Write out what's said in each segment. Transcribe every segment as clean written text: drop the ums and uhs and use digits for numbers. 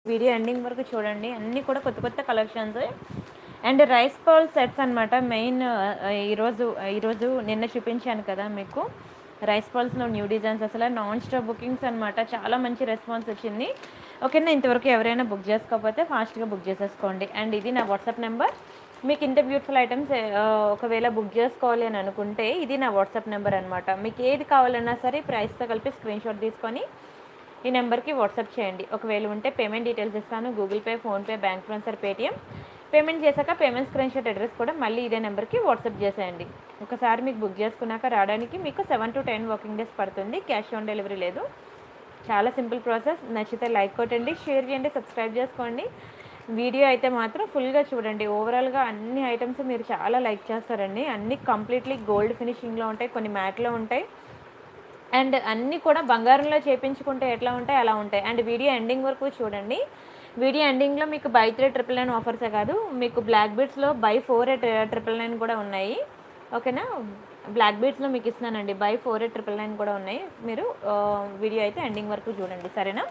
Video ending వరకు చూడండి. అన్నీ కూడా కొత్త కొత్త collections and rice bowl sets అనమాట. మెయిన్ ఈరోజు నిన్న చూపించాను కదా మీకు రైస్ పౌల్స్లో న్యూ డిజైన్స్, అసలు నాన్ స్టాప్ బుకింగ్స్ అనమాట. చాలా మంచి రెస్పాన్స్ వచ్చింది. ఓకేనా, ఇంతవరకు ఎవరైనా బుక్ చేసుకోకపోతే ఫాస్ట్గా బుక్ చేసేసుకోండి. అండ్ ఇది నా వాట్సాప్ నెంబర్. మీకు ఇంత బ్యూటిఫుల్ ఐటమ్స్ ఒకవేళ బుక్ చేసుకోవాలి అని అనుకుంటే ఇది నా వాట్సాప్ నెంబర్ అనమాట. మీకు ఏది కావాలన్నా సరే ప్రైస్తో కలిపి స్క్రీన్ షాట్ తీసుకొని ఈ నెంబర్కి వాట్సాప్ చేయండి. ఒకవేళ ఉంటే పేమెంట్ డీటెయిల్స్ ఇస్తాను, Google Pay, PhonePe, bank transfer, Paytm. Payment చేశాక పేమెంట్ స్క్రీన్ షాట్ అడ్రస్ కూడా మళ్ళీ ఇదే నెంబర్కి వాట్సాప్ చేసేయండి. ఒకసారి మీకు బుక్ చేసుకున్నాక రావడానికి మీకు 7 to 10 వర్కింగ్ డేస్ పడుతుంది. క్యాష్ ఆన్ డెలివరీ లేదు. చాలా సింపుల్ ప్రాసెస్. నచ్చితే లైక్ కొట్టండి, షేర్ చేయండి, సబ్స్క్రైబ్ చేసుకోండి. వీడియో అయితే మాత్రం ఫుల్గా చూడండి. ఓవరాల్గా అన్ని ఐటమ్స్ మీరు చాలా లైక్ చేస్తారండి. అన్నీ కంప్లీట్లీ గోల్డ్ ఫినిషింగ్లో ఉంటాయి, కొన్ని మ్యాట్లో ఉంటాయి. అండ్ అన్నీ కూడా బంగారంలో చేయించుకుంటే ఎట్లా ఉంటాయి అలా ఉంటాయి. అండ్ వీడియో ఎండింగ్ వరకు చూడండి. వీడియో ఎండింగ్లో మీకు బై 3 999 ఆఫర్సే కాదు, మీకు బ్లాక్ బీడ్స్లో బై 4 999 కూడా ఉన్నాయి. ఓకేనా, బ్లాక్ బీడ్స్లో మీకు ఇస్తున్నానండి, బై 4 999 కూడా ఉన్నాయి. మీరు వీడియో అయితే ఎండింగ్ వరకు చూడండి, సరేనా.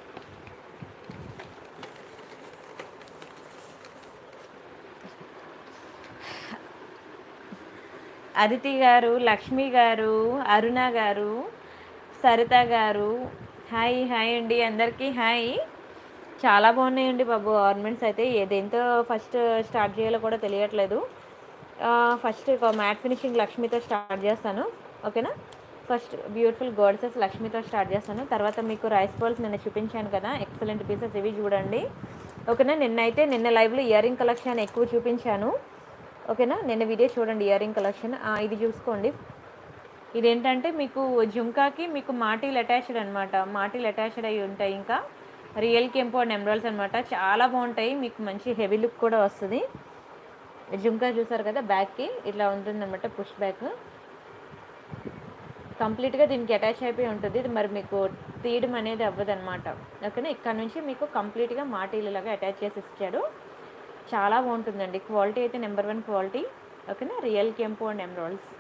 అదితి గారు, లక్ష్మి గారు, అరుణ గారు, సరిత గారు, హాయ్ హాయ్ అండి అందరికీ హాయ్. చాలా బాగున్నాయండి బాబు ఆర్నమెంట్స్ అయితే. దేంతో ఫస్ట్ స్టార్ట్ చేయాలో కూడా తెలియట్లేదు. ఫస్ట్ మ్యాట్ ఫినిషింగ్ లక్ష్మితో స్టార్ట్ చేస్తాను. ఓకేనా, ఫస్ట్ బ్యూటిఫుల్ గోడ్సెస్ లక్ష్మితో స్టార్ట్ చేస్తాను. తర్వాత మీకు రైస్ బాల్స్ నిన్న చూపించాను కదా, ఎక్సలెంట్ పీసెస్, ఇవి చూడండి. ఓకేనా, నిన్న లైవ్లో ఇయర్ రింగ్ కలెక్షన్ ఎక్కువ చూపించాను. ఓకేనా, నిన్న వీడియో చూడండి ఇయర్ రింగ్ కలెక్షన్. ఇది చూసుకోండి. ఇదేంటంటే మీకు జుంకాకి మీకు మాటీలు అటాచ్డ్ అనమాట, మాటీలు అటాచ్డ్ అయి ఉంటాయి. ఇంకా రియల్ కెంపో అండ్ ఎమరాల్డ్స్ అనమాట. చాలా బాగుంటాయి, మీకు మంచి హెవీ లుక్ కూడా వస్తుంది. జుంకా చూసారు కదా, బ్యాక్కి ఇట్లా ఉంటుందన్నమాట, పుష్ బ్యాక్ కంప్లీట్గా దీనికి అటాచ్ అయిపోయి ఉంటుంది. ఇది మరి మీకు తీయడం అనేది అవ్వదు అనమాట. ఓకేనా, ఇక్కడ నుంచి మీకు కంప్లీట్గా మాటీలులాగా అటాచ్ చేసి ఇచ్చాడు. చాలా బాగుంటుందండి, క్వాలిటీ అయితే నెంబర్ 1 క్వాలిటీ. ఓకేనా, రియల్ కెంపో అండ్ ఎమరాల్డ్స్.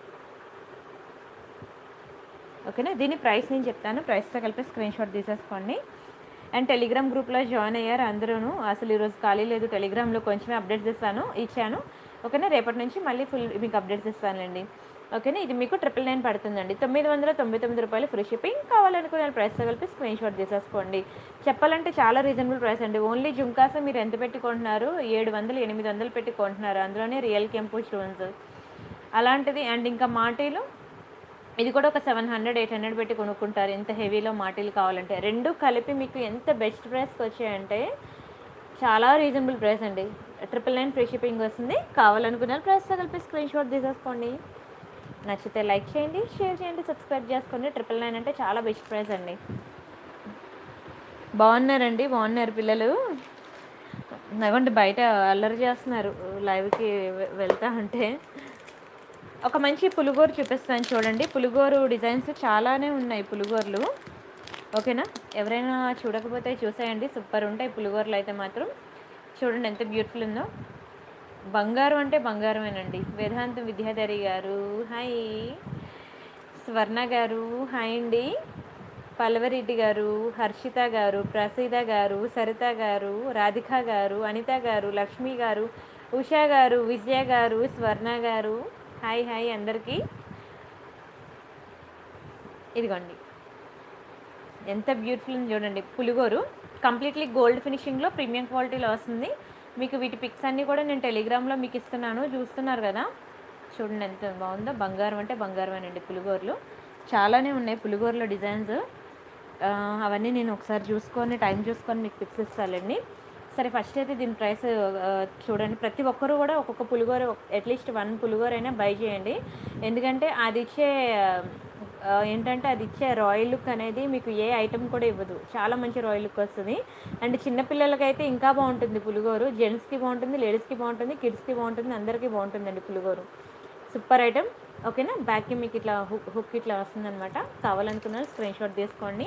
ఓకేనా, దీని ప్రైస్ నేను చెప్తాను, ప్రైస్తో కలిపి స్క్రీన్ షాట్ తీసేసుకోండి. అండ్ టెలిగ్రామ్ గ్రూప్లో జాయిన్ అయ్యారు అందరూ. అసలు ఈరోజు ఖాళీ లేదు, టెలిగ్రామ్లో కొంచెమే అప్డేట్స్ ఇచ్చాను. ఓకేనా, రేపటి నుంచి మళ్ళీ ఫుల్ మీకు అప్డేట్స్ ఇస్తానండి. ఓకేనా, ఇది మీకు 999 పడుతుందండి, 999 రూపాయలు ఫ్రీ షిప్పింగ్. కావాలనుకునే ప్రైస్తో కలిపి స్క్రీన్ షాట్ తీసేసుకోండి. చెప్పాలంటే చాలా రీజనబుల్ ప్రైస్ అండి. ఓన్లీ జుంకాస్ మీరు ఎంత పెట్టుకుంటున్నారు, 700 800 పెట్టుకుంటున్నారు, అందులోనే రియల్ కెంపు స్టోన్స్ అలాంటిది. అండ్ ఇంకా మాటీలు ఇది కూడా ఒక 700 800 పెట్టి కొనుక్కుంటారు, ఎంత హెవీలో మాటీలు కావాలంటే. రెండు కలిపి మీకు ఎంత బెస్ట్ ప్రైస్కి వచ్చాయంటే చాలా రీజనబుల్ ప్రైస్ అండి. 999 ఫ్రీ షిప్పింగ్ వస్తుంది. కావాలనుకున్న ప్రైస్తో కలిపి స్క్రీన్ షాట్ తీసేసుకోండి. నచ్చితే లైక్ చేయండి, షేర్ చేయండి, సబ్స్క్రైబ్ చేసుకోండి. 999 అంటే చాలా బెస్ట్ ప్రైస్ అండి. బాగున్నారండి, బాగున్నారు పిల్లలు. నవ్వండి, బయట అల్లరి చేస్తున్నారు లైవ్కి వెళ్తా అంటే. ఒక మంచి పులిగోరు చూపిస్తాను చూడండి. పులిగోరు డిజైన్స్ చాలానే ఉన్నాయి పులిగోర్లు. ఓకేనా, ఎవరైనా చూడకపోతే చూసేయండి, సూపర్ ఉంటాయి పులిగోర్లు అయితే మాత్రం. చూడండి ఎంత బ్యూటిఫుల్ ఉందో. బంగారం అంటే బంగారమేనండి. వేదాంతం విద్యాధరి గారు హాయ్, స్వర్ణ గారు హాయ్ అండి, పల్లవరెడ్డి గారు, హర్షిత గారు, ప్రసీద గారు, సరిత గారు, రాధిక గారు, అనిత గారు, లక్ష్మి గారు, ఉషా గారు, విజయ గారు, స్వర్ణ గారు హాయ్ హాయ్ అందరికీ. ఇదిగోండి ఎంత బ్యూటిఫుల్ ఉంది చూడండి. పులిగోరు కంప్లీట్లీ గోల్డ్ ఫినిషింగ్లో ప్రీమియం క్వాలిటీలో వస్తుంది. మీకు వీటి పిక్స్ అన్నీ కూడా నేను టెలిగ్రామ్లో మీకు ఇస్తున్నాను, చూస్తున్నారు కదా. చూడండి ఎంత బాగుందో. బంగారం అంటే బంగారమేనండి. పులిగోర్లు చాలానే ఉన్నాయి, పులిగోర్లో డిజైన్స్. అవన్నీ నేను ఒకసారి చూసుకొని టైం చూసుకొని మీకు పిక్స్ ఇస్తానండి. సరే, ఫస్ట్ అయితే దీని ప్రైస్ చూడండి. ప్రతి ఒక్కరు కూడా ఒక్కొక్క పులిగోర, అట్లీస్ట్ 1 పులిగోర అయినా బై చేయండి. ఎందుకంటే అది ఇచ్చే రాయల్ లుక్ అనేది మీకు ఏ ఐటమ్ కూడా ఇవ్వదు. చాలా మంచి రాయల్ లుక్ వస్తుంది. అండ్ చిన్నపిల్లలకైతే ఇంకా బాగుంటుంది పులిగోరు. జెంట్స్కి బాగుంటుంది, లేడీస్కి బాగుంటుంది, కిడ్స్కి బాగుంటుంది, అందరికీ బాగుంటుందండి పులిగోరు. Super item. ఓకేనా, బ్యాక్కి మీకు ఇట్లా హుక్ ఇట్లా వస్తుందన్నమాట. కావాలనుకున్న స్క్రీన్ షాట్ తీసుకోండి.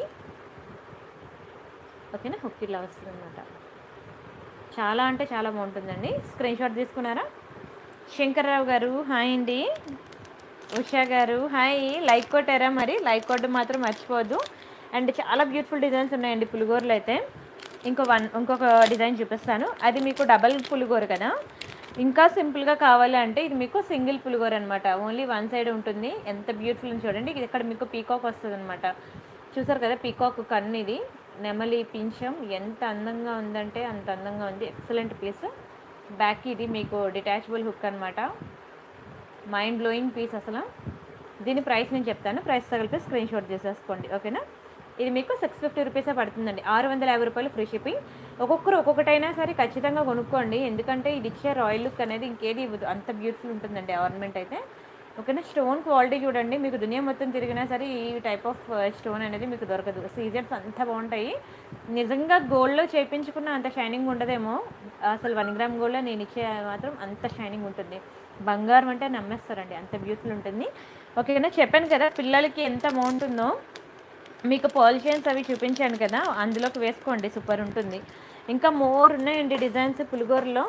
ఓకేనా, హుక్ ఇట్లా వస్తుందన్నమాట. చాలా అంటే చాలా బాగుంటుందండి. స్క్రీన్ షాట్ తీసుకున్నారా? శంకర్రావు గారు హాయ్ అండి, ఉషా గారు హాయ్. లైక్ కొట్టారా? మరి లైక్ కొట్టడం మాత్రం మర్చిపోవద్దు. అండ్ చాలా బ్యూటిఫుల్ డిజైన్స్ ఉన్నాయండి పులిగోరలు అయితే. ఇంకొక డిజైన్ చూపిస్తాను. అది మీకు డబల్ పులిగోర కదా, ఇంకా సింపుల్గా కావాలి అంటే ఇది మీకు సింగిల్ పులిగోర అనమాట. ఓన్లీ వన్ సైడ్ ఉంటుంది. ఎంత బ్యూటిఫుల్ చూడండి. ఇది ఇక్కడ మీకు పీకాక్ వస్తుంది అనమాట. చూసారు కదా, పీకాక్ కన్ను, ఇది నెమలి పింఛం ఎంత అందంగా ఉందంటే అంత అందంగా ఉంది. Excellent piece. బ్యాక్ ఇది మీకు డిటాచబుల్ హుక్ అనమాట. మైండ్ బ్లోయింగ్ పీస్ అసలు. దీని ప్రైస్ నేను చెప్తాను, ప్రైస్ తగిలిపి స్క్రీన్ షాట్ చేసేసుకోండి, ఓకేనా. ఇది మీకు 650 రూపీసే పడుతుందండి. 650 రూపాయలు ఫ్రీ షిప్పింగ్. ఒక్కొక్కరు ఒక్కొక్కటైనా సరే ఖచ్చితంగా కొనుక్కోండి, ఎందుకంటే ఇది ఇచ్చే రాయల్ లుక్ అనేది ఇంకేది ఇవ్వదు. అంత బ్యూటిఫుల్ ఉంటుందండి ఆర్నమెంట్ అయితే, ఓకేనా. స్టోన్ క్వాలిటీ చూడండి, మీకు దునియా మొత్తం తిరిగినా సరే ఈ టైప్ ఆఫ్ స్టోన్ అనేది మీకు దొరకదు. సీజర్స్ అంత బాగుంటాయి. నిజంగా గోల్డ్లో చేయించుకున్న అంత షైనింగ్ ఉండదేమో, అసలు 1 గ్రామ్ గోల్డ్లో నేను ఇచ్చే మాత్రం అంత షైనింగ్ ఉంటుంది. బంగారం అంటే నమ్మేస్తారండి, అంత బ్యూటిఫుల్ ఉంటుంది, ఓకేనా. చెప్పాను కదా పిల్లలకి ఎంత బాగుంటుందో. మీకు పర్ల్ చైన్స్ అవి చూపించాను కదా, అందులోకి వేసుకోండి, సూపర్ ఉంటుంది. ఇంకా మోర్ ఉన్నాయండి డిజైన్స్ పులిగోరులో.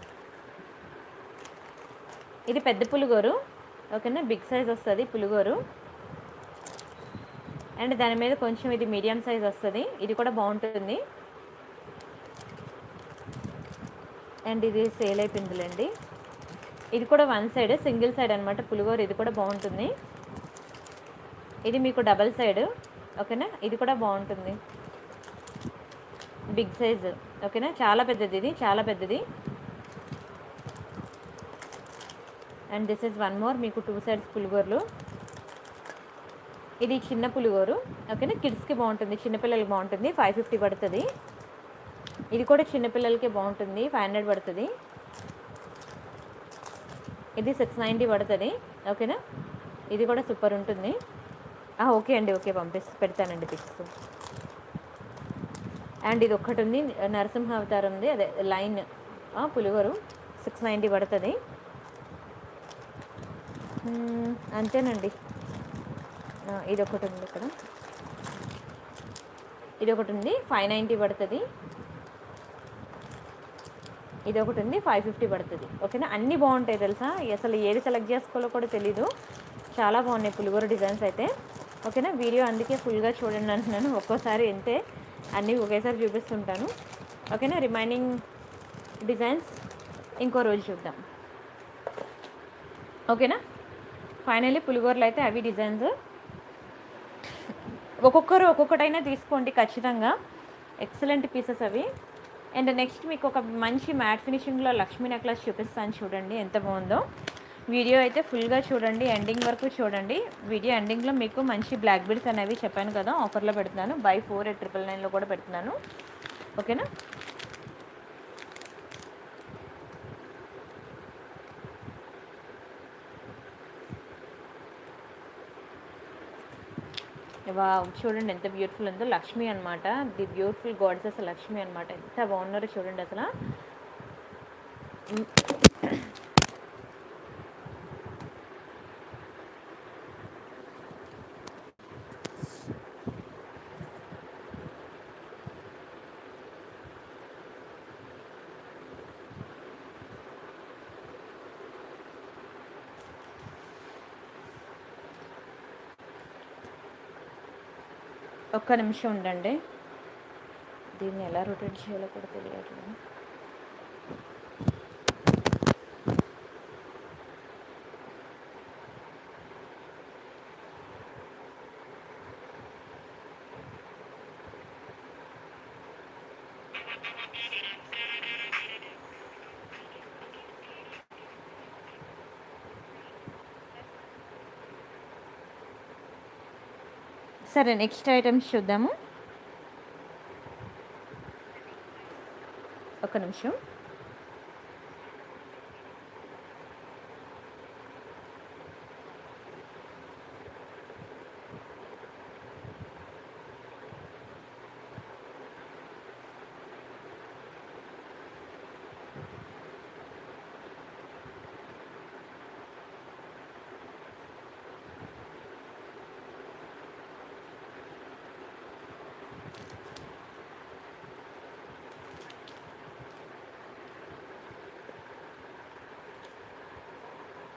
ఇది పెద్ద పులిగోరు, ఓకేనా, బిగ్ సైజ్ వస్తుంది పులిగోరు. అండ్ దాని మీద కొంచెం ఇది మీడియం సైజ్ వస్తుంది, ఇది కూడా బాగుంటుంది. అండ్ ఇది సేల్ అయిపోయిందిలేండి. ఇది కూడా వన్ సైడ్, సింగిల్ సైడ్ అనమాట పులిగోరు. ఇది కూడా బాగుంటుంది. ఇది మీకు డబల్ సైడ్, ఓకేనా. ఇది కూడా బాగుంటుంది, బిగ్ సైజ్, ఓకేనా. చాలా పెద్దది, ఇది చాలా పెద్దది. And this is one more, మీకు 2 సైడ్స్ పులిగోర్లు. ఇది చిన్న పులిగోరు, ఓకేనా. కిడ్స్కి బాగుంటుంది, చిన్నపిల్లలకి బాగుంటుంది. 550 పడుతుంది. ఇది కూడా చిన్నపిల్లలకి బాగుంటుంది, 500 పడుతుంది. ఇది 690 పడుతుంది, ఓకేనా. ఇది కూడా సూపర్ ఉంటుంది. ఓకే అండి, ఓకే, పెడతానండి పిక్స్. అండ్ ఇది ఒక్కటి ఉంది, నరసింహ అవతారం ఉంది, అదే లైన్ పులిగోరు, 690 పడుతుంది. అంతేనండి. ఇది ఒకటి ఉంది ఇక్కడ, ఇది ఒకటి ఉంది, 590 పడుతుంది. ఇది ఒకటి ఉంది, 550 పడుతుంది, ఓకేనా. అన్నీ బాగుంటాయి తెలుసా, అసలు ఏది సెలెక్ట్ చేసుకోవాలో కూడా తెలీదు. చాలా బాగున్నాయి పులిగోర డిజైన్స్ అయితే, ఓకేనా. వీడియో అందుకే ఫుల్గా చూడండి అంటున్నాను, ఒక్కోసారి అంతే అన్నీ ఒకేసారి చూపిస్తుంటాను, ఓకేనా. రిమైనింగ్ డిజైన్స్ ఇంకో రోజు చూద్దాం, ఓకేనా. ఫైనల్లీ పులిగోరలు అయితే అవి డిజైన్స్. ఒక్కొక్కరు ఒక్కొక్కటైనా తీసుకోండి ఖచ్చితంగా, ఎక్సలెంట్ పీసెస్ అవి. అండ్ నెక్స్ట్ మీకు ఒక మంచి మ్యాట్ ఫినిషింగ్లో లక్ష్మీ నెక్లెస్ చూపిస్తాను, చూడండి ఎంత బాగుందో. వీడియో అయితే ఫుల్గా చూడండి, ఎండింగ్ వరకు చూడండి. వీడియో ఎండింగ్లో మీకు మంచి బ్లాక్ బీడ్స్ అనేవి చెప్పాను కదా ఆఫర్లో పెడుతున్నాను, బై 4 at 999లో కూడా పెడుతున్నాను, ఓకేనా. చూడండి ఎంత బ్యూటిఫుల్ ఉందో, లక్ష్మి అనమాట, ది బ్యూటిఫుల్ గాడ్సెస్ లక్ష్మి అనమాట. ఎంత బాగున్నారో చూడండి అసలు. ఒక్క నిమిషం ఉండండి, దీన్ని ఎలా రొటేట్ చేయాలో కూడా తెలియట్లేదు. సరే, నెక్స్ట్ ఐటమ్స్ చూద్దాము. ఒక నిమిషం.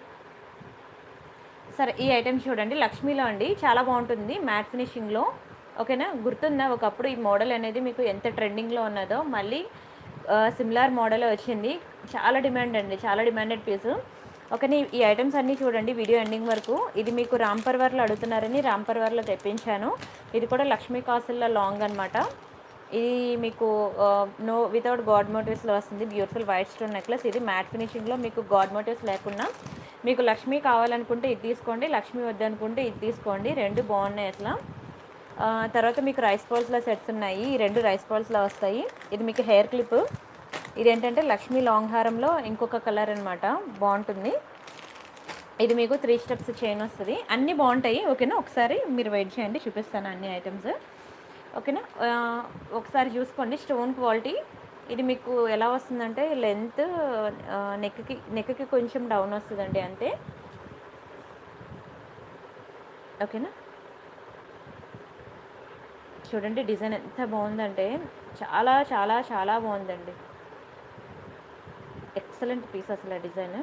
సరే, ఈ ఐటమ్ చూడండి, లక్ష్మీలో అండి, చాలా బాగుంటుంది మ్యాట్ ఫినిషింగ్లో, ఓకేనా? గుర్తుందా ఒకప్పుడు ఈ మోడల్ అనేది మీకు ఎంత ట్రెండింగ్‌లో ఉన్నదో మళ్ళీ సిమిలర్ మోడలే వచ్చింది. చాలా డిమాండ్ అండి. చాలా డిమాండెడ్ పీసు. ఓకేనా? ఈ ఐటెమ్స్ అన్నీ చూడండి వీడియో ఎండింగ్ వరకు. ఇది మీకు రామ్ పర్వర్‌లో అడుగుతున్నారని రామ్ పర్వర్‌లో తెప్పించాను. ఇది కూడా లక్ష్మీ కాసుల లాంగ్ అనమాట. ఇది మీకు వితౌట్ గాడ్ మోటివ్స్లో వస్తుంది. Beautiful white stone necklace. ఇది మ్యాట్ ఫినిషింగ్లో మీకు గాడ్ మోటివ్స్ లేకుండా మీకు లక్ష్మీ కావాలనుకుంటే ఇది తీసుకోండి, లక్ష్మీ వద్దనుకుంటే ఇది తీసుకోండి. రెండు బాగున్నాయి అసలు. తర్వాత మీకు రైస్ బాల్స్లో సెట్స్ ఉన్నాయి. ఈ రెండు రైస్ బాల్స్లో వస్తాయి. ఇది మీకు హెయిర్ క్లిప్. ఇదేంటంటే లక్ష్మీ లాంగ్ హారంలో ఇంకొక కలర్ అనమాట. బాగుంటుంది. ఇది మీకు 3 స్టెప్స్ చైన్ వస్తుంది. అన్నీ బాగుంటాయి. ఓకేనా? ఒకసారి మీరు వెయిట్ చేయండి, చూపిస్తాను అన్ని ఐటమ్స్. ఓకేనా? ఒకసారి చూసుకోండి స్టోన్ క్వాలిటీ. ఇది మీకు ఎలా వస్తుందంటే లెంత్ నెక్కి కొంచెం డౌన్ వస్తుందండి అంతే. ఓకేనా? చూడండి డిజైన్ ఎంత బాగుందంటే చాలా చాలా చాలా బాగుందండి. ఎక్సలెంట్ పీస్ అసలు డిజైన్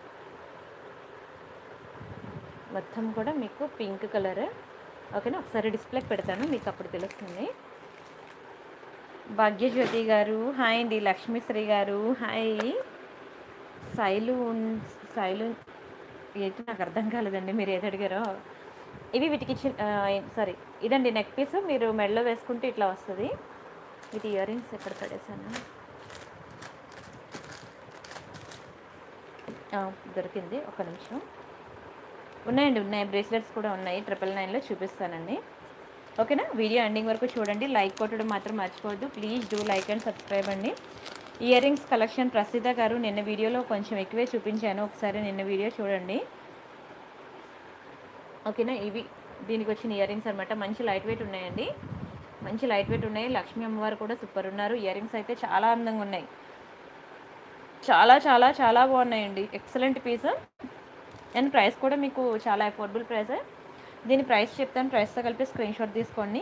మొత్తం కూడా మీకు పింక్ కలర్. ఓకేనా? ఒకసారి డిస్ప్లేకి పెడతాను, మీకు అప్పుడు తెలుస్తుంది. భాగ్యజ్యోతి గారు హాయ్ అండి. లక్ష్మీశ్రీ గారు హాయ్. శైలు ఏంటి నాకు అర్థం కాలేదండి మీరు ఏది అడిగారో. ఇవి వీటికి సారీ ఇదండి నెక్ పీస్. మీరు మెడలో వేసుకుంటే ఇట్లా వస్తుంది. ఇది ఇయర్ రింగ్స్ ఎక్కడ పడేసాను, దొరికింది ఒక నిమిషం. ఉన్నాయి బ్రేస్లెట్స్ కూడా ఉన్నాయి. 999లో చూపిస్తానండి. ఓకేనా? వీడియో ఎండింగ్ వరకు చూడండి. లైక్ కొట్టడం మాత్రం మర్చిపోవద్దు. Please do like and subscribe అండి. ఇయర్ రింగ్స్ కలెక్షన్ ప్రసిద్ధ గారు నిన్న వీడియోలో కొంచెం ఎక్కువే చూపించాను. ఒకసారి నిన్న వీడియో చూడండి. ఓకేనా? ఇవి దీనికి వచ్చిన ఇయర్ రింగ్స్ అనమాట. మంచి లైట్ వెయిట్ ఉన్నాయండి. మంచి లైట్ వెయిట్ ఉన్నాయి. లక్ష్మీ అమ్మవారు కూడా సూపర్ ఉన్నారు. ఇయర్ రింగ్స్ అయితే చాలా అందంగా ఉన్నాయి. చాలా చాలా చాలా బాగున్నాయండి. ఎక్సలెంట్ పీస్ అండ్ ప్రైస్ కూడా మీకు చాలా అఫోర్డబుల్ ప్రైస్. దీని ప్రైస్ చెప్తాను, ప్రైస్తో కలిపి స్క్రీన్ షాట్ తీసుకోండి.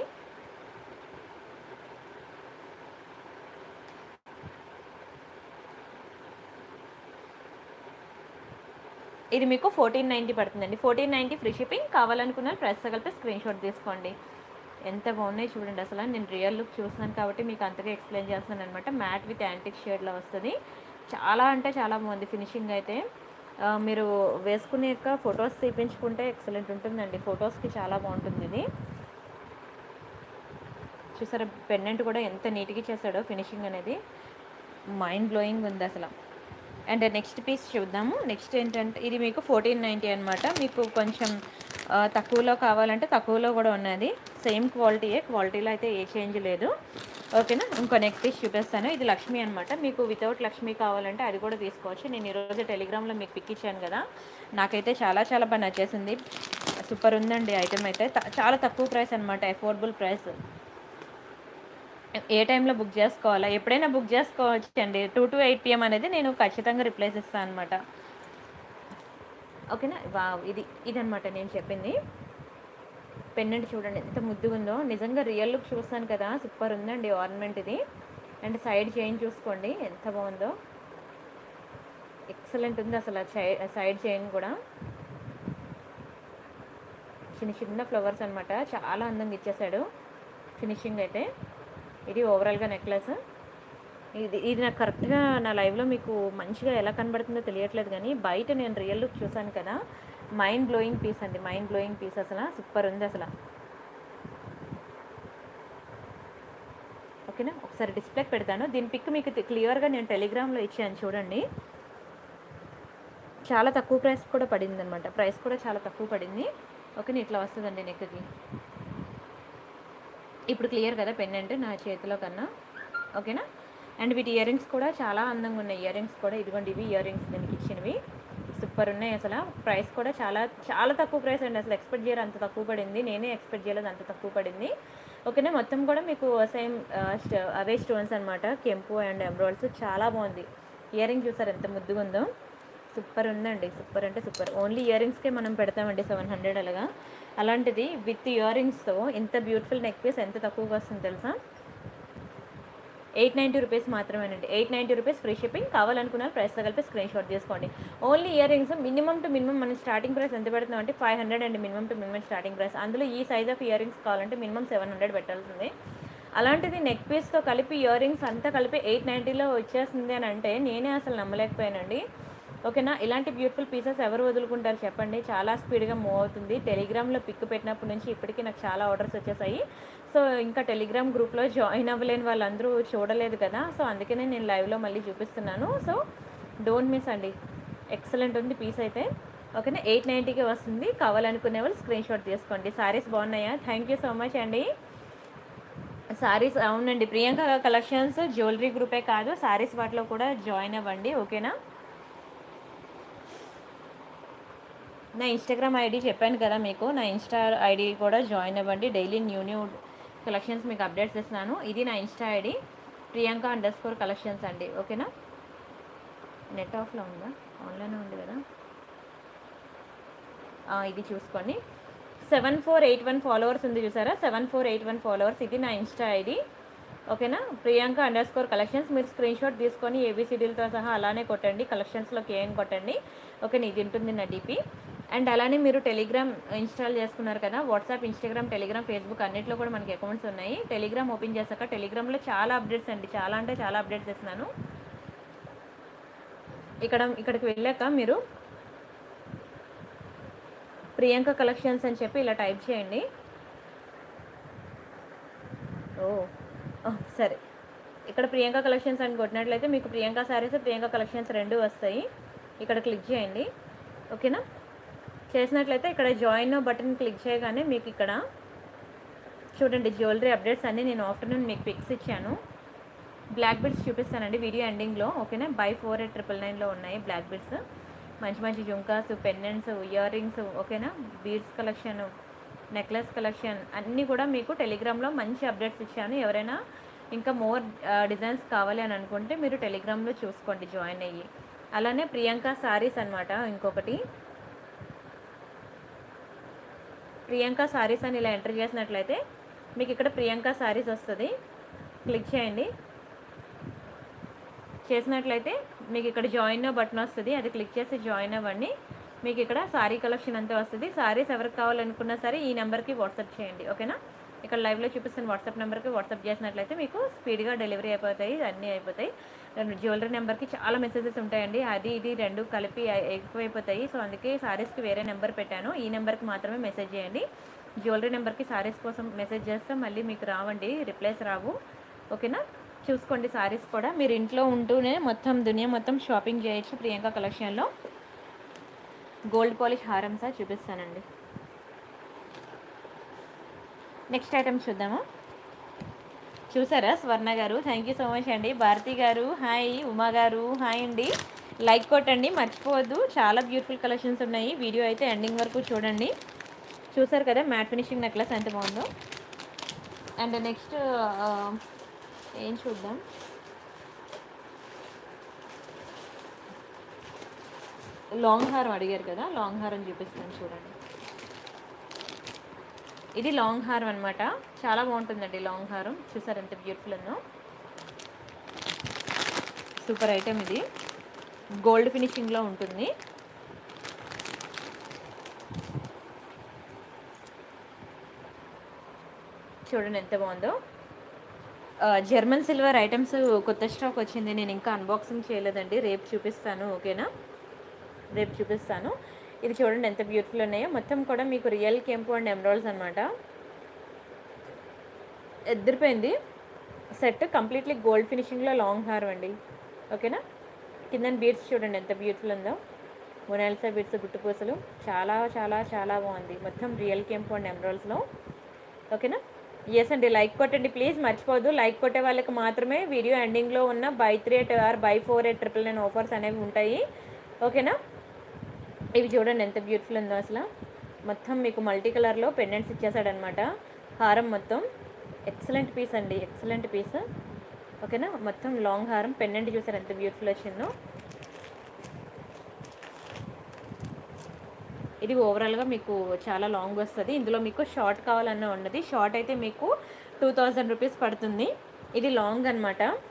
ఇది మీకు 1490 పడుతుందండి. 1490 ఫ్రీ షిప్పింగ్. కావాలనుకున్న ప్రైస్తో కలిపి స్క్రీన్ షాట్ తీసుకోండి. ఎంత బాగున్నాయి చూడండి అసలు. నేను రియల్ లుక్ చూస్తున్నాను కాబట్టి మీకు అంతగా ఎక్స్ప్లెయిన్ చేస్తున్నాను అనమాట. మ్యాట్ విత్ యాంటిక్ షేడ్లో వస్తుంది. చాలా అంటే చాలా బాగుంది ఫినిషింగ్ అయితే. మీరు వేసుకునేక ఫొటోస్ తీపించుకుంటే ఎక్సలెంట్ ఉంటుందండి. ఫొటోస్కి చాలా బాగుంటుంది ఇది. చూసారా పెండెంట్ కూడా ఎంత నీట్గా చేశాడో. ఫినిషింగ్ అనేది మైండ్ బ్లోయింగ్ ఉంది అసలు. అండ్ నెక్స్ట్ పీస్ చూద్దాము. నెక్స్ట్ ఏంటంటే ఇది మీకు 1490 అనమాట. మీకు కొంచెం తక్కువలో కావాలంటే తక్కువలో కూడా ఉన్నది. సేమ్ క్వాలిటీలో అయితే ఏ చేంజ్ లేదు. ఓకేనా? ఇంకో నెక్ పీస్ చూపిస్తాను. ఇది లక్ష్మీ అనమాట. మీకు వితౌట్ లక్ష్మీ కావాలంటే అది కూడా తీసుకోవచ్చు. నేను ఈరోజు టెలిగ్రామ్లో మీకు పిక్ ఇచ్చాను కదా. నాకైతే చాలా చాలా బాగా నచ్చేసింది. సూపర్ ఉందండి ఐటమ్ అయితే. చాలా తక్కువ ప్రైస్ అనమాట. Affordable price. ఏ టైంలో బుక్ చేసుకోవాలా? ఎప్పుడైనా బుక్ చేసుకోవచ్చు అండి. 2 to 8 PM అనేది నేను ఖచ్చితంగా రిప్లైస్ ఇస్తాను అనమాట. ఓకేనా? ఇది అనమాట నేను చెప్పింది. పెండెంట్ చూడండి ఎంత ముద్దుగా ఉందో. నిజంగా రియల్ లుక్ చూస్తాను కదా, సూపర్ ఉందండి ఆర్నమెంట్ ఇది. అండ్ సైడ్ చైన్ చూసుకోండి ఎంత బాగుందో. ఎక్సలెంట్ ఉంది అసలు. సైడ్ చైన్ కూడా చిన్న చిన్న ఫ్లవర్స్ అనమాట. చాలా అందంగా ఇచ్చేసాడు ఫినిషింగ్ అయితే. ఇది ఓవరాల్గా నెక్లెస్. ఇది నాకు కరెక్ట్గా నా లైవ్లో మీకు మంచిగా ఎలా కనబడుతుందో తెలియట్లేదు కానీ బయట నేను రియల్ లుక్ చూసాను కదా. మైండ్ బ్లోయింగ్ పీస్ అండి. మైండ్ బ్లోయింగ్ పీస్ అసలు. సూపర్ ఉంది అసలు. ఓకేనా? ఒకసారి డిస్ప్లేకి పెడతాను. దీని పిక్ మీకు క్లియర్గా నేను టెలిగ్రామ్లో ఇచ్చాను చూడండి. చాలా తక్కువ ప్రైస్ కూడా పడింది అనమాట. ప్రైస్ కూడా చాలా తక్కువ పడింది. ఓకేనా? ఇట్లా వస్తుందండి నెక్కి. ఇప్పుడు క్లియర్ కదా పెండెంట్ నా చేతిలో కన్నా. ఓకేనా? అండ్ వీటి ఇయర్ రింగ్స్ కూడా చాలా అందంగా ఉన్నాయి. ఇయర్ రింగ్స్ కూడా ఇదిగోండి. ఇవి ఇయర్ రింగ్స్ దీనికి ఇచ్చినవి సూపర్ ఉన్నాయి అసలు. ప్రైస్ కూడా చాలా చాలా తక్కువ ప్రైస్ అండి. అసలు ఎక్స్పెక్ట్ చేయరు అంత తక్కువ పడింది. నేనే ఎక్స్పెక్ట్ చేయలేదు అంత తక్కువ పడింది. ఓకేనా? మొత్తం కూడా మీకు సేమ్ అవే స్టోన్స్ అనమాట. కెంపు అండ్ ఎమరాల్డ్స్. చాలా బాగుంది. ఇయర్ రింగ్ చూసారు ఎంత ముద్దుగా ఉందో. సూపర్ ఉందండి. సూపర్ అంటే సూపర్. ఓన్లీ ఇయర్ రింగ్స్కే మనం పెడతామండి 700 అలాగా. అలాంటిది విత్ ఇయర్ రింగ్స్తో ఇంత బ్యూటిఫుల్ నెక్ పీస్ ఎంత తక్కువగా వస్తుంది తెలుసా. ₹890 మాత్రమేనండి. ₹890 ఫ్రీ షిప్పింగ్. కావాలనుకున్న ప్రైస్‌తో కలిపి స్క్రీన్ షాట్ తీసుకోండి. Only ear rings minimum to minimum మనం స్టార్టింగ్ ప్రైస్ ఎంత పెడుతున్నామంటే 500 అండి minimum to minimum starting price. అందులో ఈ సైజ్ ఆఫ్ ఇయర్ రింగ్స్ కావాలంటే మినిమమ్ 700 పెట్టాల్సిందే. అలాంటిది నెక్ పీస్‌తో కలిపి ఇయర్ రింగ్స్ అంతా కలిపి 890లో వచ్చేస్తుంది అని అంటే నేనే అసలు నమ్మలేకపోయానండి. ఓకేనా. ఇలాంటి బ్యూటిఫుల్ పీసెస్ ఎవరు వదులుకుంటారు చెప్పండి. చాలా స్పీడ్గా మూవ్ అవుతుంది. టెలిగ్రామ్లో పిక్ పెట్టినప్పటి నుంచి ఇప్పటికీ నాకు చాలా ఆర్డర్స్ వచ్చేసాయి. సో ఇంకా టెలిగ్రామ్ గ్రూప్లో జాయిన్ అవ్వలేని వాళ్ళందరూ చూడలేదు కదా, సో అందుకనే నేను లైవ్లో మళ్ళీ చూపిస్తున్నాను. సో డోంట్ మిస్ అండి. ఎక్సలెంట్ ఉంది పీస్ అయితే. ఓకేనా. 890కి వస్తుంది. కావాలనుకునే వాళ్ళు స్క్రీన్ షాట్ తీసుకోండి. సారీస్ బాగున్నాయా? థ్యాంక్ యూ సో మచ్ అండి. సారీస్ అవునండి, ప్రియాంక కలెక్షన్స్ జ్యువెలరీ గ్రూపే కాదు, సారీస్ వాటిలో కూడా జాయిన్ అవ్వండి. ఓకేనా. నా ఇన్స్టాగ్రామ్ ఐడి చెప్పాను కదా మీకు, నా ఇన్స్టా ఐడి కూడా జాయిన్ అవ్వండి. డైలీ న్యూ కలెక్షన్స్ మీకు అప్డేట్స్ ఇస్తున్నాను. ఇది నా ఇన్స్టా ఐడి ప్రియాంక__ కలెక్షన్స్ అండి. ఓకేనా. నెట్ ఆఫ్లో ఉందా? ఆన్లైన్లో ఉంది కదా, ఇది చూసుకోండి. 7481 ఫాలోవర్స్ ఉంది చూసారా, 7481 ఫాలోవర్స్. ఇది నా ఇన్స్టా ఐడి. ఓకేనా. ప్రియాంక__ కలెక్షన్స్. మీరు స్క్రీన్ షాట్ తీసుకొని ఏబిసిడీలతో సహా అలానే కొట్టండి, కలెక్షన్స్లోకి ఏం కొట్టండి. ఓకేనా. ఇది ఉంటుంది నా డిపి. అండ్ అలానే మీరు టెలిగ్రామ్ ఇన్స్టాల్ చేసుకున్నారు కదా, వాట్సాప్, ఇన్స్టాగ్రామ్, టెలిగ్రామ్, ఫేస్బుక్ అన్నింటిలో కూడా మనకి అకౌంట్స్ ఉన్నాయి. టెలిగ్రామ్ ఓపెన్ చేశాక టెలిగ్రామ్లో చాలా అప్డేట్స్ అండి, చాలా అంటే చాలా అప్డేట్స్ ఇస్తున్నాను. ఇక్కడికి వెళ్ళాక మీరు ప్రియాంక కలెక్షన్స్ అని చెప్పి ఇలా టైప్ చేయండి. సరే. ఇక్కడ ప్రియాంక కలెక్షన్స్ అని కొట్టినట్లయితే మీకు ప్రియాంక శారీస్, ప్రియాంక కలెక్షన్స్ రెండు వస్తాయి. ఇక్కడ క్లిక్ చేయండి. ఓకేనా. చేసినట్లయితే ఇక్కడ జాయిన్ బటన్ క్లిక్ చేయగానే మీకు ఇక్కడ చూడండి జ్యువెలరీ అప్డేట్స్ అన్నీ నేను ఆఫ్టర్నూన్ మీకు పిక్స్ ఇచ్చాను. బ్లాక్ బిడ్స్ చూపిస్తానండి వీడియో ఎండింగ్లో. ఓకేనా. బై 48999లో ఉన్నాయి బ్లాక్ బిడ్స్. మంచి మంచి జుంకాస్, పెండెంట్స్, ఇయర్ రింగ్స్. ఓకేనా. బీడ్స్ కలెక్షన్, నెక్లెస్ కలెక్షన్ అన్నీ కూడా మీకు టెలిగ్రామ్లో మంచి అప్డేట్స్ ఇచ్చాను. ఎవరైనా ఇంకా మోర్ డిజైన్స్ కావాలి అని అనుకుంటే మీరు టెలిగ్రామ్లో చూసుకోండి, జాయిన్ అయ్యి. అలానే ప్రియాంక సారీస్ అనమాట. ఇంకొకటి ప్రియాంక సారీస్ అని ఇలా ఎంటర్ చేసినట్లయితే మీకు ఇక్కడ ప్రియాంక సారీస్ వస్తుంది. క్లిక్ చేయండి. చేసినట్లయితే మీకు ఇక్కడ జాయిన్ బటన్ వస్తుంది, అది క్లిక్ చేసి జాయిన్ అవ్వండి. మీకు ఇక్కడ సారీ కలెక్షన్ అంతా వస్తుంది. సారీస్ ఎవరికి కావాలనుకున్నా సరే ఈ నెంబర్కి వాట్సాప్ చేయండి. ఓకేనా. ఇక్కడ లైవ్లో చూపిస్తున్న వాట్సాప్ నెంబర్కి వాట్సాప్ చేసినట్లయితే మీకు స్పీడ్గా డెలివరీ అయిపోతాయి, అన్నీ అయిపోతాయి. జ్యువెలరీ నెంబర్కి చాలా మెసేజెస్ ఉంటాయండి, అది ఇది రెండు కలిపి ఎక్కువైపోతాయి. సో అందుకే సారీస్కి వేరే నెంబర్ పెట్టాను. ఈ నెంబర్కి మాత్రమే మెసేజ్ చేయండి. జ్యువెలరీ నెంబర్కి సారీస్ కోసం మెసేజ్ చేస్తే మళ్ళీ మీకు రావండి, రిప్లైస్ రావు. ఓకేనా. చూసుకోండి. సారీస్ కూడా మీరు ఇంట్లో ఉంటూనే మొత్తం దునియా మొత్తం షాపింగ్ చేయొచ్చు ప్రియాంక కలెక్షన్లో. గోల్డ్ పాలిష్ హారంసా చూపిస్తానండి. నెక్స్ట్ ఐటమ్ చూద్దాము. చూసారా స్వర్ణ గారు, థ్యాంక్ యూ సో మచ్ అండి. భారతి గారు హాయ్, ఉమా గారు హాయ్ అండి. లైక్ కొట్టండి మర్చిపోవద్దు. చాలా బ్యూటిఫుల్ కలెక్షన్స్ ఉన్నాయి. వీడియో అయితే ఎండింగ్ వరకు చూడండి. చూసారు కదా మ్యాట్ ఫినిషింగ్ నెక్లెస్ ఎంత బాగుందో. అండ్ నెక్స్ట్ ఏం చూద్దాం. లాంగ్ హారం అడిగారు కదా, లాంగ్ హారం చూపిస్తాను చూడండి. ఇది లాంగ్ హారం అనమాట. చాలా బాగుంటుందండి లాంగ్ హారం. చూసారు ఎంత బ్యూటిఫుల్ ఉందో. సూపర్ ఐటెం ఇది. గోల్డ్ ఫినిషింగ్లో ఉంటుంది. చూడండి ఎంత బాగుందో. జర్మన్ సిల్వర్ ఐటమ్స్ కొత్త స్టాక్ వచ్చింది, నేను ఇంకా అన్బాక్సింగ్ చేయలేదండి, రేపు చూపిస్తాను. ఓకేనా. రేపు చూపిస్తాను. ఇది చూడండి ఎంత బ్యూటిఫుల్ ఉన్నాయో. మొత్తం కూడా మీకు రియల్ కెంపు అండ్ ఎమరాల్డ్స్ అనమాట. ఎదిరిపోయింది సెట్. కంప్లీట్లీ గోల్డ్ ఫినిషింగ్లో లాంగ్ హారం అండి. ఓకేనా. కింద బీడ్స్ చూడండి ఎంత బ్యూటిఫుల్ ఉందో. మొనాలిసా బీడ్స్, గుట్టుపూసలు, చాలా చాలా చాలా బాగుంది. మొత్తం రియల్ కెంపు అండ్ ఎమరాల్డ్స్లో. ఓకేనా. ఎస్ అండి, లైక్ కొట్టండి ప్లీజ్, మర్చిపోవద్దు. లైక్ కొట్టే వాళ్ళకి మాత్రమే వీడియో ఎండింగ్లో ఉన్న బై 3 ఆర్ బై 4 999 ఆఫర్స్ అనేవి ఉంటాయి. ఓకేనా. ఇవి చూడండి ఎంత బ్యూటిఫుల్ ఉందో అసలు. మొత్తం మీకు మల్టీ కలర్లో పెండెంట్స్ ఇచ్చేసాడనమాట. హారం మొత్తం ఎక్సలెంట్ పీస్ అండి, ఎక్సలెంట్ పీస్. ఓకేనా. మొత్తం లాంగ్ హారం, పెండెంట్ చూసారు ఎంత బ్యూటిఫుల్ వచ్చిందో. ఇది ఓవరాల్గా మీకు చాలా లాంగ్ వస్తుంది. ఇందులో మీకు షార్ట్ కావాలన్నా ఉన్నది. షార్ట్ అయితే మీకు 2000 రూపీస్ పడుతుంది. ఇది లాంగ్ అనమాట.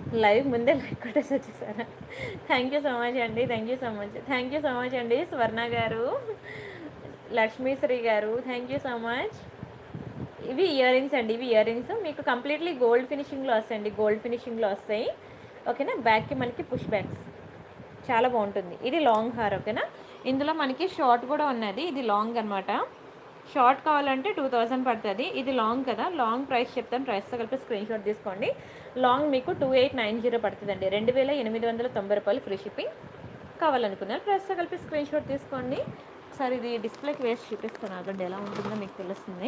లైవ్ ముందే లైక్ కొట్టేసి వచ్చేసారా? థ్యాంక్ యూ సో మచ్ అండి. Thank you so much. Thank you so much అండి. స్వర్ణ గారు, లక్ష్మీశ్రీ గారు, థ్యాంక్ యూ సో మచ్. ఇవి ఇయర్ రింగ్స్ అండి. ఇవి ఇయర్ రింగ్స్ మీకు కంప్లీట్లీ గోల్డ్ ఫినిషింగ్లో వస్తాయండి. గోల్డ్ ఫినిషింగ్లో వస్తాయి. ఓకేనా. బ్యాక్కి మనకి పుష్ బ్యాక్స్ చాలా బాగుంటుంది. ఇది లాంగ్ హార్. ఓకేనా. ఇందులో మనకి షార్ట్ కూడా ఉన్నది. ఇది లాంగ్ అనమాట. షార్ట్ కావాలంటే 2000 పడుతుంది. ఇది లాంగ్ కదా. లాంగ్ ప్రైస్ చెప్తాను. ప్రైస్తో కలిపి స్క్రీన్ షాట్ తీసుకోండి. లాంగ్ మీకు 2890 పడుతుందండి. 2890 రూపాయలు ఫ్రీ షిప్పింగ్. కావాలనుకున్నారు ప్రైస్తో కలిపి స్క్రీన్ షాట్ తీసుకోండి. ఒకసారి ఇది డిస్ప్లేకి వేసి చూపిస్తాను. అదండి ఎలా ఉంటుందో మీకు తెలుస్తుంది.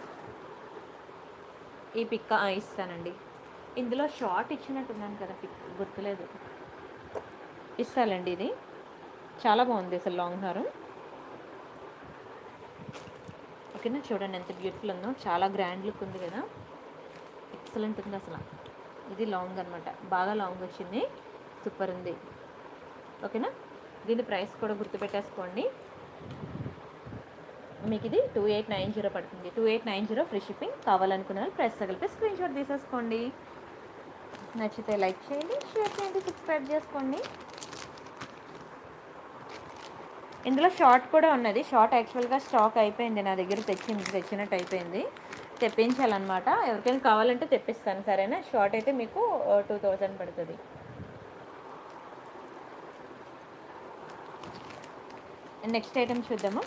ఈ పిక్ ఇస్తానండి. ఇందులో షార్ట్ ఇచ్చినట్టున్నాను కదా, పిక్ గుర్తులేదు. ఇస్తానండి. ఇది చాలా బాగుంది అసలు లాంగ్ హారం. ఓకేనా. చూడండి ఎంత బ్యూటిఫుల్ ఉందో. చాలా గ్రాండ్ లుక్ ఉంది కదా. ఎక్సలెంట్ ఉంది అసలు. ఇది లాంగ్ అనమాట. బాగా లాంగ్ వచ్చింది. సూపర్ ఉంది. ఓకేనా. దీని ప్రైస్ కూడా గుర్తుపెట్టేసుకోండి. మీకు ఇది 2890 పడుతుంది. 2890 ఫ్రీ షిప్పింగ్. కావాలనుకున్న వాళ్ళు ప్రైస్ తగిలిపి స్క్రీన్ షాట్ తీసేసుకోండి. నచ్చితే లైక్ చేయండి, షేర్ చేయండి, సబ్స్క్రైబ్ చేసుకోండి. ఇందులో షార్ట్ కూడా ఉన్నది. షార్ట్ యాక్చువల్గా స్టాక్ అయిపోయింది నా దగ్గర. తెచ్చినట్టు అయిపోయింది. తెప్పించాలన్నమాట. ఎవరికైనా కావాలంటే తెప్పిస్తాను. సరేనా. షార్ట్ అయితే మీకు 2000 పడుతుంది. నెక్స్ట్ ఐటమ్ చూద్దాము.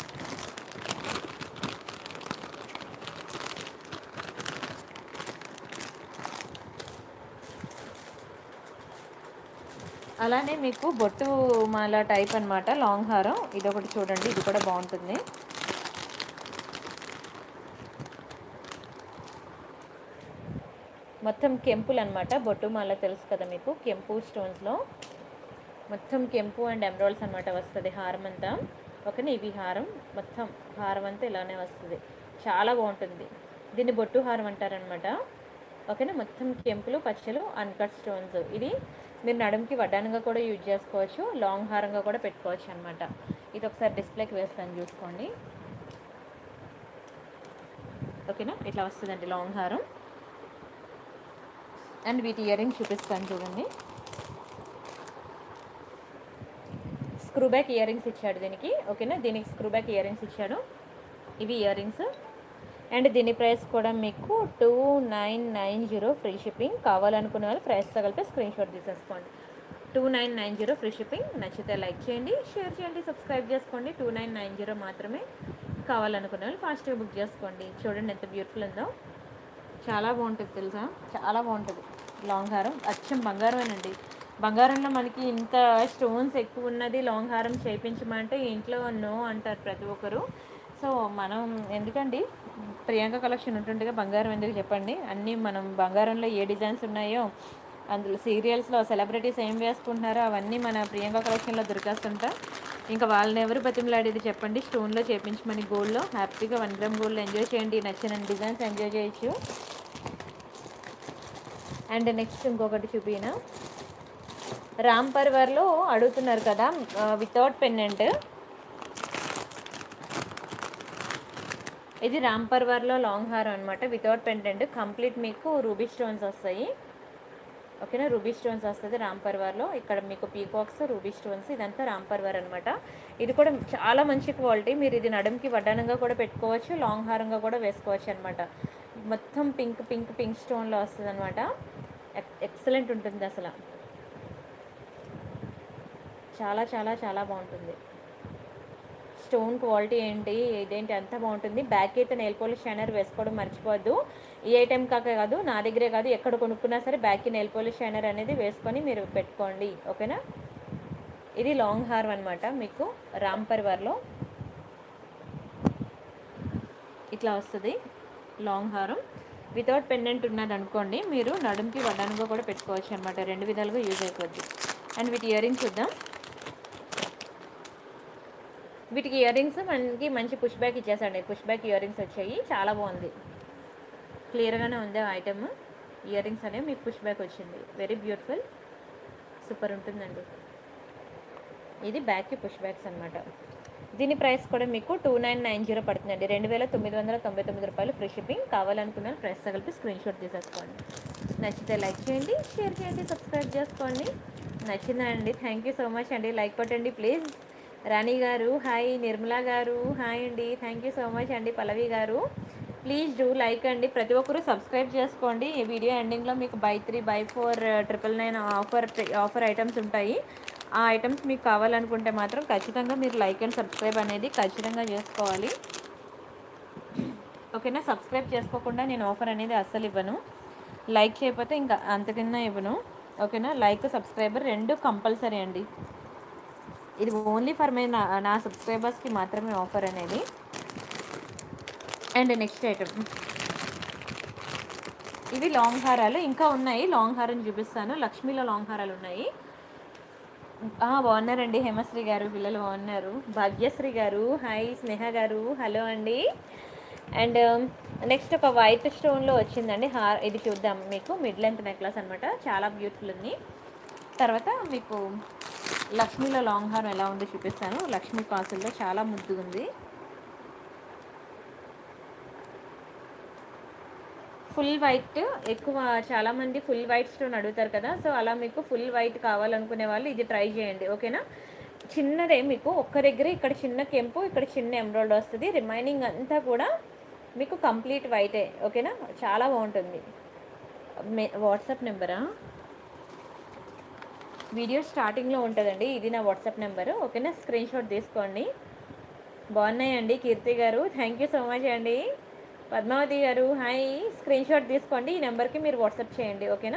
అలానే మీకు బొట్టు మాల టైప్ అనమాట లాంగ్ హారం. ఇది ఒకటి చూడండి. ఇది కూడా బాగుంటుంది. మొత్తం కెంపులు అనమాట. బొట్టు మాల తెలుసు కదా మీకు. కెంపు స్టోన్స్లో మొత్తం కెంపు అండ్ ఎమరాల్డ్స్ అనమాట వస్తుంది హారం అంతా. ఓకేనా. ఇవి హారం మొత్తం హారం అంతా ఇలానే వస్తుంది. చాలా బాగుంటుంది. దీన్ని బొట్టు హారం అంటారనమాట. ఓకేనా. మొత్తం కెంపులు, పచ్చలు, అన్కట్ స్టోన్స్. ఇది మీరు నడుముకి వడ్డానంగా కూడా యూజ్ చేసుకోవచ్చు. లాంగ్ హారంగా కూడా పెట్టుకోవచ్చు అనమాట. ఇది ఒకసారి డిస్ప్లేకి వేస్తాను చూసుకోండి. ఓకేనా. ఇట్లా వస్తుందండి లాంగ్ హారం. అండ్ వీటి ఇయర్ రింగ్స్ చూపిస్తాను చూడండి. స్క్రూ బ్యాక్ ఇయర్ రింగ్స్ ఇచ్చాడు దీనికి. ఓకేనా. దీనికి స్క్రూ బ్యాక్ ఇయర్ రింగ్స్ ఇచ్చాడు. ఇవి ఇయర్ రింగ్స్. అండ్ దీని ప్రైస్ కూడా మీకు 2990 ఫ్రీ షిప్పింగ్. కావాలనుకునే వాళ్ళు ప్రైస్తో కలిపి స్క్రీన్ షాట్ తీసేసుకోండి. 2990 ఫ్రీ షిప్పింగ్. నచ్చితే లైక్ చేయండి, షేర్ చేయండి, సబ్స్క్రైబ్ చేసుకోండి. 2990 మాత్రమే. కావాలనుకునే వాళ్ళు ఫాస్ట్గా బుక్ చేసుకోండి. చూడండి ఎంత బ్యూటిఫుల్ ఉందో. చాలా బాగుంటుంది తెలుసా. చాలా బాగుంటుంది లాంగ్ హారం. అచ్చం బంగారమేనండి. బంగారంలో మనకి ఇంత స్టోన్స్ ఎక్కువ ఉన్నది లాంగ్ హారం చేయించమంటే ఇంట్లో నో అంటారు ప్రతి ఒక్కరు. సో మనం ఎందుకండి, ప్రియాంక కలెక్షన్ ఉంటుండగా బంగారం ఎందుకు చెప్పండి. అన్నీ మనం బంగారంలో ఏ డిజైన్స్ ఉన్నాయో, అందులో సీరియల్స్లో సెలబ్రిటీస్ ఏం వేసుకుంటున్నారో అవన్నీ మన ప్రియాంక కలెక్షన్లో దొరికేస్తుంటా. ఇంకా వాళ్ళని ఎవరు బతిమలాడేది చెప్పండి. స్టోన్లో చేయించమని గోల్డ్లో హ్యాపీగా 1 గ్రామ్ గోల్డ్లో ఎంజాయ్ చేయండి. నచ్చిన డిజైన్స్ ఎంజాయ్ చేయొచ్చు. అండ్ నెక్స్ట్ ఇంకొకటి చూపినా. రామ్ పర్వర్లో అడుగుతున్నారు కదా వితౌట్ పెండెంట్. ఇది రామ్ పర్వర్లో లాంగ్ హారం అనమాట. Without pendant. కంప్లీట్ మీకు రూబీ స్టోన్స్ వస్తాయి. ఓకేనా. రూబీ స్టోన్స్ వస్తుంది రామ్ పర్వర్లో. ఇక్కడ మీకు పీకాక్స్, రూబీ స్టోన్స్, ఇదంతా రామ్ పర్వర్ అనమాట. ఇది కూడా చాలా మంచి క్వాలిటీ. మీరు ఇది నడుముకి వడ్డానంగా కూడా పెట్టుకోవచ్చు, లాంగ్ హారంగా కూడా వేసుకోవచ్చు అనమాట. మొత్తం పింక్ స్టోన్లో వస్తుంది అనమాట. ఎక్సలెంట్ ఉంటుంది అసలు. చాలా చాలా చాలా బాగుంటుంది. స్టోన్ క్వాలిటీ ఏంటి, ఇదేంటి, అంత బాగుంటుంది. బ్యాక్ అయితే నెయిల్ పాలిష్ షైనర్ వేసుకోవడం మర్చిపోవద్దు. ఈ ఐటెం కాదు, నా దగ్గరే కాదు, ఎక్కడ కొనుక్కున్నా సరే బ్యాక్కి నెయిల్ పాలిష్ షైనర్ అనేది వేసుకొని మీరు పెట్టుకోండి. ఓకేనా. ఇది లాంగ్ హారం అనమాట. మీకు రామ్ పర్వర్లో ఇట్లా వస్తుంది లాంగ్ హారం. వితౌట్ పెండెంట్ ఉన్నది అనుకోండి, మీరు నడుముకి వడ్డానుగా కూడా పెట్టుకోవచ్చు అనమాట. 2 విధాలుగా యూజ్ అయిపోద్ది. అండ్ వీటి ఇయర్ రింగ్స్ చూద్దాం. వీటికి ఇయర్ రింగ్స్ మనకి మంచి పుష్ బ్యాక్ ఇచ్చేసండి. పుష్ బ్యాక్ ఇయర్ రింగ్స్ వచ్చాయి. చాలా బాగుంది. క్లియర్గానే ఉంది ఐటమ్. ఇయర్ రింగ్స్ అనేవి మీకు పుష్ బ్యాక్ వచ్చింది. Very beautiful. సూపర్ ఉంటుందండి. ఇది బ్యాక్కి పుష్ బ్యాక్స్ అనమాట. దీని ప్రైస్ కూడా మీకు 2990 పడుతుందండి. 2999 రూపాయలు ఫ్రీ షిప్పింగ్. కావాలనుకున్న ప్రైస్తో కలిపి స్క్రీన్ షాట్ తీసేసుకోండి. నచ్చితే లైక్ చేయండి, షేర్ చేయండి, సబ్స్క్రైబ్ చేసుకోండి. నచ్చిందా అండి? థ్యాంక్ యూ సో మచ్ అండి. లైక్ కొట్టండి ప్లీజ్. రాణి గారు హాయ్, నిర్మలా గారు హాయ్ అండి, థ్యాంక్ యూ సో మచ్ అండి. పల్లవి గారు ప్లీజ్ డూ లైక్ అండి. ప్రతి ఒక్కరూ సబ్స్క్రైబ్ చేసుకోండి. ఈ వీడియో ఎండింగ్లో మీకు buy 3 buy 4 999 ఆఫర్ ఐటమ్స్ ఉంటాయి. ఆ ఐటమ్స్ మీకు కావాలనుకుంటే మాత్రం ఖచ్చితంగా మీరు లైక్ అండ్ సబ్స్క్రైబ్ అనేది ఖచ్చితంగా చేసుకోవాలి. ఓకేనా? సబ్స్క్రైబ్ చేసుకోకుండా నేను ఆఫర్ అనేది అస్సలు ఇవ్వను. లైక్ చేయకపోతే ఇంకా అంతకన్నా ఇవ్వను. ఓకేనా? లైక్ సబ్స్క్రైబర్ రెండు కంపల్సరీ అండి. ఇది ఓన్లీ ఫర్ నా సబ్స్క్రైబర్స్కి మాత్రమే ఆఫర్ అనేది. అండ్ నెక్స్ట్ ఐటమ్, ఇవి లాంగ్ హారాలు ఇంకా ఉన్నాయి. లాంగ్ హారం చూపిస్తాను. లక్ష్మీలో లాంగ్ హారాలు ఉన్నాయి. బాగున్నారండి హేమశ్రీ గారు, పిల్లలు బాగున్నారు. భాగ్యశ్రీ గారు హాయ్, స్నేహ గారు హలో అండి. అండ్ నెక్స్ట్ ఒక వైట్ స్టోన్లో వచ్చిందండి ఇది చూద్దాం. మీకు మిడ్ లెంత్ నెక్లెస్ అనమాట, చాలా బ్యూటిఫుల్ ఉంది. తర్వాత మీకు లక్ష్మీలో లాంగ్ హారం ఎలా ఉందో చూపిస్తాను. లక్ష్మీ కాసుల్లో చాలా ముద్దుగా ఉంది. ఫుల్ వైట్ ఎక్కువ చాలామంది ఫుల్ వైట్ స్టోన్ అడుగుతారు కదా, సో అలా మీకు ఫుల్ వైట్ కావాలనుకునే వాళ్ళు ఇది ట్రై చేయండి. ఓకేనా? చిన్నదే మీకు ఒక్క దగ్గర ఇక్కడ చిన్న కెంపు, ఇక్కడ చిన్న ఎంబ్రాయిడరీ వస్తుంది. రిమైనింగ్ అంతా కూడా మీకు కంప్లీట్ వైటే. ఓకేనా? చాలా బాగుంటుంది. వాట్సాప్ నెంబరా? వీడియో స్టార్టింగ్లో ఉంటుందండి. ఇది నా వాట్సాప్ నెంబరు. ఓకేనా? స్క్రీన్ షాట్ తీసుకోండి. బాగున్నాయండి కీర్తి గారు, థ్యాంక్ యూ సో మచ్ అండి. పద్మావతి గారు హాయ్, స్క్రీన్ షాట్ తీసుకోండి. ఈ నెంబర్కి మీరు వాట్సాప్ చేయండి. ఓకేనా?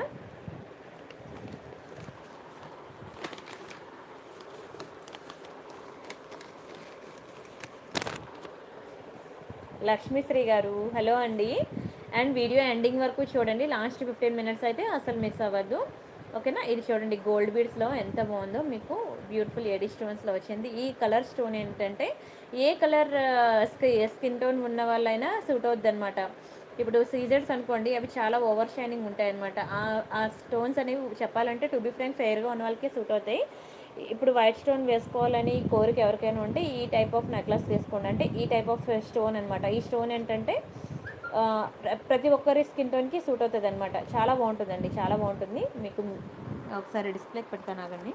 లక్ష్మీశ్రీ గారు హలో అండి. అండ్ వీడియో ఎండింగ్ వరకు చూడండి. లాస్ట్ 15 మినిట్స్ అయితే అసలు మిస్ అవ్వద్దు. ఓకేనా? ఇది చూడండి గోల్డ్ బీడ్స్లో ఎంత బాగుందో, మీకు బ్యూటిఫుల్ ఎడీ స్టోన్స్లో వచ్చింది. ఈ కలర్ స్టోన్ ఏంటంటే ఏ కలర్ స్కిన్ టోన్ ఉన్న వాళ్ళైనా సూట్ అవుద్ది అనమాట. ఇప్పుడు సీజర్స్ అనుకోండి, అవి చాలా ఓవర్ షైనింగ్ ఉంటాయి అనమాట. ఆ స్టోన్స్ అనేవి చెప్పాలంటే టు బి ఫ్రాంక్ ఫెయిర్గా ఉన్న వాళ్ళకి సూట్ అవుతాయి. ఇప్పుడు వైట్ స్టోన్ వేసుకోవాలని కోరిక ఎవరికైనా ఉంటే ఈ టైప్ ఆఫ్ నెక్లెస్ తీసుకోండి. అంటే ఈ టైప్ ఆఫ్ స్టోన్ అనమాట. ఈ స్టోన్ ఏంటంటే ప్రతి ఒక్కరి స్కిన్ టోన్కి సూట్ అవుతుంది అనమాట. చాలా బాగుంటుందండి, చాలా బాగుంటుంది. మీకు ఒకసారి డిస్ప్లేకి పెడతాను ఆగండి.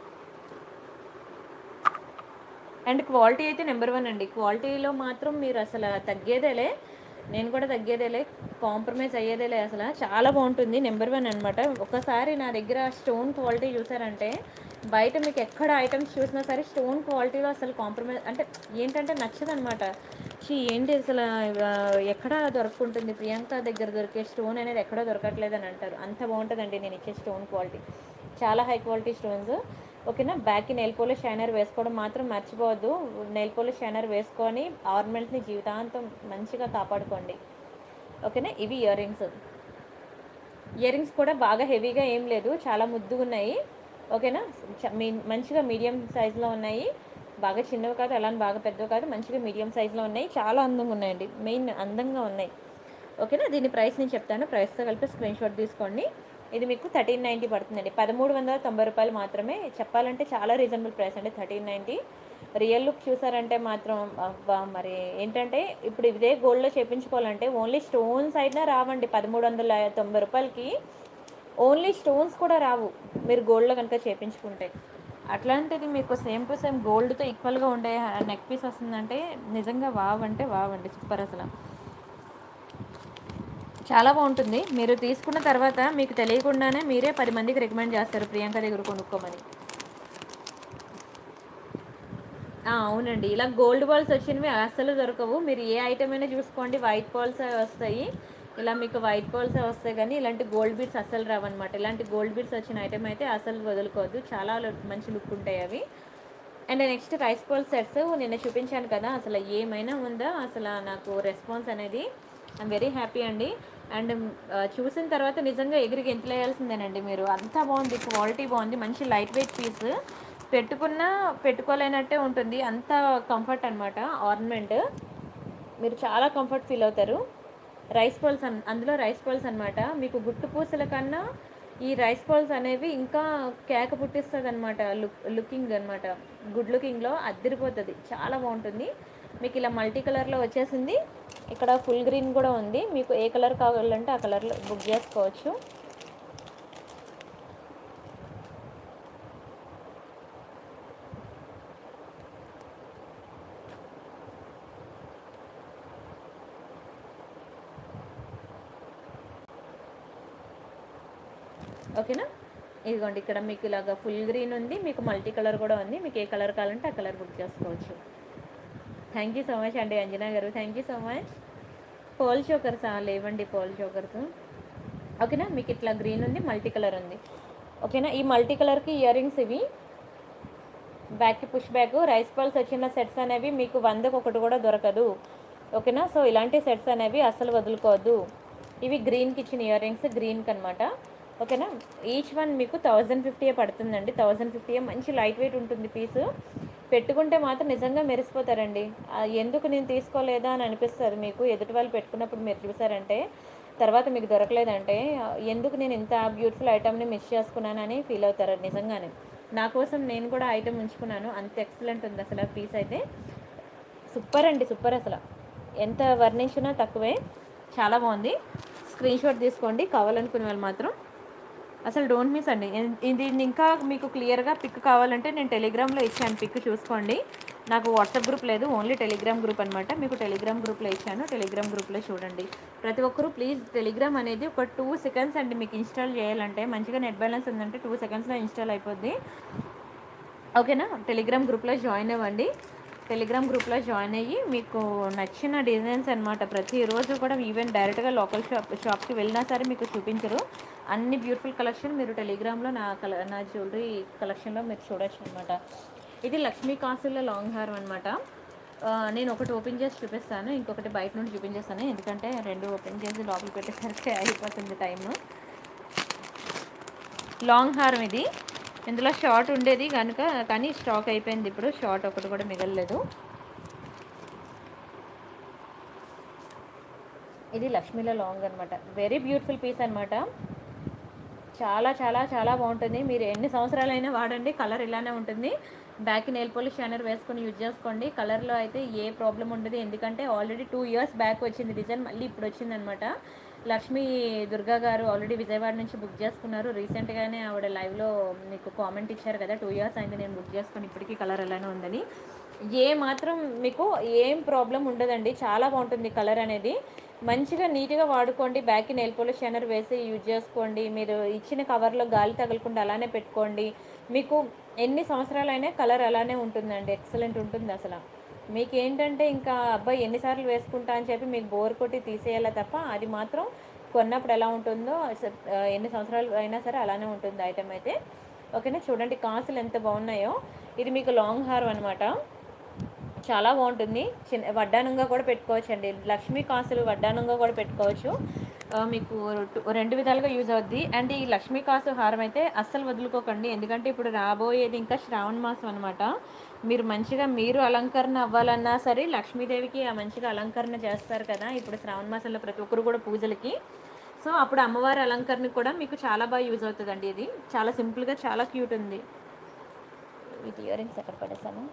అండ్ క్వాలిటీ అయితే నెంబర్ 1 అండి. క్వాలిటీలో మాత్రం మీరు అసలు తగ్గేదేలే, నేను కూడా తగ్గేదేలే, కాంప్రమైజ్ అయ్యేదేలే. అసలు చాలా బాగుంటుంది. నెంబర్ 1 అనమాట. ఒకసారి నా దగ్గర స్టోన్ క్వాలిటీ చూసారంటే బయట మీకు ఎక్కడ ఐటమ్స్ చూసినా సరే స్టోన్ క్వాలిటీలో అసలు కాంప్రమైజ్ అంటే ఏంటంటే నచ్చదనమాట. ఏంటి అసలు ఎక్కడ దొరుకుంటుంది, ప్రియాంక దగ్గర దొరికే స్టోన్ అనేది ఎక్కడ దొరకట్లేదు అని అంటారు. అంత బాగుంటుందండి నేను ఇచ్చే స్టోన్ క్వాలిటీ. చాలా హై క్వాలిటీ స్టోన్స్. ఓకేనా? బ్యాక్కి నెయిల్ పాలిష్ షైనర్ వేసుకోవడం మాత్రం మర్చిపోవద్దు. నెయిల్ పాలిష్ షైనర్ వేసుకొని ఆర్నమెంట్స్ని జీవితాంతం మంచిగా కాపాడుకోండి. ఓకేనా? ఇవి ఇయర్ రింగ్స్. ఇయర్ రింగ్స్ కూడా బాగా హెవీగా ఏం లేదు, చాలా ముద్దుగా ఉన్నాయి. ఓకేనా? మంచిగా మీడియం సైజులో ఉన్నాయి. బాగా చిన్నవి కాదు, అలా బాగా పెద్దవి కాదు, మంచిగా మీడియం సైజులో ఉన్నాయి. చాలా అందంగా ఉన్నాయండి, మెయిన్ అందంగా ఉన్నాయి. ఓకేనా? దీని ప్రైస్ నేను చెప్తాను. ప్రైస్తో కలిపి స్క్రీన్ షాట్ తీసుకోండి. ఇది మీకు 1390 పడుతుందండి. 1390 రూపాయలు మాత్రమే. చెప్పాలంటే చాలా రీజనబుల్ ప్రైస్ అండి. 1390. రియల్ లుక్ చూసారంటే మాత్రం మరి ఏంటంటే ఇప్పుడు ఇదే గోల్డ్లో చేయించుకోవాలంటే ఓన్లీ స్టోన్స్ అయినా రావండి. 1390 రూపాయలకి ఓన్లీ స్టోన్స్ కూడా రావు మీరు గోల్డ్లో కనుక చేయించుకుంటే. అట్లాంటిది మీకు సేమ్ టు సేమ్ గోల్డ్తో ఈక్వల్గా ఉండే నెక్ పీస్ వస్తుందంటే నిజంగా వావ్ అంటే వావ్ అండి, సూపర్. అసలు చాలా బాగుంటుంది. మీరు తీసుకున్న తర్వాత మీకు తెలియకుండానే మీరే 10 మందికి రికమెండ్ చేస్తారు ప్రియాంక దగ్గర కొనుక్కోమని. అవునండి, ఇలా గోల్డ్ బాల్స్ వచ్చినవి అస్సలు దొరకవు. మీరు ఏ ఐటమ్ అయినా చూసుకోండి, వైట్ బాల్స్ వస్తాయి. ఇలా మీకు వైట్ బాల్స్ వస్తాయి, కానీ ఇలాంటి గోల్డ్ బీడ్స్ అస్సలు రావన్నమాట. ఇలాంటి గోల్డ్ బీడ్స్ వచ్చిన ఐటమ్ అయితే అసలు వదులుకోవద్దు, చాలా మంచి లుక్ ఉంటాయి అవి. And next rice ball sets నిన్న చూపించాను కదా, అసలు ఏమైనా ఉందా అసలు నాకు రెస్పాన్స్ అనేది. ఐఎమ్ వెరీ హ్యాపీ అండి. అండ్ చూసిన తర్వాత నిజంగా ఎగిరికి ఎంతలేయాల్సిందేనండి మీరు. అంతా బాగుంది, క్వాలిటీ బాగుంది, మంచి లైట్ వెయిట్ పీస్. పెట్టుకున్నా పెట్టుకోలేనట్టే ఉంటుంది, అంత కంఫర్ట్ అనమాట. ఆర్నమెంట్ మీరు చాలా కంఫర్ట్ ఫీల్ అవుతారు. రైస్ బాల్స్ అందులో రైస్ బాల్స్ అనమాట. మీకు గుట్టు పూసల కన్నా ఈ రైస్ బాల్స్ అనేవి ఇంకా కేక పుట్టిస్తుంది అనమాట, లుకింగ్ అనమాట. గుడ్ లుకింగ్లో అద్దరిపోతుంది, చాలా బాగుంటుంది. మీకు ఇలా మల్టీ కలర్లో వచ్చేసింది. ఇక్కడ ఫుల్ గ్రీన్ కూడా ఉంది, మీకు ఏ కలర్ కావాలంటే ఆ కలర్లో బుక్ చేసుకోవచ్చు. ఓకేనా, ఇదిగోండి ఇక్కడ మీకు ఇలాగ ఫుల్ గ్రీన్ ఉంది, మీకు మల్టీ కలర్ కూడా ఉంది. మీకు ఏ కలర్ కావాలంటే ఆ కలర్ బుక్ చేసుకోవచ్చు. థ్యాంక్ యూ సో మచ్ అండి అంజనా గారు, థ్యాంక్ యూ సో మచ్. పోల్ చోకర్స్ లేవండి, పోల్ చోకర్స్. ఓకేనా, మీకు ఇట్లా గ్రీన్ ఉంది, మల్టీ కలర్ ఉంది. ఓకేనా, ఈ మల్టీ కలర్కి ఇయర్ రింగ్స్ ఇవి, బ్యాక్కి పుష్ బ్యాక్. రైస్ బాల్స్ వచ్చిన సెట్స్ అనేవి మీకు 100కి ఒకటి కూడా దొరకదు. ఓకేనా, సో ఇలాంటి సెట్స్ అనేవి అస్సలు వదులుకోవద్దు. ఇవి గ్రీన్కి ఇచ్చిన ఇయర్ రింగ్స్, గ్రీన్కి అనమాట. ఓకేనా, ఈచ్ వన్ మీకు 1050 పడుతుందండి. 1050 మంచి లైట్ వెయిట్ ఉంటుంది పీసు. పెట్టుకుంటే మాత్రం నిజంగా మెరిసిపోతారండి. ఎందుకు నేను తీసుకోలేదా అని అనిపిస్తుంది మీకు, ఎదుటి వాళ్ళు పెట్టుకున్నప్పుడు మీరు చూసారంటే, తర్వాత మీకు దొరకలేదంటే ఎందుకు నేను ఇంత బ్యూటిఫుల్ ఐటమ్ని మిస్ చేసుకున్నానని ఫీల్ అవుతారు నిజంగానే. నా కోసం నేను కూడా ఐటమ్ ఉంచుకున్నాను, అంత ఎక్సలెంట్ ఉంది అసలు పీస్ అయితే. సూపర్ అండి, సూపర్ అసలు, ఎంత వర్ణించినా తక్కువే. చాలా బాగుంది. స్క్రీన్ షాట్ తీసుకోండి కావాలనుకునే వాళ్ళు మాత్రం. అసలు డోంట్ మిస్ అండి. ఇది ఇంకా మీకు క్లియర్గా పిక్ కావాలంటే నేను టెలిగ్రామ్లో ఇచ్చాను, పిక్ చూసుకోండి. నాకు వాట్సాప్ గ్రూప్ లేదు, ఓన్లీ టెలిగ్రామ్ గ్రూప్ అనమాట. మీకు టెలిగ్రామ్ గ్రూప్లో ఇచ్చాను, టెలిగ్రామ్ గ్రూప్లో చూడండి. ప్రతి ఒక్కరూ ప్లీజ్, టెలిగ్రామ్ అనేది ఒక 2 సెకండ్స్ అండి మీకు ఇన్స్టాల్ చేయాలంటే. మంచిగా నెట్ బ్యాలెన్స్ ఉందంటే 2 సెకండ్స్లో ఇన్స్టాల్ అయిపోద్ది. ఓకేనా, టెలిగ్రామ్ గ్రూప్లో జాయిన్ అవ్వండి. టెలిగ్రామ్ గ్రూప్లో జాయిన్ అయ్యి మీకు నచ్చిన డిజైన్స్ అనమాట ప్రతిరోజు కూడా, ఈవెన్ డైరెక్ట్గా లోకల్ షాప్కి వెళ్ళినా సరే మీకు చూపించరు. అన్ని బ్యూటిఫుల్ కలెక్షన్ మీరు టెలిగ్రామ్లో నా జ్యువెలరీ కలెక్షన్లో మీరు చూడొచ్చు అనమాట. ఇది లక్ష్మీ కాసుల లాంగ్ హారం అనమాట. నేను ఒకటి ఓపెన్ చేసి చూపిస్తాను, ఇంకొకటి బయట నుండి చూపించేస్తాను, ఎందుకంటే రెండు ఓపెన్ చేసి లోపల పెట్టేసరికి అయిపోతుంది టైము. లాంగ్ హారం ఇది, ఇందులో షార్ట్ ఉండేది కనుక, కానీ స్టాక్ అయిపోయింది ఇప్పుడు, షార్ట్ ఒకటి కూడా మిగలలేదు. ఇది లక్ష్మీలో లాంగ్ అనమాట, వెరీ బ్యూటిఫుల్ పీస్ అనమాట. చాలా చాలా చాలా బాగుంటుంది. మీరు ఎన్ని సంవత్సరాలైనా వాడండి, కలర్ ఇలానే ఉంటుంది. బ్యాక్ నెయిల్ పాలిష్ షైనర్ వేసుకొని యూజ్ చేసుకోండి. కలర్లో అయితే ఏ ప్రాబ్లం ఉండదు, ఎందుకంటే ఆల్రెడీ 2 years బ్యాక్ వచ్చింది డిజైన్, మళ్ళీ ఇప్పుడు వచ్చిందనమాట. లక్ష్మీ దుర్గా గారు ఆల్రెడీ విజయవాడ నుంచి బుక్ చేసుకున్నారు. రీసెంట్గానే ఆవిడ లైవ్లో మీకు కామెంట్ ఇచ్చారు కదా, 2 years అయింది నేను బుక్ చేసుకొని, ఇప్పటికీ కలర్ అలానే ఉందని. ఏ మాత్రం మీకు ఏం ప్రాబ్లం ఉండదండి, చాలా బాగుంటుంది కలర్ అనేది. మంచిగా నీట్గా వాడుకోండి. బ్యాక్కి నెయిల్ పాలిష్ షైనర్ వేసి యూజ్ చేసుకోండి. మీరు ఇచ్చిన కవర్లో గాలి తగలకుండా అలానే పెట్టుకోండి. మీకు ఎన్ని సంవత్సరాలైనా కలర్ అలానే ఉంటుందండి, ఎక్సలెంట్ ఉంటుంది అసలు. మీకు ఏంటంటే ఇంకా అబ్బాయి ఎన్నిసార్లు వేసుకుంటా అని చెప్పి మీకు బోర్ కొట్టి తీసేయాలా తప్ప, అది మాత్రం కొన్నప్పుడు ఎలా ఉంటుందో ఎన్ని సంవత్సరాలు అయినా సరే అలానే ఉంటుంది ఐటమ్ అయితే. ఓకేనా, చూడండి కాసులు ఎంత బాగున్నాయో. ఇది మీకు లాంగ్ హారం అనమాట, చాలా బాగుంటుంది. వడ్డానంగా కూడా పెట్టుకోవచ్చు అండి, లక్ష్మీ కాసులు వడ్డానంగా కూడా పెట్టుకోవచ్చు. మీకు 2 విధాలుగా యూజ్ అవుద్ది. అండ్ ఈ లక్ష్మీ కాసు హారం అయితే అస్సలు వదులుకోకండి, ఎందుకంటే ఇప్పుడు రాబోయేది ఇంకా శ్రావణ మాసం అనమాట. మీరు మంచిగా మీరు అలంకరణ అవ్వాలన్నా సరే, లక్ష్మీదేవికి మంచిగా అలంకరణ చేస్తారు కదా ఇప్పుడు శ్రావణ మాసంలో ప్రతి ఒక్కరు కూడా పూజలకి. సో అప్పుడు అమ్మవారి అలంకరణకి కూడా మీకు చాలా బాగా యూజ్ అవుతుందండి. ఇది చాలా సింపుల్గా చాలా క్యూట్ ఉంది. వీటి ఇయర్ రింగ్స్ ఎక్కడ పడేసాను.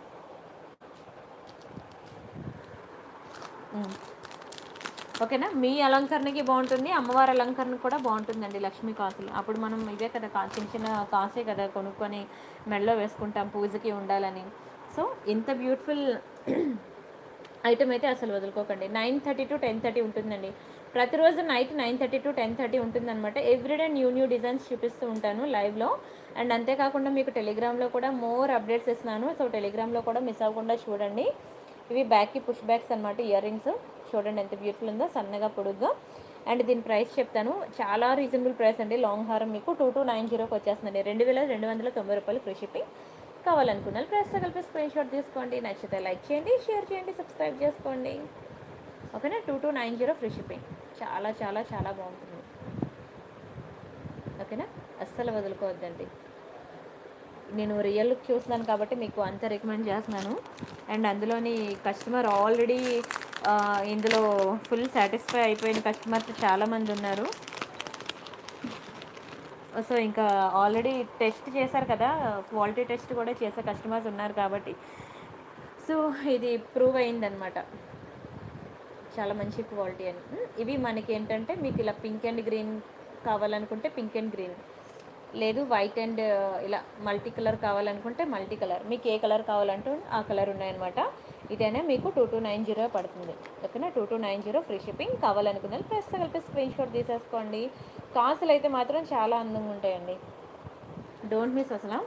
ఓకేనా, మీ అలంకరణకి బాగుంటుంది, అమ్మవారి అలంకరణకి కూడా బాగుంటుందండి లక్ష్మీ కాసులు. అప్పుడు మనం ఇవే కదా చిన్న చిన్న కాసే కదా కొనుక్కొని మెడలో వేసుకుంటాం పూజకి ఉండాలని. సో ఇంత బ్యూటిఫుల్ ఐటమ్ అయితే అసలు వదులుకోకండి. 9:30 to 10:30 ఉంటుందండి. ప్రతిరోజు నైట్ 9:30 to 10:30 ఉంటుందన్నమాట. ఎవ్రీడే న్యూ డిజైన్స్ చూపిస్తూ ఉంటాను లైవ్లో. అండ్ అంతేకాకుండా మీకు టెలిగ్రామ్లో కూడా మోర్ అప్డేట్స్ ఇస్తున్నాను. సో టెలిగ్రామ్లో కూడా మిస్ అవ్వకుండా చూడండి. ఇవి బ్యాక్కి పుష్ బ్యాక్స్ అనమాట, ఇయర్ రింగ్స్ చూడండి ఎంత బ్యూటిఫుల్ ఉందో, సన్నగా పొడుగ్గా. అండ్ దీని ప్రైస్ చెప్తాను, చాలా రీజనబుల్ ప్రైస్ అండి. లాంగ్ హారం మీకు 2290కి వచ్చేస్తుందండి, 2290 ఫ్రీ షిప్పింగ్. కావాలనుకున్న ప్రైస్తో కలిపి స్క్రీన్ షాట్ తీసుకోండి. నచ్చితే లైక్ చేయండి, షేర్ చేయండి, సబ్స్క్రైబ్ చేసుకోండి. ఓకేనా, 2290 ఫ్రీ షిప్పింగ్. చాలా చాలా చాలా బాగుంటుంది. ఓకేనా, అస్సలు వదులుకోవద్దండి. నేను రియల్ లుక్ చూస్తున్నాను కాబట్టి మీకు అంత రికమెండ్ చేస్తున్నాను. అండ్ అందులోని కస్టమర్ ఆల్రెడీ ఇందులో ఫుల్ సాటిస్ఫై అయిపోయిన కస్టమర్స్ చాలామంది ఉన్నారు. సో ఇంకా ఆల్రెడీ టెస్ట్ చేశారు కదా, క్వాలిటీ టెస్ట్ కూడా చేసే కస్టమర్స్ ఉన్నారు కాబట్టి సో ఇది ప్రూవ్ అయిందనమాట, చాలా మంచి క్వాలిటీ అని. ఇవి మనకి ఏంటంటే మీకు ఇలా పింక్ అండ్ గ్రీన్ కావాలనుకుంటే పింక్ అండ్ గ్రీన్, లేదు వైట్ అండ్ ఇలా మల్టీ కలర్ కావాలనుకుంటే మల్టీ కలర్, మీకు ఏ కలర్ కావాలంటే ఆ కలర్ ఉన్నాయన్నమాట. ఇదైనా మీకు 2290 పడుతుంది. ఓకేనా, 2290 ఫ్రీ షిప్పింగ్. కావాలనుకుందని ప్రెస్ కలిపి స్క్రీన్ షాట్ తీసేసుకోండి. కాసులు అయితే మాత్రం చాలా అందంగా ఉంటాయండి, డోంట్ మిస్ అసలు.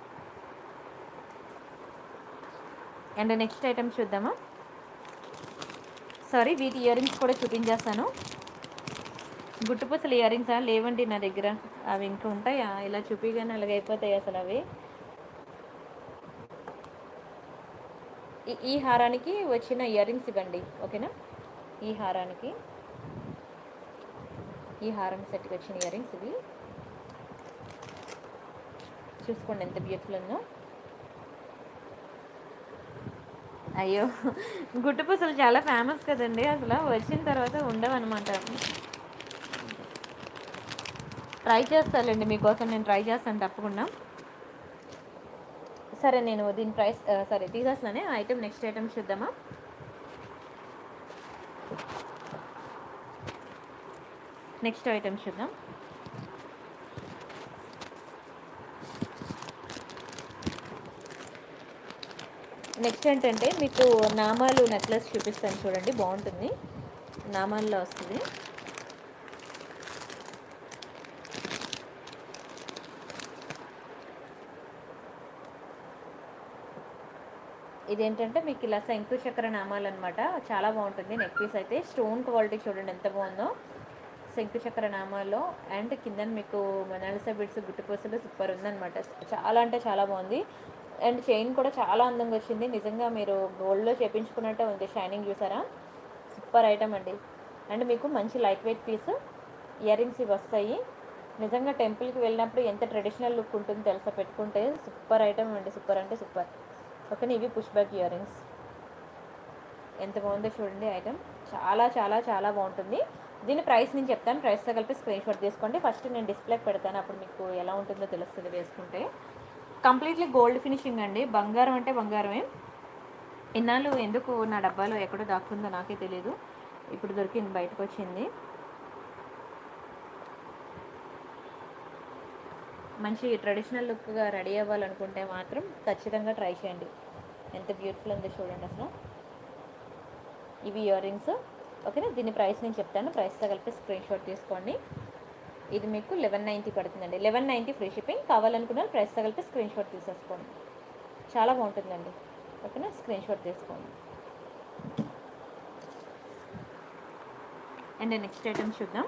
అండ్ నెక్స్ట్ ఐటమ్ చూద్దామా. సారీ, వీటి ఇయర్ రింగ్స్ కూడా చూపించేస్తాను. గుట్టుపూసలు ఇయర్ రింగ్సా లేవండి నా దగ్గర, అవి ఇంకా ఉంటాయా, ఇలా చూపిగానే అలాగ అయిపోతాయి అసలు అవి. ఈ హారానికి వచ్చిన ఇయర్ రింగ్స్ ఇవ్వండి. ఓకేనా, ఈ హారానికి, ఈ హారం సెట్కి వచ్చిన ఇయర్ రింగ్స్ ఇవి చూసుకోండి ఎంత బ్యూటిఫుల్ ఉందో. అయ్యో, గుట్టుపూసలు చాలా ఫేమస్ కదండి, అసలు వచ్చిన తర్వాత ఉండవన్నమాట. ట్రై చేస్తానండి మీకోసం, నేను ట్రై చేస్తాను తప్పకుండా. సరే, నేను దీని ప్రైస్ సరే తీసేస్తానే ఐటమ్. నెక్స్ట్ ఐటమ్ చూద్దామా. నెక్స్ట్ ఐటమ్ చూద్దాం. నెక్స్ట్ ఏంటంటే మీకు నామాలు నెక్లెస్ చూపిస్తాను చూడండి, బాగుంటుంది, నామాల్లో వస్తుంది. ఇదేంటంటే మీకు ఇలా శంకు చక్ర నామాలు అనమాట, చాలా బాగుంటుంది. నెక్ పీస్ అయితే స్టోన్ క్వాలిటీ చూడండి ఎంత బాగుందో, శంకు చక్ర నామాల్లో. అండ్ కింద మీకు మనాలిసా బిడ్స్ గుట్టుపూసలు సూపర్ ఉందన్నమాట, చాలా అంటే చాలా బాగుంది. అండ్ చైన్ కూడా చాలా అందంగా వచ్చింది, నిజంగా మీరు గోల్డ్లో చేయించుకున్నట్టే ఉంది, షైనింగ్ చూసారా, సూపర్ ఐటమ్ అండి. అండ్ మీకు మంచి light weight piece, ear rings ఇవి వస్తాయి. నిజంగా టెంపుల్కి వెళ్ళినప్పుడు ఎంత ట్రెడిషనల్ లుక్ ఉంటుందో తెలుసా పెట్టుకుంటే, సూపర్ ఐటమ్ అండి, సూపర్ అంటే సూపర్. ఓకేనా, ఇవి పుష్ బ్యాక్ ఇయర్ రింగ్స్, ఎంత బాగుందో చూడండి ఐటమ్, చాలా చాలా చాలా బాగుంటుంది. దీని ప్రైస్ నేను చెప్తాను, ప్రైస్తో కలిపి స్క్రీన్ షాట్ తీసుకోండి. ఫస్ట్ నేను డిస్ప్లేకి పెడతాను, అప్పుడు మీకు ఎలా ఉంటుందో తెలుస్తుంది వేసుకుంటే. కంప్లీట్లీ గోల్డ్ ఫినిషింగ్ అండి, బంగారం అంటే బంగారమే. ఇన్నాళ్ళు ఎందుకు నా డబ్బాలో ఎక్కడో దాక్కుందో నాకే తెలియదు, ఇప్పుడు దొరికింది, బయటకు వచ్చింది. మంచి ట్రెడిషనల్ లుక్గా రెడీ అవ్వాలనుకుంటే మాత్రం ఖచ్చితంగా ట్రై చేయండి. ఎంత బ్యూటిఫుల్ ఉందో చూడండి అసలు. ఇవి ఇయర్ రింగ్స్. ఓకేనా, దీని ప్రైస్ నేను చెప్తాను, ప్రైస్తో కలిపి స్క్రీన్ షాట్ తీసుకోండి. ఇది మీకు 1190 పడుతుందండి, 1190 ఫ్రీ షిప్పింగ్. కావాలనుకున్న ప్రైస్తో కలిపి స్క్రీన్ షాట్ తీసేసుకోండి, చాలా బాగుంటుందండి. ఓకేనా, స్క్రీన్ షాట్ తీసుకోండి. అండ్ నెక్స్ట్ ఐటమ్ చూద్దాం.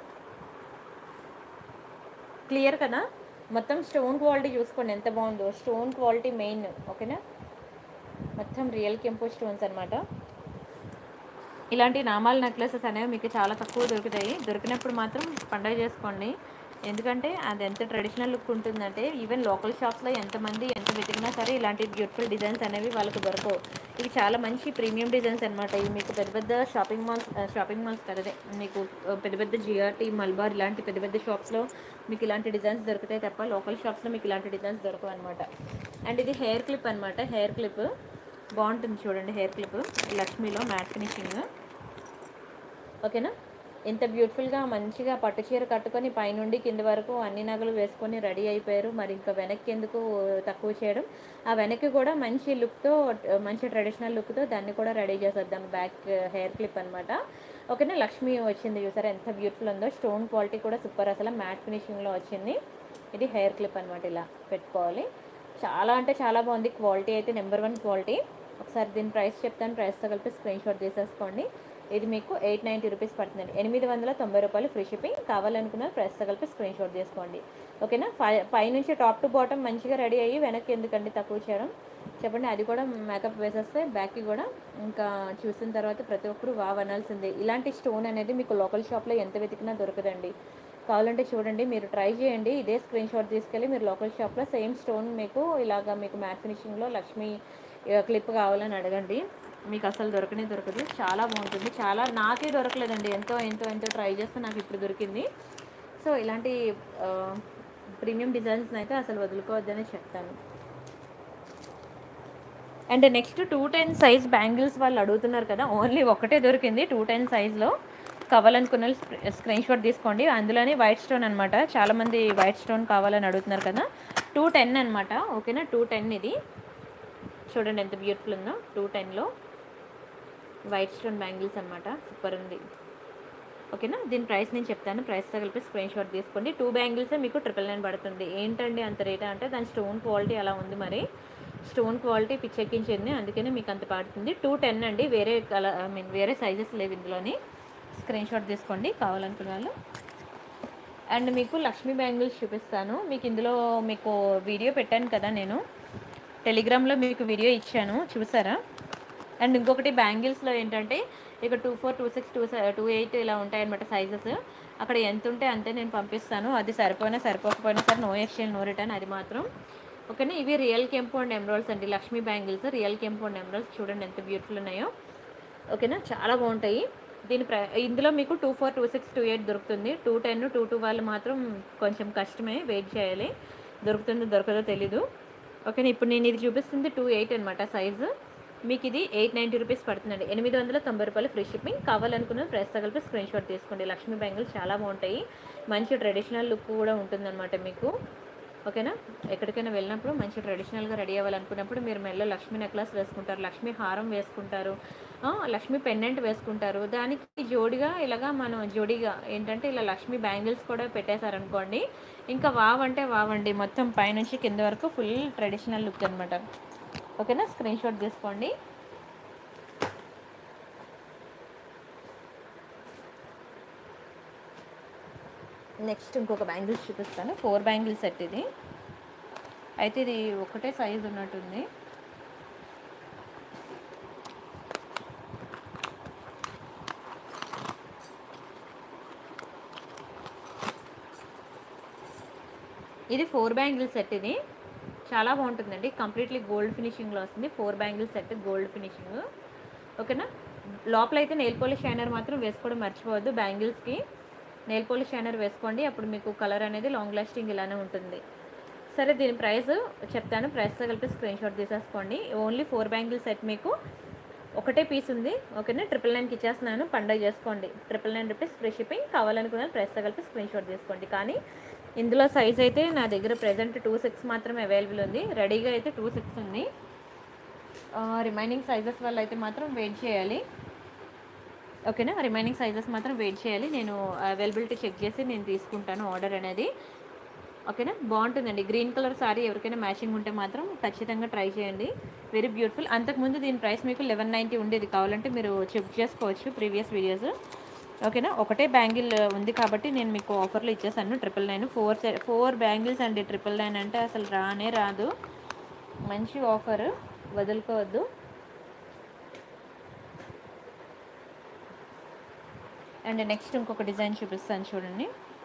క్లియర్ కదా, మొత్తం స్టోన్ క్వాలిటీ చూసుకోండి ఎంత బాగుందో, స్టోన్ క్వాలిటీ మెయిన్. ఓకేనా, మొత్తం రియల్ కెంపో స్టోన్స్ అనమాట. ఇలాంటి నామాల నెక్లెసెస్ అనేవి మీకు చాలా తక్కువ దొరుకుతాయి, దొరికినప్పుడు మాత్రం పండగ చేసుకోండి. ఎందుకంటే అది ఎంత ట్రెడిషనల్ లుక్ ఉంటుందంటే ఈవెన్ లోకల్ షాప్స్లో ఎంతమంది ఎంత వెతికినా సరే ఇలాంటి బ్యూటిఫుల్ డిజైన్స్ అనేవి వాళ్ళకి దొరకవు. ఇవి చాలా మంచి ప్రీమియం డిజైన్స్ అనమాట. ఇవి మీకు పెద్ద పెద్ద షాపింగ్ మాల్స్ కదదే, మీకు పెద్ద పెద్ద జిఆర్టీ, మల్బార్ ఇలాంటి పెద్ద పెద్ద షాప్స్లో మీకు ఇలాంటి డిజైన్స్ దొరుకుతాయి తప్ప లోకల్ షాప్స్లో మీకు ఇలాంటి డిజైన్స్ దొరకవు అనమాట. అండ్ ఇది హెయిర్ క్లిప్ అనమాట, హెయిర్ క్లిప్ బాగుంటుంది చూడండి, హెయిర్ క్లిప్ లక్ష్మీలో మ్యాట్ ఫినిషింగ్. ఓకేనా, ఎంత బ్యూటిఫుల్గా మంచిగా పట్టు చీర కట్టుకొని పైనుండి కింద వరకు అన్ని నగలు వేసుకొని రెడీ అయిపోయారు. మరి ఇంకా వెనక్కి ఎందుకు తక్కువ చేయడం, ఆ వెనక్కి కూడా మంచి లుక్తో, మంచి ట్రెడిషనల్ లుక్తో దాన్ని కూడా రెడీ చేసేద్దాం. బ్యాక్ హెయిర్ క్లిప్ అనమాట. ఓకేనా, లక్ష్మి వచ్చింది చూసారా ఎంత బ్యూటిఫుల్ ఉందో, స్టోన్ క్వాలిటీ కూడా సూపర్, అసలు మ్యాట్ ఫినిషింగ్లో వచ్చింది. ఇది హెయిర్ క్లిప్ అనమాట, ఇలా పెట్టుకోవాలి. చాలా అంటే చాలా బాగుంది, క్వాలిటీ అయితే నెంబర్ 1 క్వాలిటీ. ఒకసారి దీని ప్రైస్ చెప్తాను, ప్రైస్తో కలిపి స్క్రీన్ షాట్ తీసేసుకోండి. ఇది మీకు 890 రూపీస్ పడుతుందండి, 890 రూపాయలు ఫ్రీ షిప్పింగ్. కావాలనుకున్న ప్రైస్తో కలిపి స్క్రీన్ షాట్ తీసుకోండి. ఓకేనా, పైనుంచి టాప్ టు బాటమ్ మంచిగా రెడీ అయ్యి వెనక్కి ఎందుకండి తక్కువ చేయడం చెప్పండి. అది కూడా మేకప్ వేసేస్తే బ్యాక్కి కూడా ఇంకా చూసిన తర్వాత ప్రతి ఒక్కరు వావ్ అనాల్సిందే. ఇలాంటి స్టోన్ అనేది మీకు లోకల్ షాప్లో ఎంత వెతికినా దొరకదండి. కావాలంటే చూడండి, మీరు ట్రై చేయండి, ఇదే స్క్రీన్ షాట్ తీసుకెళ్ళి మీరు లోకల్ షాప్లో సేమ్ స్టోన్ మీకు ఇలాగా మీకు మ్యాట్ ఫినిషింగ్లో లక్ష్మీ క్లిప్ కావాలని అడగండి, మీకు అసలు దొరకదు. చాలా బాగుంటుంది, చాలా నాకే దొరకలేదండి, ఎంతో ట్రై చేస్తే నాకు ఇప్పుడు దొరికింది. సో ఇలాంటి ప్రీమియం డిజైన్స్ అయితే అసలు వదులుకోవద్దనే చెప్తాను. అండ్ నెక్స్ట్ 210 సైజ్ బ్యాంగిల్స్ వాళ్ళు అడుగుతున్నారు కదా, ఓన్లీ ఒకటే దొరికింది 210 సైజ్లో. కావాలనుకున్న స్క్రీన్ షాట్ తీసుకోండి. అందులోనే వైట్ స్టోన్ అనమాట, చాలామంది వైట్ స్టోన్ కావాలని అడుగుతున్నారు కదా. 210 అనమాట, ఓకేనా. 210 ఇది చూడండి ఎంత బ్యూటిఫుల్ ఉందో. 210లో వైట్ స్టోన్ బ్యాంగిల్స్ అనమాట, సూపర్ ఉంది, ఓకేనా. దీని ప్రైస్ నేను చెప్తాను, ప్రైస్తో కలిపి స్క్రీన్ షాట్ తీసుకోండి. 2 బ్యాంగిల్సే మీకు 999 పడుతుంది. ఏంటండి అంత రేటా అంటే దాని స్టోన్ క్వాలిటీ అలా ఉంది, మరి స్టోన్ క్వాలిటీ పిచ్చెక్కించింది, అందుకనే మీకు అంత పడుతుంది. 210 అండి, వేరే కలర్ వేరే సైజెస్ లేవు ఇందులోని. స్క్రీన్ షాట్ తీసుకోండి కావాలనుకున్న వాళ్ళు. అండ్ మీకు లక్ష్మీ బ్యాంగిల్స్ చూపిస్తాను. మీకు ఇందులో మీకు వీడియో పెట్టాను కదా నేను, టెలిగ్రామ్లో మీకు వీడియో ఇచ్చాను, చూసారా. అండ్ ఇంకొకటి బ్యాంగిల్స్లో ఏంటంటే ఇక 24, 26, 28 ఇలా ఉంటాయన్నమాట సైజెస్. అక్కడ ఎంత ఉంటే అంతే నేను పంపిస్తాను. అది సరిపోకపోయినా సరే నో ఎక్స్చేంజ్ నో రిటర్న్, అది మాత్రం, ఓకేనా. ఇవి రియల్ కెంపు అండ్ ఎమరాల్డ్స్ అండి, లక్ష్మీ బ్యాంగిల్స్ రియల్ కెంపు అండ్ ఎమరాల్డ్స్. చూడండి ఎంత బ్యూటిఫుల్ ఉన్నాయో, ఓకేనా, చాలా బాగుంటాయి. దీని ఇందులో మీకు 24, 26, 28 దొరుకుతుంది. 210, 22 వాళ్ళు మాత్రం కొంచెం కష్టమే, వెయిట్ చేయాలి, దొరుకుతుందో దొరకదో తెలీదు, ఓకేనా. ఇప్పుడు నేను ఇది చూపిస్తుంది 28 అనమాట సైజు. మీకు ఇది 890 రూపీస్ పడుతుందండి, 890 రూపాయలు ఫ్రీ షిప్పింగ్. కావాలనుకున్న ప్రైస్ తగిలిపి స్క్రీన్ షాట్ తీసుకోండి. లక్ష్మీ బ్యాంగిల్స్ చాలా బాగుంటాయి, మంచి ట్రెడిషనల్ లుక్ కూడా ఉంటుందన్నమాట మీకు, ఓకేనా. ఎక్కడికైనా వెళ్ళినప్పుడు మంచి ట్రెడిషనల్గా రెడీ అవ్వాలనుకున్నప్పుడు మీరు మెల్ల లక్ష్మీ నెక్లెస్ వేసుకుంటారు, లక్ష్మీ హారం వేసుకుంటారు, లక్ష్మీ పెండెంట్ వేసుకుంటారు. దానికి జోడిగా ఇలాగా మనం జోడిగా ఏంటంటే ఇలా లక్ష్మీ బ్యాంగిల్స్ కూడా పెట్టేశారనుకోండి, ఇంకా వావంటే వావండి, మొత్తం పైనుంచి కింద వరకు ఫుల్ ట్రెడిషనల్ లుక్ అనమాట, ఓకేనా. స్క్రీన్ షాట్ తీసుకోండి. నెక్స్ట్ ఇంకొక బ్యాంగిల్స్ చూపిస్తాను, 4 బ్యాంగిల్స్ సెట్ ఇది. అయితే ఇది ఒకటే సైజు ఉన్నట్టుంది. ఇది 4 బ్యాంగిల్స్ సెట్, ఇది చాలా బాగుంటుందండి, కంప్లీట్లీ గోల్డ్ ఫినిషింగ్లో వస్తుంది. 4 బ్యాంగిల్స్ సెట్ గోల్డ్ ఫినిషింగ్, ఓకేనా. లోపల అయితే నెయిల్ పాలిష్ షైనర్ మాత్రం వేసుకోవడం మర్చిపోవద్దు. బ్యాంగిల్స్కి నెయిల్ పాలిష్ షైనర్ వేసుకోండి, అప్పుడు మీకు కలర్ అనేది లాంగ్ లాస్టింగ్ ఇలానే ఉంటుంది. సరే దీని ప్రైస్ చెప్తాను, ప్రైస్తో కలిపి స్క్రీన్ షాట్ తీసేసుకోండి. ఓన్లీ 4 బ్యాంగిల్స్ సెట్ మీకు ఒకటే పీస్ ఉంది, ఓకేనా. 999కి ఇచ్చేస్తున్నాను, పండుగ చేసుకోండి. 999 రూపీస్ ఫ్రీ షిప్పింగ్. కావాలనుకున్న ప్రైస్తో కలిపి స్క్రీన్ షాట్ తీసుకోండి. కానీ ఇందులో సైజ్ అయితే నా దగ్గర ప్రెజెంట్ 26 మాత్రమే అవైలబుల్ ఉంది, రెడీగా అయితే 26 ఉంది. రిమైనింగ్ సైజెస్ వల్ల అయితే మాత్రం వెయిట్ చేయాలి, ఓకేనా. రిమైనింగ్ సైజెస్ మాత్రం వెయిట్ చేయాలి, నేను అవైలబిలిటీ చెక్ చేసి నేను తీసుకుంటాను ఆర్డర్ అనేది, ఓకేనా. బాగుంటుందండి, గ్రీన్ కలర్ సారీ ఎవరికైనా మ్యాచింగ్ ఉంటే మాత్రం ఖచ్చితంగా ట్రై చేయండి, వెరీ బ్యూటిఫుల్. అంతకుముందు దీని ప్రైస్ మీకు 1190 ఉండేది, కావాలంటే మీరు చెక్ చేసుకోవచ్చు ప్రీవియస్ వీడియోస్, ఓకేనా. ఒకటే బ్యాంగిల్ ఉంది కాబట్టి నేను మీకు ఆఫర్లో ఇచ్చేసాను 999. 4 బ్యాంగిల్స్ అండి 999 అంటే అసలు రానే రాదు, మంచి ఆఫర్, వదులుకోవద్దు. అండ్ నెక్స్ట్ ఇంకొక డిజైన్ చూపిస్తాను చూడండి.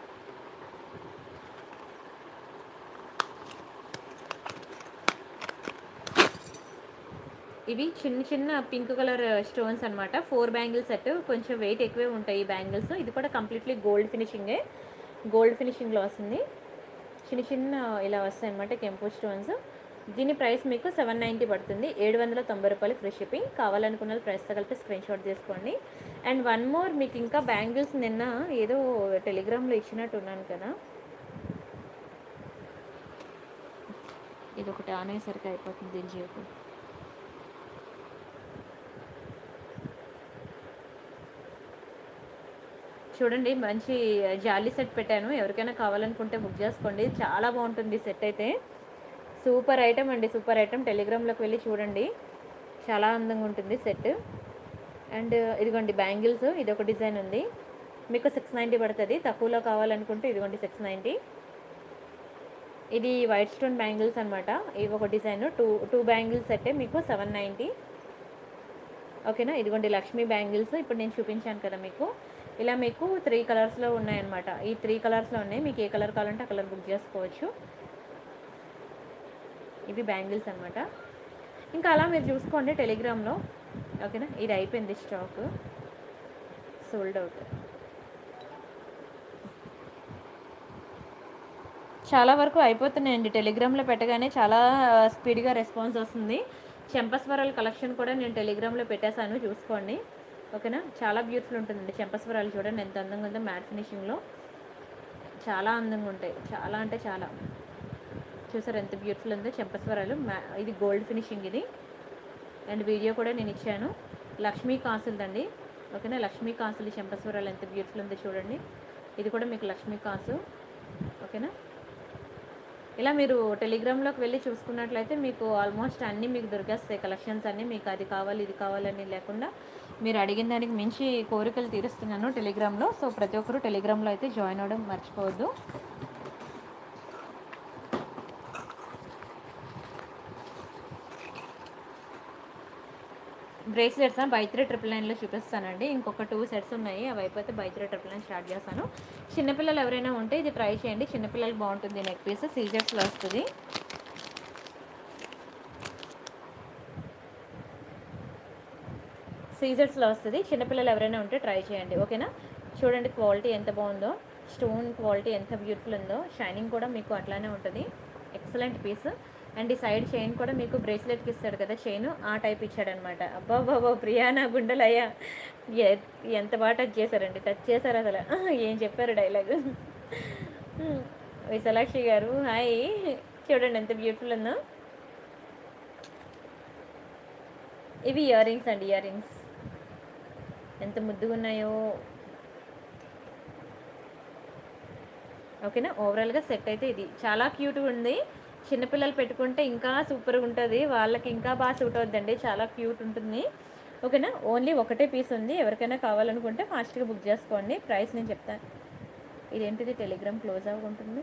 ఇవి చిన్న చిన్న పింక్ కలర్ స్టోన్స్ అనమాట, 4 బ్యాంగిల్ సెట్, కొంచెం వెయిట్ ఎక్కువే ఉంటాయి ఈ బ్యాంగిల్స్. ఇది కూడా కంప్లీట్లీ గోల్డ్ ఫినిషింగే, గోల్డ్ ఫినిషింగ్లో వస్తుంది, చిన్న చిన్న ఇలా వస్తాయి అనమాట కెంపు స్టోన్స్. దీని ప్రైస్ మీకు 790 పడుతుంది, 790 రూపాయలు ఫ్రీ షిప్పింగ్. కావాలనుకున్న ప్రైస్తో కలిపి స్క్రీన్ షాట్ తీసుకోండి. అండ్ వన్ మోర్, మీకు ఇంకా బ్యాంగిల్స్ నిన్న ఏదో టెలిగ్రామ్లో ఇచ్చినట్టు ఉన్నాను కదా, ఇది ఒకటి ఆన్ అయ్యేసరికి అయిపోతుంది దీని జీవితం. చూడండి మంచి జాలీ సెట్ పెట్టాను, ఎవరికైనా కావాలనుకుంటే బుక్ చేసుకోండి, చాలా బాగుంటుంది సెట్ అయితే, సూపర్ ఐటమ్ అండి, సూపర్ ఐటమ్. టెలిగ్రామ్లోకి వెళ్ళి చూడండి, చాలా అందంగా ఉంటుంది సెట్. అండ్ ఇదిగోండి బ్యాంగిల్స్, ఇది ఒక డిజైన్ ఉంది, మీకు 690 పడుతుంది, తక్కువలో కావాలనుకుంటే ఇదిగోండి 690. ఇది వైట్ స్టోన్ బ్యాంగిల్స్ అనమాట, ఇవి ఒక డిజైన్, టూ బ్యాంగిల్స్ సెట్టే మీకు 790, ఓకేనా. ఇదిగోండి లక్ష్మీ బ్యాంగిల్స్, ఇప్పుడు నేను చూపించాను కదా మీకు, ఇలా మీకు 3 కలర్స్లో ఉన్నాయన్నమాట, ఈ 3 కలర్స్లో ఉన్నాయి, మీకు ఏ కలర్ కావాలంటే ఆ కలర్ బుక్ చేసుకోవచ్చు. ఇవి బ్యాంగిల్స్ అనమాట, ఇంకా అలా మీరు చూసుకోండి టెలిగ్రామ్లో, ఓకేనా. ఇది అయిపోయింది స్టాక్, సోల్డ్ అవుట్. చాలా వరకు అయిపోతున్నాయండి. టెలిగ్రామ్లో పెట్టగానే చాలా స్పీడ్గా రెస్పాన్స్ వస్తుంది. చెంపస్వరాల కలెక్షన్ కూడా నేను టెలిగ్రామ్లో పెట్టేశాను, చూసుకోండి. ఓకేనా, చాలా బ్యూటిఫుల్ ఉంటుందండి. చెంపస్వరాలు చూడండి ఎంత అందంగా ఉందో, మ్యాట్ ఫినిషింగ్లో చాలా అందంగా ఉంటాయి. చాలా అంటే చాలా, చూసారు ఎంత బ్యూటిఫుల్ ఉందో చెంపస్వరాలు. ఇది గోల్డ్ ఫినిషింగ్ ఇది. అండ్ వీడియో కూడా నేను ఇచ్చాను. లక్ష్మీ కాసులదండి. ఓకేనా, లక్ష్మీ కాసులు చెంపస్వరాలు ఎంత బ్యూటిఫుల్ ఉందో చూడండి. ఇది కూడా మీకు లక్ష్మీ కాసు. ఓకేనా, ఇలా మీరు టెలిగ్రామ్లోకి వెళ్ళి చూసుకున్నట్లయితే మీకు ఆల్మోస్ట్ అన్నీ మీకు దొరికేస్తాయి. కలెక్షన్స్ అన్నీ మీకు అది కావాలి ఇది కావాలని లేకుండా మీరు అడిగిన దానికి మించి కోరికలు తీరుస్తున్నాను టెలిగ్రామ్లో. సో ప్రతి ఒక్కరూ టెలిగ్రామ్లో అయితే జాయిన్ అవ్వడం మర్చిపోవద్దు. బ్రేస్లెట్స్ బై 399లో చూపిస్తానండి. ఇంకొక 2 సెట్స్ ఉన్నాయి, అవి అయిపోతే బై 399 స్టార్ట్ చేస్తాను. చిన్నపిల్లలు ఎవరైనా ఉంటే ఇది ట్రై చేయండి. చిన్నపిల్లలు బాగుంటుంది. నెక్ పీస్ సీజర్స్లో వస్తుంది. సీజర్స్లో వస్తుంది. చిన్నపిల్లలు ఎవరైనా ఉంటే ట్రై చేయండి. ఓకేనా, చూడండి క్వాలిటీ ఎంత బాగుందో, స్టోన్ క్వాలిటీ ఎంత బ్యూటిఫుల్ ఉందో, షైనింగ్ కూడా మీకు అట్లానే ఉంటుంది. Excellent piece. అండ్ ఈ సైడ్ చైన్ కూడా మీకు బ్రేస్లెట్కి ఇస్తాడు కదా చైన్, ఆ టైప్ ఇచ్చాడనమాట. అబ్బా బాబా ప్రియానా గుండెలయ్యా, ఎంత బాగా టచ్ చేశారండి, టచ్ చేశారు అసలు. ఏం చెప్పారు డైలాగ్. విశాలాక్షి గారు హాయ్, చూడండి ఎంత బ్యూటిఫుల్ ఉందో. ఇవి ఇయర్ రింగ్స్ అండి, ఇయర్ రింగ్స్ ఎంత ముద్దుగా ఉన్నాయో. ఓకేనా, ఓవరాల్గా సెట్ అయితే ఇది చాలా క్యూట్గా ఉంది. చిన్నపిల్లలు పెట్టుకుంటే ఇంకా సూపర్గా ఉంటుంది, వాళ్ళకి ఇంకా బాగా సూట్ అవుతుందండి, చాలా క్యూట్ ఉంటుంది. ఓకేనా, ఓన్లీ ఒకటే పీస్ ఉంది. ఎవరికైనా కావాలనుకుంటే ఫాస్ట్గా బుక్ చేసుకోండి. ప్రైస్ నేను చెప్తాను. ఇదేంటిది టెలిగ్రామ్ క్లోజ్ అవ్వకుంటుంది,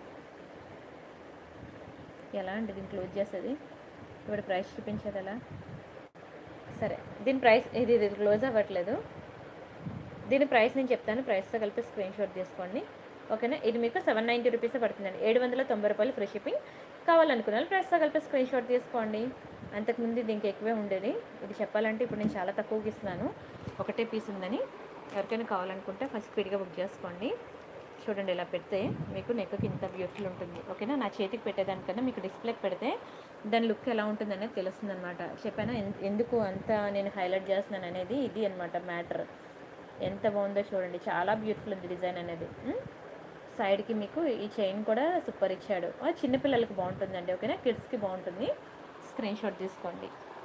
ఎలా అండి దీన్ని క్లోజ్ చేసేది? ఇప్పుడు ప్రైస్ చూపించేది ఎలా? సరే, దీని ప్రైస్ ఇది క్లోజ్ అవ్వట్లేదు. దీని ప్రైస్ నేను చెప్తాను, ప్రైస్తో కలిపి స్క్రీన్ షాట్ తీసుకోండి. ఓకేనా, ఇది మీకు 790 రూపీస్ పడుతుందండి. 790 రూపాయలు ఫ్రీ షిప్పింగ్. కావాలనుకున్న ప్రైస్తో కలిపి స్క్రీన్ షాట్ తీసుకోండి. అంతకుముందు దీనికి ఎక్కువే ఉండేది, ఇది చెప్పాలంటే ఇప్పుడు నేను చాలా తక్కువకి ఇస్తున్నాను. ఒకటే పీస్ ఉందని ఎవరికైనా కావాలనుకుంటే ఫస్ట్ స్పీడ్గా బుక్ చేసుకోండి. చూడండి ఇలా పెడితే మీకు నెక్కి ఇంత బ్యూటిఫుల్ ఉంటుంది. ఓకేనా, నా చేతికి పెట్టేదానికన్నా మీకు డిస్ప్లేకి పెడితే దాని లుక్ ఎలా ఉంటుంది అనేది తెలుస్తుంది అనమాట. చెప్పాను ఎందుకు అంత నేను హైలైట్ చేస్తున్నాను అనేది, ఇది అనమాట మ్యాటర్. ఎంత బాగుందో చూడండి, చాలా బ్యూటిఫుల్ ఉంది డిజైన్ అనేది. సైడ్కి మీకు ఈ చైన్ కూడా సూపర్ ఇచ్చాడు. చిన్నపిల్లలకి బాగుంటుందండి. ఓకేనా, కిడ్స్కి బాగుంటుంది. స్క్రీన్ షాట్ తీసుకోండి.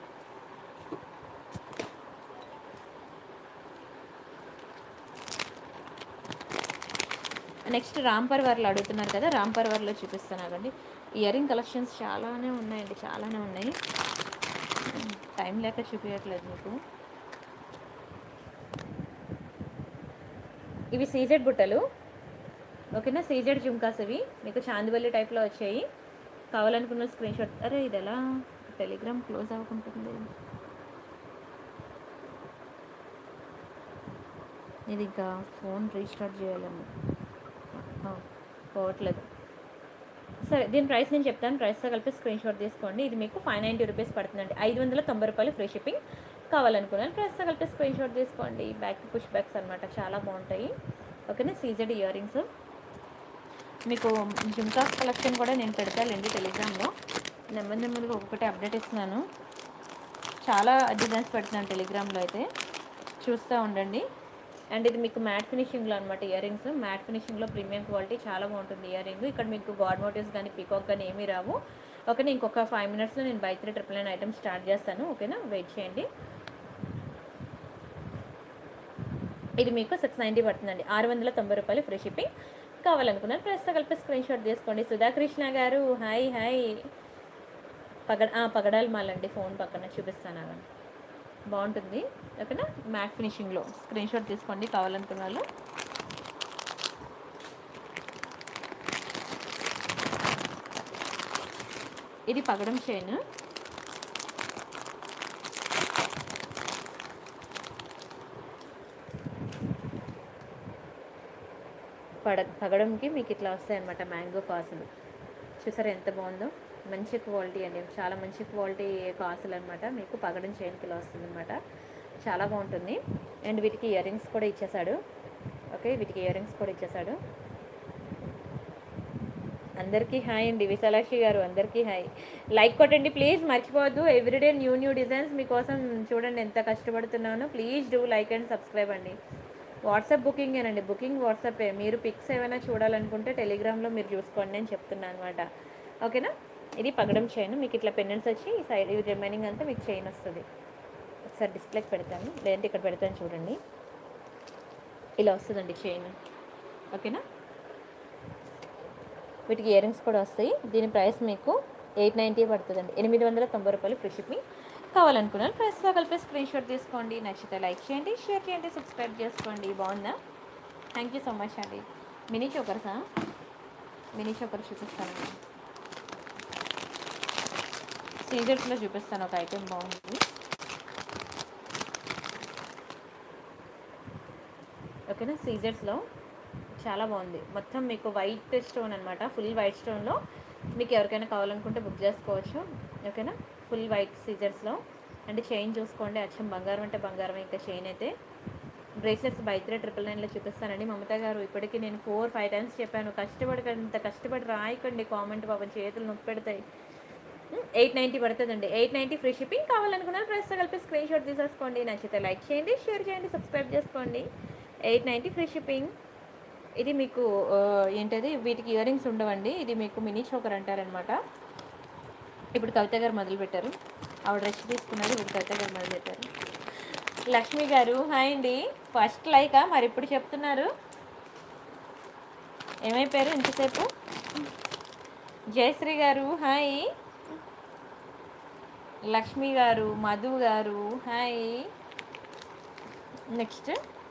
నెక్స్ట్ రాంపర్ వర్లు అడుగుతున్నారు కదా, రాంపర్ వర్లో చూపిస్తున్నానండి. ఇయర్ రింగ్ కలెక్షన్స్ చాలానే ఉన్నాయండి, చాలానే ఉన్నాయి. టైం లేక చూపించట్లేదు మీకు. ఇవి సీజెడ్ బుట్టలు. ఓకేనా, సీజెడ్ జుమ్కాస్ ఇవి మీకు చాందివల్లి టైప్లో వచ్చాయి. కావాలనుకున్న స్క్రీన్ షాట్. అరే ఇది ఎలా టెలిగ్రామ్ క్లోజ్ అవ్వకుంటుంది, ఇది ఇంకా ఫోన్ రీస్టార్ట్ చేయాలని పోవట్లేదు. సరే, దీని ప్రైస్ నేను చెప్తాను, ప్రైస్తో కలిపి స్క్రీన్ షాట్ తీసుకోండి. ఇది మీకు 590 రూపీస్ పడుతుందండి. 590 రూపాయలు ఫ్రీ షిప్పింగ్. కావాలనుకున్నాను ప్రైస్తో కలిపి స్క్రీన్ షాట్ తీసుకోండి. బ్యాక్ పుష్ బ్యాక్స్ అనమాట, చాలా బాగుంటాయి. ఓకేనా, సీజెడ్ ఇయర్ రింగ్స్. మీకు జుమ్కాస్ కలెక్షన్ కూడా నేను పెడతానండి టెలిగ్రామ్లో. నెమ్మదిగా ఒక్కొక్కటి అప్డేట్ ఇస్తున్నాను. చాలా డిజైన్స్ పెడుతున్నాను టెలిగ్రామ్లో అయితే, చూస్తూ ఉండండి. అండ్ ఇది మీకు మ్యాట్ ఫినిషింగ్లో అనమాట ఇయర్ రింగ్స్. మ్యాట్ ఫినిషింగ్లో ప్రీమియం క్వాలిటీ, చాలా బాగుంటుంది ఇయర్ రింగ్. ఇక్కడ మీకు గాడ్ మోటివ్స్ కానీ పీకాక్ కానీ ఏమీ రావు. ఓకేనా, ఇంకొక 5 మినిట్స్లో నేను బై 399 ఐటమ్ స్టార్ట్ చేస్తాను. ఓకేనా, వెయిట్ చేయండి. ఇది మీకు 690 పడుతుందండి. 690 రూపాయలు ఫ్రీ షిప్పింగ్. కావాలనుకున్నాను ప్రైస్తో కలిపి స్క్రీన్ షాట్ తీసుకోండి. సుధాకృష్ణ గారు హాయ్ హాయ్. పగడాల మాల్ అండి, ఫోన్ పక్కన చూపిస్తాను అలా, బాగుంటుంది. ఓకేనా, మ్యాట్ ఫినిషింగ్లో స్క్రీన్ షాట్ తీసుకోండి కావాలనుకున్న వాళ్ళు. ఇది పగడం చైన్. పగడంకి మీకు ఇట్లా వస్తాయి అన్నమాట మ్యాంగో కాసులు. చూసారా ఎంత బాగుందో, మంచి క్వాలిటీ అండి, చాలా మంచి క్వాలిటీ కాసులు అనమాట. మీకు పగడం చైన్కి ఇలా వస్తుంది అనమాట, చాలా బాగుంటుంది. అండ్ వీటికి ఇయర్ రింగ్స్ కూడా ఇచ్చేసాడు. ఓకే, వీటికి ఇయర్ రింగ్స్ కూడా ఇచ్చేసాడు. అందరికీ హాయ్ అండి. విశాలాక్షి గారు అందరికీ హాయ్. లైక్ కొట్టండి ప్లీజ్, మర్చిపోవద్దు. ఎవ్రీడే న్యూ డిజైన్స్ మీకోసం చూడండి ఎంత కష్టపడుతున్నానో. Please do like and subscribe అండి. వాట్సాప్ బుకింగేనండి, బుకింగ్ వాట్సాపే. మీరు పిక్స్ ఏమైనా చూడాలనుకుంటే టెలిగ్రామ్లో మీరు చూసుకోండి, నేను చెప్తున్నాను అనమాట. ఓకేనా. ఇది పగడం చైన్, మీకు ఇట్లా పెండెంట్స్ వచ్చి ఈ సైడ్ రిమైనింగ్ అంతా మీకు చైన్ వస్తుంది. ఒకసారి డిస్ప్లేకి పెడతాను, లేదంటే ఇక్కడ పెడతాను చూడండి. ఇలా వస్తుందండి చైన్. ఓకేనా. వీటికి ఇయర్ రింగ్స్ కూడా వస్తాయి. దీని ప్రైస్ మీకు 890 పడుతుందండి. 890 రూపాయలు ఫ్రీ షిప్పింగ్. కావాలనుకున్నాను ప్రైస్తో కలిపి స్క్రీన్ షాట్ తీసుకోండి. నచ్చితే లైక్ చేయండి, షేర్ చేయండి, సబ్స్క్రైబ్ చేసుకోండి. బాగుందా? థ్యాంక్ యూ సో మచ్ అండి. మినీ చోకర్సా? మినీ చోకర్ చూపిస్తాను, సీజర్స్లో చూపిస్తాను. ఒక ఐటెం బాగుంది. ఓకేనా. సీజర్స్లో చాలా బాగుంది. మొత్తం మీకు వైట్ స్టోన్ అనమాట, ఫుల్ వైట్ స్టోన్లో. మీకు ఎవరికైనా కావాలనుకుంటే బుక్ చేసుకోవచ్చు. ఓకేనా. ఫుల్ వైట్ సీజర్స్లో. అంటే చైన్ చూసుకోండి, అచ్చం బంగారం అంటే బంగారం. ఇంకా చైన్ అయితే బ్రేస్లెట్స్ బై 3 999లో చూపిస్తానండి. మమత గారు ఇప్పటికీ నేను 4-5 టైమ్స్ చెప్పాను, కష్టపడి రాయకండి కామెంట్, పాపం చేతులు నొప్పి పెడతాయి. 890 పడుతుందండి. 890 ఫ్రీ షిప్పింగ్. కావాలనుకున్నారు ప్రైస్తో కలిపి స్క్రీన్ షాట్ తీసేసుకోండి. నచ్చితే లైక్ చేయండి, షేర్ చేయండి, సబ్స్క్రైబ్ చేసుకోండి. 890 ఫ్రీ షిప్పింగ్. ఇది మీకు ఏంటది, వీటికి ఇయర్ రింగ్స్ ఉండవండి. ఇది మీకు మినీ చోకర్ అంటారనమాట. ఇప్పుడు కవిత గారు మొదలుపెట్టారు, ఆవిడ రెస్ట్ తీసుకున్నారు, ఇప్పుడు కవిత గారు మొదలుపెట్టారు. లక్ష్మి గారు హాయ్ అండి. ఫస్ట్ లైకా మరి ఇప్పుడు చెప్తున్నారు, ఏమైపోయారు ఇంతసేపు? జయశ్రీ గారు హాయ్. లక్ష్మి గారు, మధు గారు హాయ్. నెక్స్ట్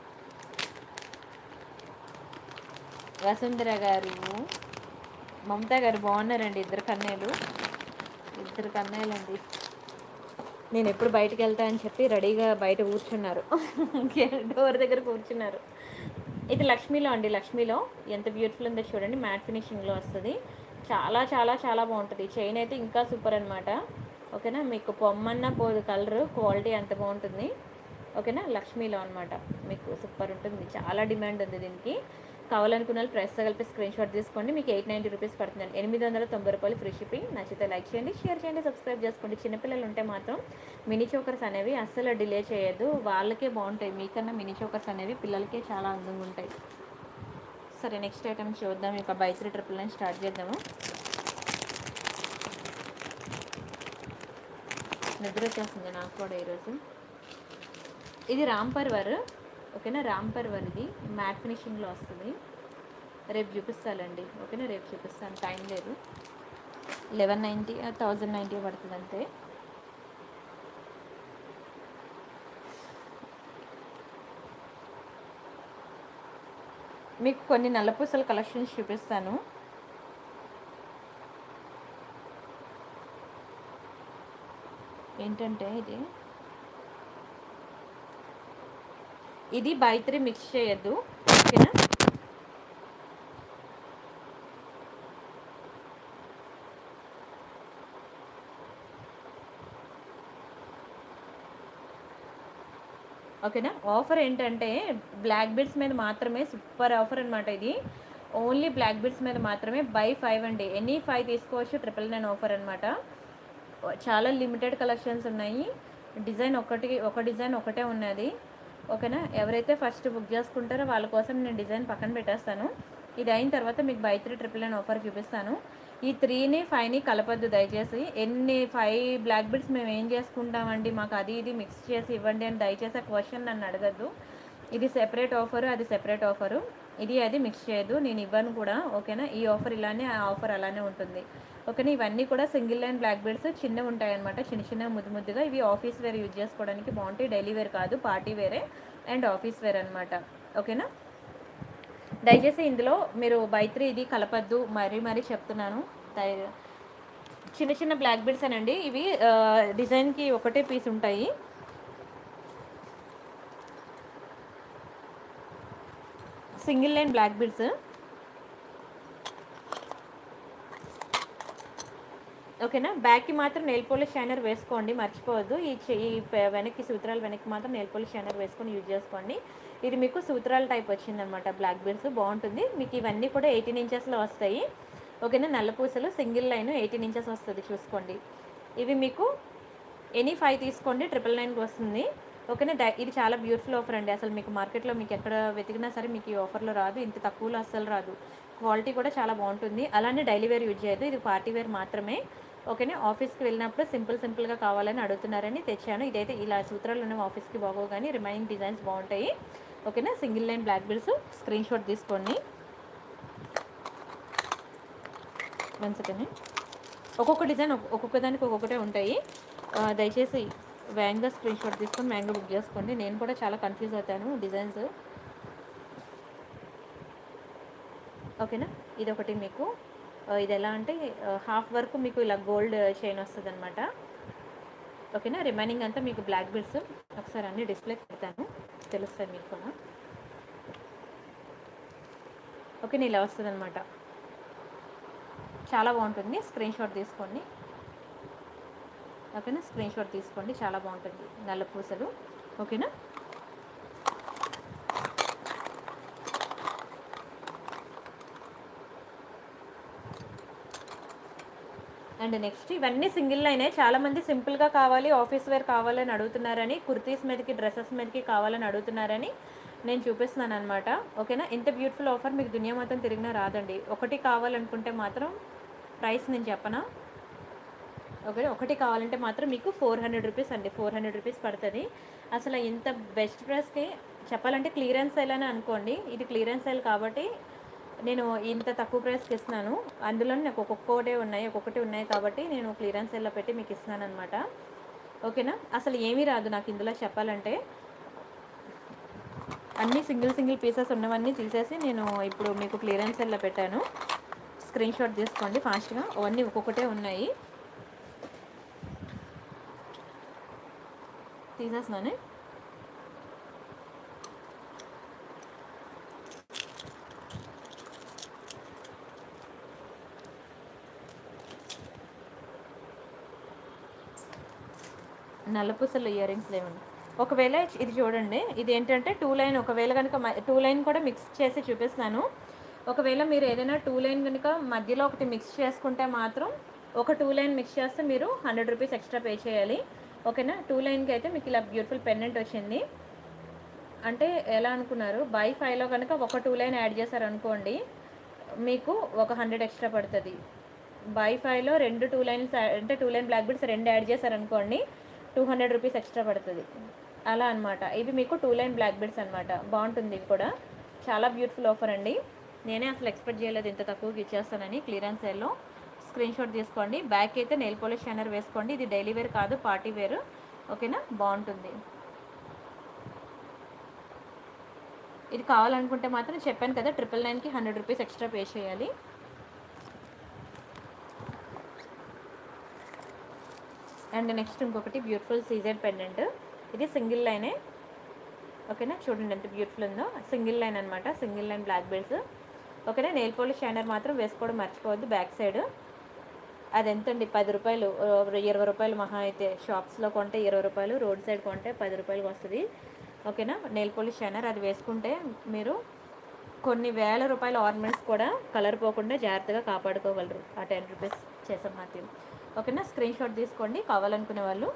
వసుంధర గారు, మమత గారు బాగున్నారండి. ఇద్దరు కన్నయ్యలండి. నేను ఎప్పుడు బయటకు వెళ్తా అని చెప్పి రెడీగా బయట కూర్చున్నారు, డోర్ దగ్గర కూర్చున్నారు. ఇది లక్ష్మీలో అండి. లక్ష్మీలో ఎంత బ్యూటిఫుల్ ఉందో చూడండి, మ్యాట్ ఫినిషింగ్లో వస్తుంది. చాలా చాలా చాలా బాగుంటుంది. చైన్ అయితే ఇంకా సూపర్ అనమాట. ఓకేనా. మీకు పొమ్మన్నా పోదు, కలర్ క్వాలిటీ అంత బాగుంటుంది. ఓకేనా. లక్ష్మీలో అనమాట, మీకు సూపర్ ఉంటుంది. చాలా డిమాండ్ ఉంది దీనికి. కావాలనుకున్న ప్రైస్తో కలిపి స్క్రీన్ షాట్ తీసుకోండి. మీకు 890 రూపీస్ పడుతుందండి. 890 రూపాయలు ఫ్రీ షిప్పింగ్. నచ్చితే లైక్ చేయండి, షేర్ చేయండి, సబ్స్క్రైబ్ చేసుకోండి. చిన్నపిల్లలు ఉంటే మాత్రం మినీ చోకర్స్ అనేవి అస్సలు డిలే చేయొద్దు, వాళ్ళకే బాగుంటాయి. మీకన్నా మినీ చోకర్స్ అనేవి పిల్లలకే చాలా అందంగా ఉంటాయి. సరే నెక్స్ట్ ఐటమ్ చూద్దాం. ఇక బై 3 999 స్టార్ట్ చేద్దాము. నిద్ర వచ్చేస్తుంది నాకు కూడా ఈరోజు. ఇది రాంపర్వర్. ఓకేనా. రాంపర్వర్ ఇది మ్యాట్ ఫినిషింగ్లో వస్తుంది. రేపు చూపిస్తానండి. ఓకేనా. రేపు చూపిస్తాను, టైం లేదు. 1190 1090 పడుతుంది అంతే. మీకు కొన్ని నల్లపూసల కలెక్షన్స్ చూపిస్తాను. ఏంటంటే ఇది బై 3 మిక్స్ చేయొద్దు. ఓకేనా. ఓకేనా. ఆఫర్ ఏంటంటే బ్లాక్ బీడ్స్ మీద మాత్రమే, సూపర్ ఆఫర్ అనమాట ఇది. ఓన్లీ బ్లాక్ బీడ్స్ మీద మాత్రమే. బై 5 అండి, ఎనీ 5 తీసుకోవచ్చు. 999 ఆఫర్ అనమాట. చాలా లిమిటెడ్ కలెక్షన్స్ ఉన్నాయి. ఒక డిజైన్ ఒకటే ఉన్నది. ఓకేనా. ఎవరైతే ఫస్ట్ బుక్ చేసుకుంటారో వాళ్ళ కోసం నేను డిజైన్ పక్కన పెట్టేస్తాను. ఇది అయిన తర్వాత మీకు బై 3 999 ఆఫర్ చూపిస్తాను. ఈ 3ని 5ని కలపద్దు దయచేసి. 5 బ్లాక్ బీడ్స్ మేము ఏం చేసుకుంటామండి, మాకు అది ఇది మిక్స్ చేసి ఇవ్వండి అని దయచేసి ఆ క్వశ్చన్ నన్ను అడగద్దు. ఇది సెపరేట్ ఆఫరు, అది సెపరేట్ ఆఫరు. ఇది అది మిక్స్ చేయదు, నేను ఇవ్వను కూడా. ఓకేనా. ఈ ఆఫర్ ఇలానే, ఆ ఆఫర్ అలానే ఉంటుంది. ఓకేనా. ఇవన్నీ కూడా సింగిల్ లైన్ బ్లాక్ బీడ్స్ చిన్నవి ఉంటాయన్నమాట, చిన్న ముద్దుగా. ఇవి ఆఫీస్ వేర్ యూజ్ చేసుకోవడానికి బాగుంటాయి. డైలీ వేర్ కాదు, party wear and office wear అనమాట. ఓకేనా. దయచేసి ఇందులో మీరు బై 3 ఇది కలపద్దు, మరీ చెప్తున్నాను. చిన్న బ్లాక్ బీడ్స్ అనండి ఇవి. డిజైన్కి ఒకటే పీస్ ఉంటాయి. Single line black beads. ఓకేనా. బ్యాక్కి మాత్రం నెయిల్ పాలిష్ షైనర్ వేసుకోండి, మర్చిపోవద్దు. ఈ వెనక్కి సూత్రాలు వెనక్కి మాత్రం నెయిల్ పాలిష్ షైనర్ వేసుకొని యూజ్ చేసుకోండి. ఇది మీకు సూత్రాల టైప్ వచ్చిందనమాట బ్లాక్ బీడ్స్, బాగుంటుంది. మీకు ఇవన్నీ కూడా 18 ఇంచెస్లో వస్తాయి. ఓకేనా. నల్ల పూసలు సింగిల్ లైన్ 18 ఇంచెస్ వస్తుంది చూసుకోండి. ఇవి మీకు ఎనీ 5 తీసుకోండి 999కి వస్తుంది. ఓకేనా. ఇది చాలా బ్యూటిఫుల్ ఆఫర్ అండి. అసలు మీకు మార్కెట్లో మీకు ఎక్కడ వెతికినా సరే మీకు ఈ ఆఫర్లో రాదు, ఇంత తక్కువలో అస్సలు రాదు. క్వాలిటీ కూడా చాలా బాగుంటుంది. అలానే డైలీ వేర్ యూజ్ చేయదు, ఇది పార్టీ వేర్ మాత్రమే. ఓకేనా. ఆఫీస్కి వెళ్ళినప్పుడు సింపుల్గా కావాలని అడుగుతున్నారని తెచ్చాను. ఇదైతే ఇలా సూత్రాలు ఉన్న ఆఫీస్కి బాగోవు, కానీ రిమైనింగ్ డిజైన్స్ బాగుంటాయి. ఓకేనా. Single line black beads screen shot తీసుకోండి. మంచిగానే ఒక్కొక్క డిజైన్ ఒక్కొక్క దానికి ఒక్కొక్కటే ఉంటాయి. దయచేసి వేగంగా స్క్రీన్ షాట్ తీసుకొని వేగంగా బుక్ చేసుకోండి. నేను కూడా చాలా కన్ఫ్యూజ్ అవుతాను డిజైన్స్. ఓకేనా. ఇది ఒకటి మీకు ఇది ఎలా అంటే హాఫ్ వరకు మీకు ఇలా గోల్డ్ చైన్ వస్తుంది అనమాట. ఓకేనా. రిమైనింగ్ అంతా మీకు బ్లాక్ బిల్స్. ఒకసారి అన్ని డిస్ప్లే పెడతాను, తెలుస్తుంది మీకు కూడా. ఓకేనా. ఇలా వస్తుంది అనమాట, చాలా బాగుంటుంది. స్క్రీన్ షాట్ తీసుకోండి. ఓకేనా. స్క్రీన్ షాట్ తీసుకోండి, చాలా బాగుంటుంది నల్ల పూసలు. ఓకేనా. అండ్ నెక్స్ట్ ఇవన్నీ సింగిల్ లైనే. చాలామంది సింపుల్గా కావాలి, ఆఫీస్ వేర్ కావాలని అడుగుతున్నారని, కుర్తీస్ మీదకి డ్రెస్సెస్ మీదకి కావాలని అడుగుతున్నారని నేను చూపిస్తున్నాను అనమాట. ఓకేనా. ఇంత బ్యూటిఫుల్ ఆఫర్ మీకు దునియా మొత్తం తిరిగినా రాదండి. ఒకటి కావాలనుకుంటే మాత్రం ప్రైస్ నేను చెప్పనా. ఓకే. ఒకటి కావాలంటే మాత్రం మీకు 400 రూపీస్ అండి, 400 రూపీస్ పడుతుంది. అసలు ఇంత బెస్ట్ ప్రైస్కి చెప్పాలంటే క్లియరెన్స్ సేల్ అని అనుకోండి. ఇది క్లియరెన్స్ సేల్ కాబట్టి నేను ఇంత తక్కువ ప్రైస్కి ఇస్తున్నాను. అందులో నాకు ఒక్కొక్కటి ఉన్నాయి కాబట్టి నేను క్లియరెన్స్ సేల్లో పెట్టి మీకు ఇస్తున్నాను అనమాట. ఓకేనా. అసలు ఏమీ రాదు నాకు ఇందులో చెప్పాలంటే. అన్నీ సింగిల్ పీసెస్ ఉన్నవన్నీ తీసేసి నేను ఇప్పుడు మీకు క్లియరెన్స్ సేల్లో పెట్టాను. స్క్రీన్ షాట్ తీసుకోండి ఫాస్ట్గా. అవన్నీ ఒక్కొక్కటే ఉన్నాయి, తీసేస్తున్నాను. నల్లపూసలు ఇయర్ రింగ్స్ లేవండి. ఒకవేళ ఇది చూడండి, ఇది ఏంటంటే 2 లైన్. ఒకవేళ కనుక 2 లైన్ కూడా మిక్స్ చేసి చూపిస్తాను. ఒకవేళ మీరు ఏదైనా 2 లైన్ కనుక మధ్యలో ఒకటి మిక్స్ చేసుకుంటే మాత్రం ఒక 2 లైన్ మిక్స్ చేస్తే మీరు 100 రూపీస్ ఎక్స్ట్రా పే చేయాలి. ఓకేనా. 2 లైన్కి అయితే మీకు ఇలా బ్యూటిఫుల్ పెండెంట్ వచ్చింది. అంటే ఎలా అనుకున్నారు, బై 5లో కనుక ఒక 2 లైన్ యాడ్ చేశారనుకోండి మీకు ఒక 100 ఎక్స్ట్రా పడుతుంది. బై 5లో 2 లైన్స్ అంటే 2 లైన్ బ్లాక్ బిడ్స్ 2 యాడ్ చేశారనుకోండి 200 రూపీస్ ఎక్స్ట్రా పడుతుంది. అలా అనమాట. ఇవి మీకు 2 లైన్ బ్లాక్ బిడ్స్ అనమాట. బాగుంటుంది ఇది కూడా, చాలా బ్యూటిఫుల్ ఆఫర్ అండి. నేనే అసలు ఎక్స్పెక్ట్ చేయలేదు ఇంత తక్కువకి ఇచ్చేస్తానని. క్లియరెన్స్ సేల్లో స్క్రీన్ షాట్ తీసుకోండి. బ్యాక్ అయితే నెయిల్ పాలిష్ షైనర్ వేసుకోండి. ఇది డైలీ వేర్ కాదు, పార్టీ వేర్. ఓకేనా. బాగుంటుంది. ఇది కావాలనుకుంటే మాత్రం చెప్పాను కదా 999కి 100 రూపీస్ ఎక్స్ట్రా పే చేయాలి. అండ్ నెక్స్ట్ ఇంకొకటి బ్యూటిఫుల్ సీజెడ్ పెండెంట్. ఇది సింగిల్ లైనే. ఓకేనా. చూడండి ఎంత బ్యూటిఫుల్ ఉందో. సింగిల్ లైన్ అనమాట, సింగిల్ లైన్ బ్లాక్ బెల్ట్స్. ఓకేనా. నెయిల్ పాలిష్ షైనర్ మాత్రం వేసుకోవడం మర్చిపోవద్దు. బ్యాక్ సైడ్ అది ఎంతండి, 10 రూపాయలు, 20 రూపాయలు మహా అయితే. షాప్స్లో కొంటే 20 రూపాయలు, రోడ్ సైడ్ కొంటే 10 రూపాయలకి వస్తుంది. ఓకేనా. నెయిల్ పాలిష్ షైనర్ అది వేసుకుంటే మీరు కొన్ని వేల రూపాయల ఆర్నమెంట్స్ కూడా కలర్ పోకుండా జాగ్రత్తగా కాపాడుకోగలరు ఆ 10 రూపీస్ చేసే మాత్రం. ఓకేనా. స్క్రీన్ షాట్ తీసుకోండి కావాలనుకునే వాళ్ళు.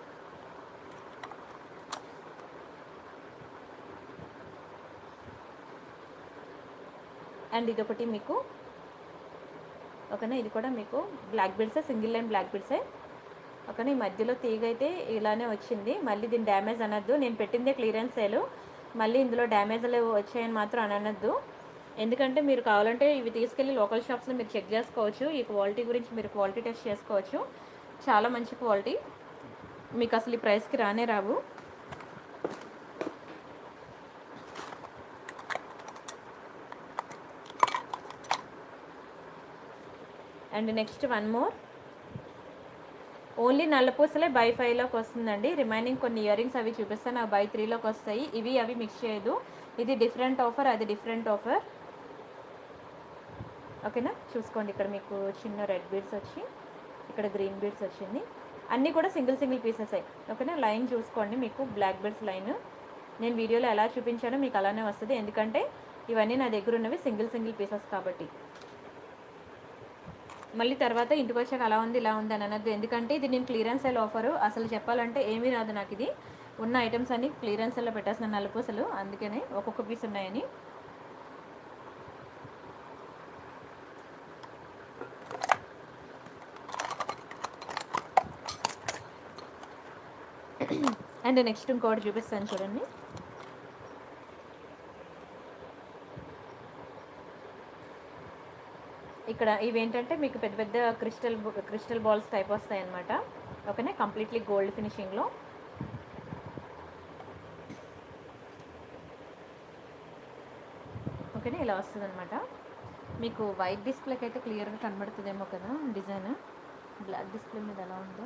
అండ్ ఇదొకటి మీకు. ఓకేనా. ఇది కూడా మీకు బ్లాక్ బిడ్సే, సింగిల్ లైన్ బ్లాక్ బిడ్సే. ఓకేనా. ఈ మధ్యలో తీగ అయితే ఇలానే వచ్చింది. మళ్ళీ దీని డ్యామేజ్ అనొద్దు, నేను పెట్టిందే క్లియరెన్స్ సేల్. మళ్ళీ ఇందులో డ్యామేజ్లు వచ్చాయని మాత్రం అనొద్దు. ఎందుకంటే మీరు కావాలంటే ఇవి తీసుకెళ్ళి లోకల్ షాప్స్లో మీరు చెక్ చేసుకోవచ్చు. ఈ క్వాలిటీ గురించి మీరు క్వాలిటీ టెస్ట్ చేసుకోవచ్చు. చాలా మంచి క్వాలిటీ, మీకు అసలు ఈ ప్రైస్కి రానే రావు. And next one more. Only నల్లపూసలే బై 5లోకి వస్తుందండి. రిమైనింగ్ కొన్ని ఇయర్ రింగ్స్ అవి చూపిస్తాను, అవి బై 3లోకి వస్తాయి. ఇవి అవి మిక్స్ చేయదు. ఇది డిఫరెంట్ ఆఫర్, అది డిఫరెంట్ ఆఫర్. ఓకేనా. చూసుకోండి ఇక్కడ మీకు చిన్న రెడ్ బీడ్స్ వచ్చి ఇక్కడ గ్రీన్ బీడ్స్ వచ్చింది. అన్నీ కూడా సింగిల్ పీసెస్. ఓకేనా. లైన్ చూసుకోండి, మీకు బ్లాక్ బీడ్స్ లైన్ నేను వీడియోలో ఎలా చూపించానో మీకు అలానే వస్తుంది. ఎందుకంటే ఇవన్నీ నా దగ్గర ఉన్నవి సింగిల్ పీసెస్ కాబట్టి. మళ్ళీ తర్వాత ఇంటికి వచ్చాక అలా ఉంది ఇలా ఉంది అని అనద్దు. ఎందుకంటే ఇది నేను క్లియరెన్స్ సేల్ ఆఫరు. అసలు చెప్పాలంటే ఏమీ రాదు నాకు ఇది. ఉన్న ఐటమ్స్ అన్ని క్లియరెన్స్ సేల్లో పెట్టేస్తున్నాను నలుపూసలు, అందుకనే ఒక్కొక్క పీస్ ఉన్నాయని. అండ్ నెక్స్ట్ ఇంకోటి చూపిస్తాను చూడండి. ఇక్కడ ఇవేంటంటే మీకు పెద్ద పెద్ద క్రిస్టల్ బాల్స్ టైప్ వస్తాయి అన్నమాట. ఓకేనా, కంప్లీట్లీ గోల్డ్ ఫినిషింగ్లో. ఓకేనా, ఇలా వస్తుంది అనమాట. మీకు వైట్ డిస్ప్లేకి అయితే క్లియర్గా కనబడుతుందేమో కదా డిజైన్, బ్లాక్ డిస్ప్లే మీద ఎలా ఉందో.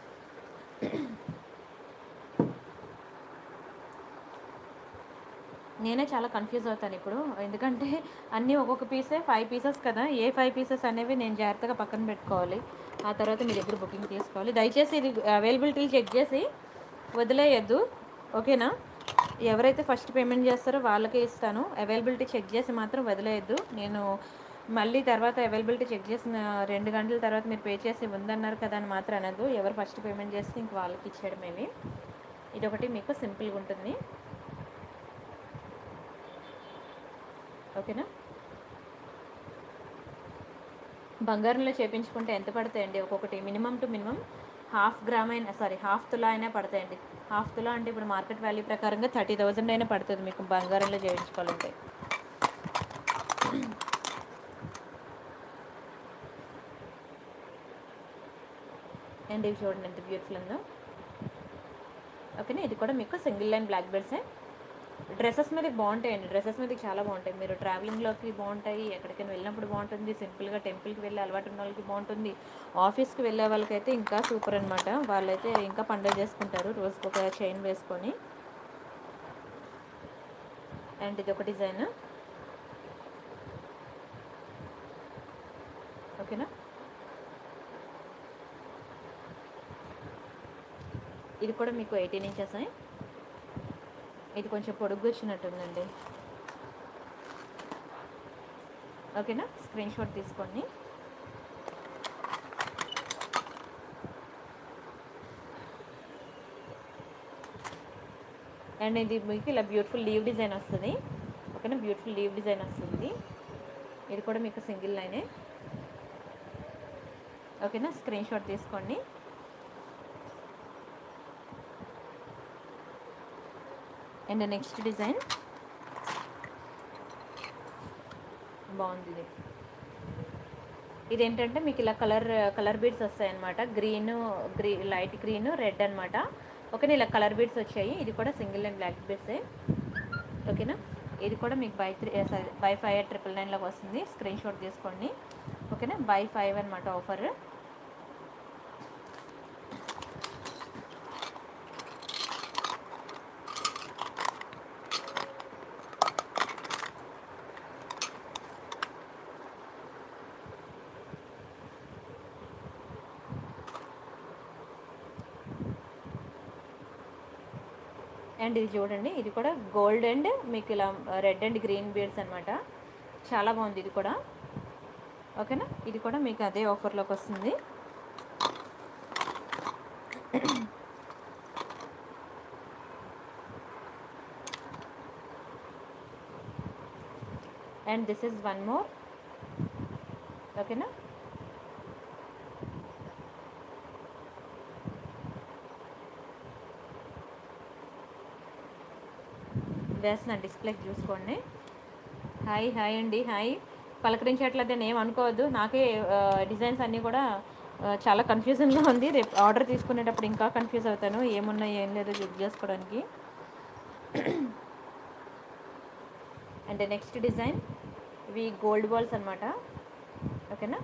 నేనే చాలా కన్ఫ్యూజ్ అవుతాను ఇప్పుడు, ఎందుకంటే అన్నీ ఒక్కొక్క పీసే 5 పీసెస్ కదా. ఏ 5 పీసెస్ అనేవి నేను జాగ్రత్తగా పక్కన పెట్టుకోవాలి, ఆ తర్వాత మీ దగ్గర బుకింగ్ తీసుకోవాలి. దయచేసి ఇది అవైలబిలిటీలు చెక్ చేసి వదిలేయద్దు, ఓకేనా. ఎవరైతే ఫస్ట్ పేమెంట్ చేస్తారో వాళ్ళకే ఇస్తాను. అవైలబిలిటీ చెక్ చేసి మాత్రం వదిలేయద్దు. నేను మళ్ళీ తర్వాత అవైలబిలిటీ చెక్ చేసిన 2 గంటల తర్వాత మీరు పే చేసి ఉందన్నారు కదా అని మాత్రం అనద్దు. ఎవరు ఫస్ట్ పేమెంట్ చేస్తే ఇంక వాళ్ళకి ఇచ్చేయడమేవి. ఇదొకటి మీకు సింపుల్గా ఉంటుంది, ఓకేనా. బంగారంలో చేయించుకుంటే ఎంత పడతాయండి ఒక్కొక్కటి? మినిమం టు మినిమం 1/2 గ్రామ్ అయినా, సారీ 1/2 తులా అయినా పడతాయండి. 1/2 తులా అంటే ఇప్పుడు మార్కెట్ వాల్యూ ప్రకారంగా 30,000 అయినా పడుతుంది మీకు బంగారంలో చేయించుకోవాలంటే. అండ్ ఇవి చూడండి ఎంత బ్యూటిఫుల్ ఉందో, ఓకేనా. ఇది కూడా మీకు సింగిల్ లైన్ బ్లాక్ బెల్ట్సే. డ్రెస్సెస్ మీదకి బాగుంటాయండి, డ్రెస్సెస్ మీదకి చాలా బాగుంటాయి. మీరు ట్రావెలింగ్లోకి బాగుంటాయి, ఎక్కడికైనా వెళ్ళినప్పుడు బాగుంటుంది, సింపుల్గా టెంపుల్కి వెళ్ళి అలవాటు ఉన్న వాళ్ళకి బాగుంటుంది, ఆఫీస్కి వెళ్ళే వాళ్ళకైతే ఇంకా సూపర్ అనమాట. వాళ్ళైతే ఇంకా పండుగ చేసుకుంటారు రోజుకి ఒక చైన్ వేసుకొని. అండ్ ఇది ఒక డిజైన్, ఓకేనా. ఇది కూడా మీకు 18 ఇంచెస్. ఇది కొంచెం పొడుగు వచ్చినట్టుందండి, ఓకేనా. స్క్రీన్ షాట్ తీసుకోండి. అండ్ ఇది మీకు ఇలా బ్యూటిఫుల్ లీవ్ డిజైన్ వస్తుంది, ఓకేనా. బ్యూటిఫుల్ లీవ్ డిజైన్ వస్తుంది. ఇది కూడా మీకు సింగిల్ లైనే, ఓకేనా. స్క్రీన్ షాట్ తీసుకోండి. అండ్ నెక్స్ట్ డిజైన్ బాగుంది ఇది. ఇదేంటంటే మీకు ఇలా కలర్ బీడ్స్ వస్తాయి అన్నమాట. లైట్ గ్రీన్ రెడ్ అనమాట, ఓకేనా. ఇలా కలర్ బీడ్స్ వచ్చాయి. ఇది కూడా సింగిల్ లైన్ బ్లాక్ బీడ్సే, ఓకేనా. ఇది కూడా మీకు బై 5 999లోకి వస్తుంది. స్క్రీన్ షాట్ తీసుకోండి, ఓకేనా. బై 5 అనమాట ఆఫర్. అండ్ ఇది చూడండి, ఇది కూడా గోల్డ్ అండ్ మీకు ఇలా రెడ్ అండ్ గ్రీన్ బీడ్స్ అనమాట. చాలా బాగుంది ఇది కూడా, ఓకేనా. ఇది కూడా మీకు అదే ఆఫర్లోకి వస్తుంది. And this is one more, ఓకేనా. వేస్తున్నాను డిస్ప్లేకి చూసుకోండి. హాయ్ అండి, హాయ్. పలకరించట్లేదు అని ఏం అనుకోవద్దు, నాకే డిజైన్స్ అన్నీ కూడా చాలా కన్ఫ్యూజన్గా ఉంది. రేపు ఆర్డర్ తీసుకునేటప్పుడు ఇంకా కన్ఫ్యూజ్ అవుతాను, ఏమున్నాయి ఏం లేదో చెక్ చేసుకోవడానికి. అండ్ నెక్స్ట్ డిజైన్ ఇవి గోల్డ్ బాల్స్ అనమాట, ఓకేనా.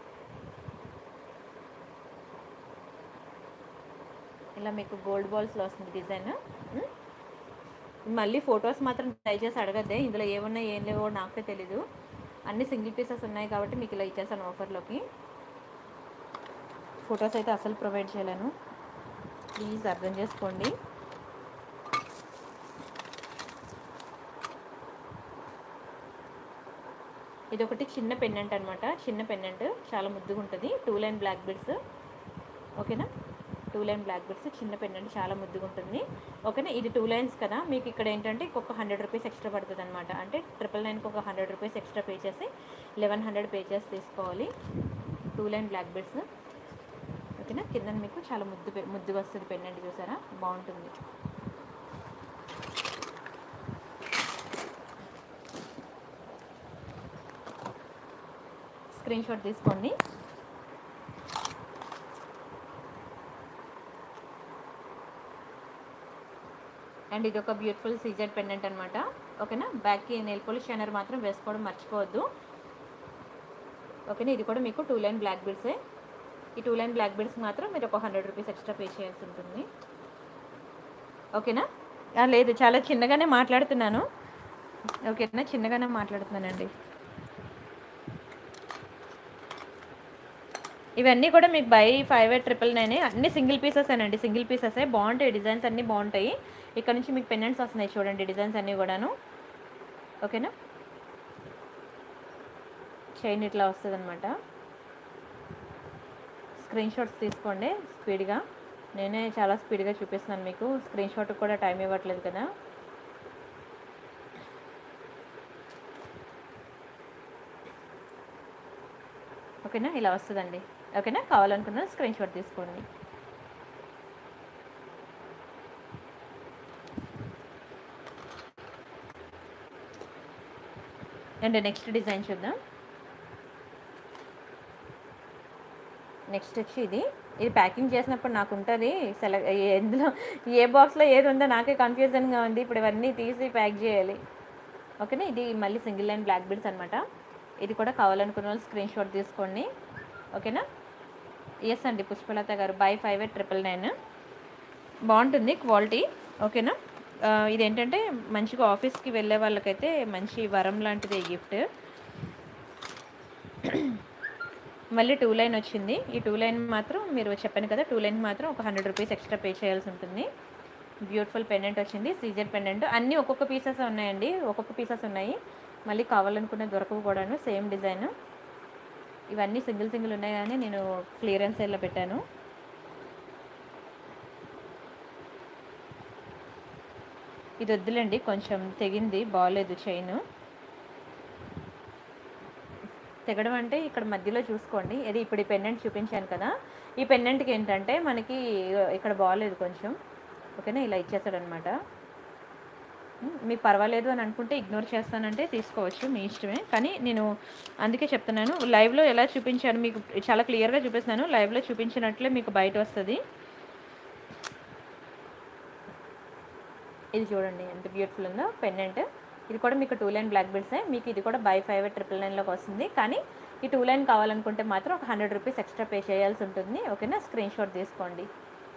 ఇలా మీకు గోల్డ్ బాల్స్లో వస్తుంది డిజైన్. మళ్ళీ ఫొటోస్ మాత్రం దయచేసి అడగద్దే, ఇందులో ఏమున్నాయి ఏం లేవో నాకే తెలీదు. అన్ని సింగిల్ పీసెస్ ఉన్నాయి కాబట్టి మీకు ఇలా ఇచ్చేసాను ఆఫర్లోకి. ఫొటోస్ అయితే అసలు ప్రొవైడ్ చేయలేను, ప్లీజ్ అర్థం చేసుకోండి. ఇదొకటి చిన్న పెండెంట్ అనమాట, చిన్న పెండెంట్ చాలా ముద్దుగా ఉంటుంది. 2 లైన్ బ్లాక్ బీడ్స్. ఓకేనా, 2 లైన్ బ్లాక్ బీడ్స్ చిన్న పెండెంట్ చాలా ముద్దుగా ఉంటుంది. ఓకేనా, ఇది 2 లైన్స్ కదా, మీకు ఇక్కడ ఏంటంటే ఇంకొక 100 రూపీస్ ఎక్స్ట్రా పడుతుంది అనమాట. అంటే 999కి ఒక 100 రూపీస్ ఎక్స్ట్రా పే చేసి 1100 పే చేసి తీసుకోవాలి. 2 లైన్ బ్లాక్ బీడ్స్. ఓకేనా, కింద మీకు చాలా ముద్దుగా వస్తుంది పెండెంట్, చూసారా బాగుంటుంది. స్క్రీన్ షాట్ తీసుకోండి. అండ్ ఇది ఒక బ్యూటిఫుల్ సీజెడ్ పెండెంట్ అనమాట. ఓకేనా, బ్యాక్కి నెయిల్ పాలిష్ షైనర్ మాత్రం వేసుకోవడం మర్చిపోవద్దు. ఓకేనా, ఇది కూడా మీకు 2 లైన్ బ్లాక్ బీడ్సే. ఈ 2 లైన్ బ్లాక్ బీడ్స్ మాత్రం మీరు ఒక 100 రూపీస్ ఎక్స్ట్రా పే చేయాల్సి ఉంటుంది. ఓకేనా, లేదు చాలా చిన్నగానే మాట్లాడుతున్నాను. ఓకేనా, చిన్నగానే మాట్లాడుతున్నానండి. ఇవన్నీ కూడా మీకు బై 5899 అన్ని సింగిల్ పీసెస్ అండి, సింగిల్ పీసెసే. బాగుంటాయి డిజైన్స్, అన్నీ బాగుంటాయి. ఇక్కడ నుంచి మీకు పెండెంట్స్ వస్తున్నాయి చూడండి, డిజైన్స్ అన్నీ కూడాను. ఓకేనా, చైన్ ఇట్లా వస్తుంది అనమాట. స్క్రీన్ షాట్స్ తీసుకోండి స్పీడ్గా. నేనే చాలా స్పీడ్గా చూపిస్తున్నాను మీకు, స్క్రీన్ షాట్ కూడా టైం ఇవ్వట్లేదు కదా. ఓకేనా, ఇలా వస్తుందండి. ఓకేనా, కావాలనుకున్న స్క్రీన్ షాట్ తీసుకోండి. అండ్ నెక్స్ట్ డిజైన్ చూద్దాం. నెక్స్ట్ వచ్చి ఇది ప్యాకింగ్ చేసినప్పుడు నాకు ఉంటుంది ఎందులో ఏ బాక్స్లో ఏది ఉందో నాకే కన్ఫ్యూజన్గా ఉంది. ఇప్పుడు ఇవన్నీ తీసి ప్యాక్ చేయాలి. ఓకేనా, ఇది మళ్ళీ సింగిల్ లైన్ బ్లాక్ బీడ్స్ అనమాట. ఇది కూడా కావాలనుకున్న వాళ్ళు స్క్రీన్ షాట్ తీసుకోండి. ఓకేనా, ఎస్ అండి పుష్పలత గారు, బై 5899 బాగుంటుంది క్వాలిటీ. ఓకేనా, ఇదేంటంటే మంచిగా ఆఫీస్కి వెళ్ళే వాళ్ళకైతే మంచి వరం లాంటిది గిఫ్ట్. మళ్ళీ 2 లైన్ వచ్చింది. ఈ 2 లైన్ మాత్రం మీరు చెప్పాను కదా, 2 లైన్ మాత్రం ఒక 100 రూపీస్ ఎక్స్ట్రా పే చేయాల్సి ఉంటుంది. బ్యూటిఫుల్ పెండెంట్ వచ్చింది, సీజెడ్ పెండెంట్. అన్నీ ఒక్కొక్క పీసెస్ ఉన్నాయండి, ఒక్కొక్క పీసెస్ ఉన్నాయి. మళ్ళీ కావాలనుకున్న దొరకవు కూడాను, సేమ్ డిజైన్. ఇవన్నీ సింగిల్ ఉన్నాయి కానీ నేను క్లియరెన్స్ సేల్లో పెట్టాను. ఇది వద్దులేండి, కొంచెం తెగింది, బాగాలేదు చైన్. తెగడం అంటే ఇక్కడ మధ్యలో చూసుకోండి. ఇది ఇప్పుడు ఈ పెండెంట్ చూపించాను కదా, ఈ పెండెంట్కి ఏంటంటే మనకి ఇక్కడ బాగాలేదు కొంచెం. ఓకేనా, ఇలా ఇచ్చేస్తాడనమాట. మీకు పర్వాలేదు అని అనుకుంటే ఇగ్నోర్ చేస్తానంటే తీసుకోవచ్చు, మీ ఇష్టమే. కానీ నేను అందుకే చెప్తున్నాను, లైవ్లో ఎలా చూపించాను మీకు చాలా క్లియర్గా చూపిస్తున్నాను. లైవ్లో చూపించినట్లే మీకు బయట వస్తుంది. ఇది చూడండి ఎంత బ్యూటిఫుల్ ఉందో పెండెంట్. ఇది కూడా మీకు 2 లైన్ బ్లాక్ బీడ్సే. మీకు ఇది కూడా బై 5899లోకి వస్తుంది. కానీ ఈ 2 లైన్ కావాలనుకుంటే మాత్రం ఒక 100 రూపీస్ ఎక్స్ట్రా పే చేయాల్సి ఉంటుంది. ఓకేనా, స్క్రీన్ షాట్ తీసుకోండి.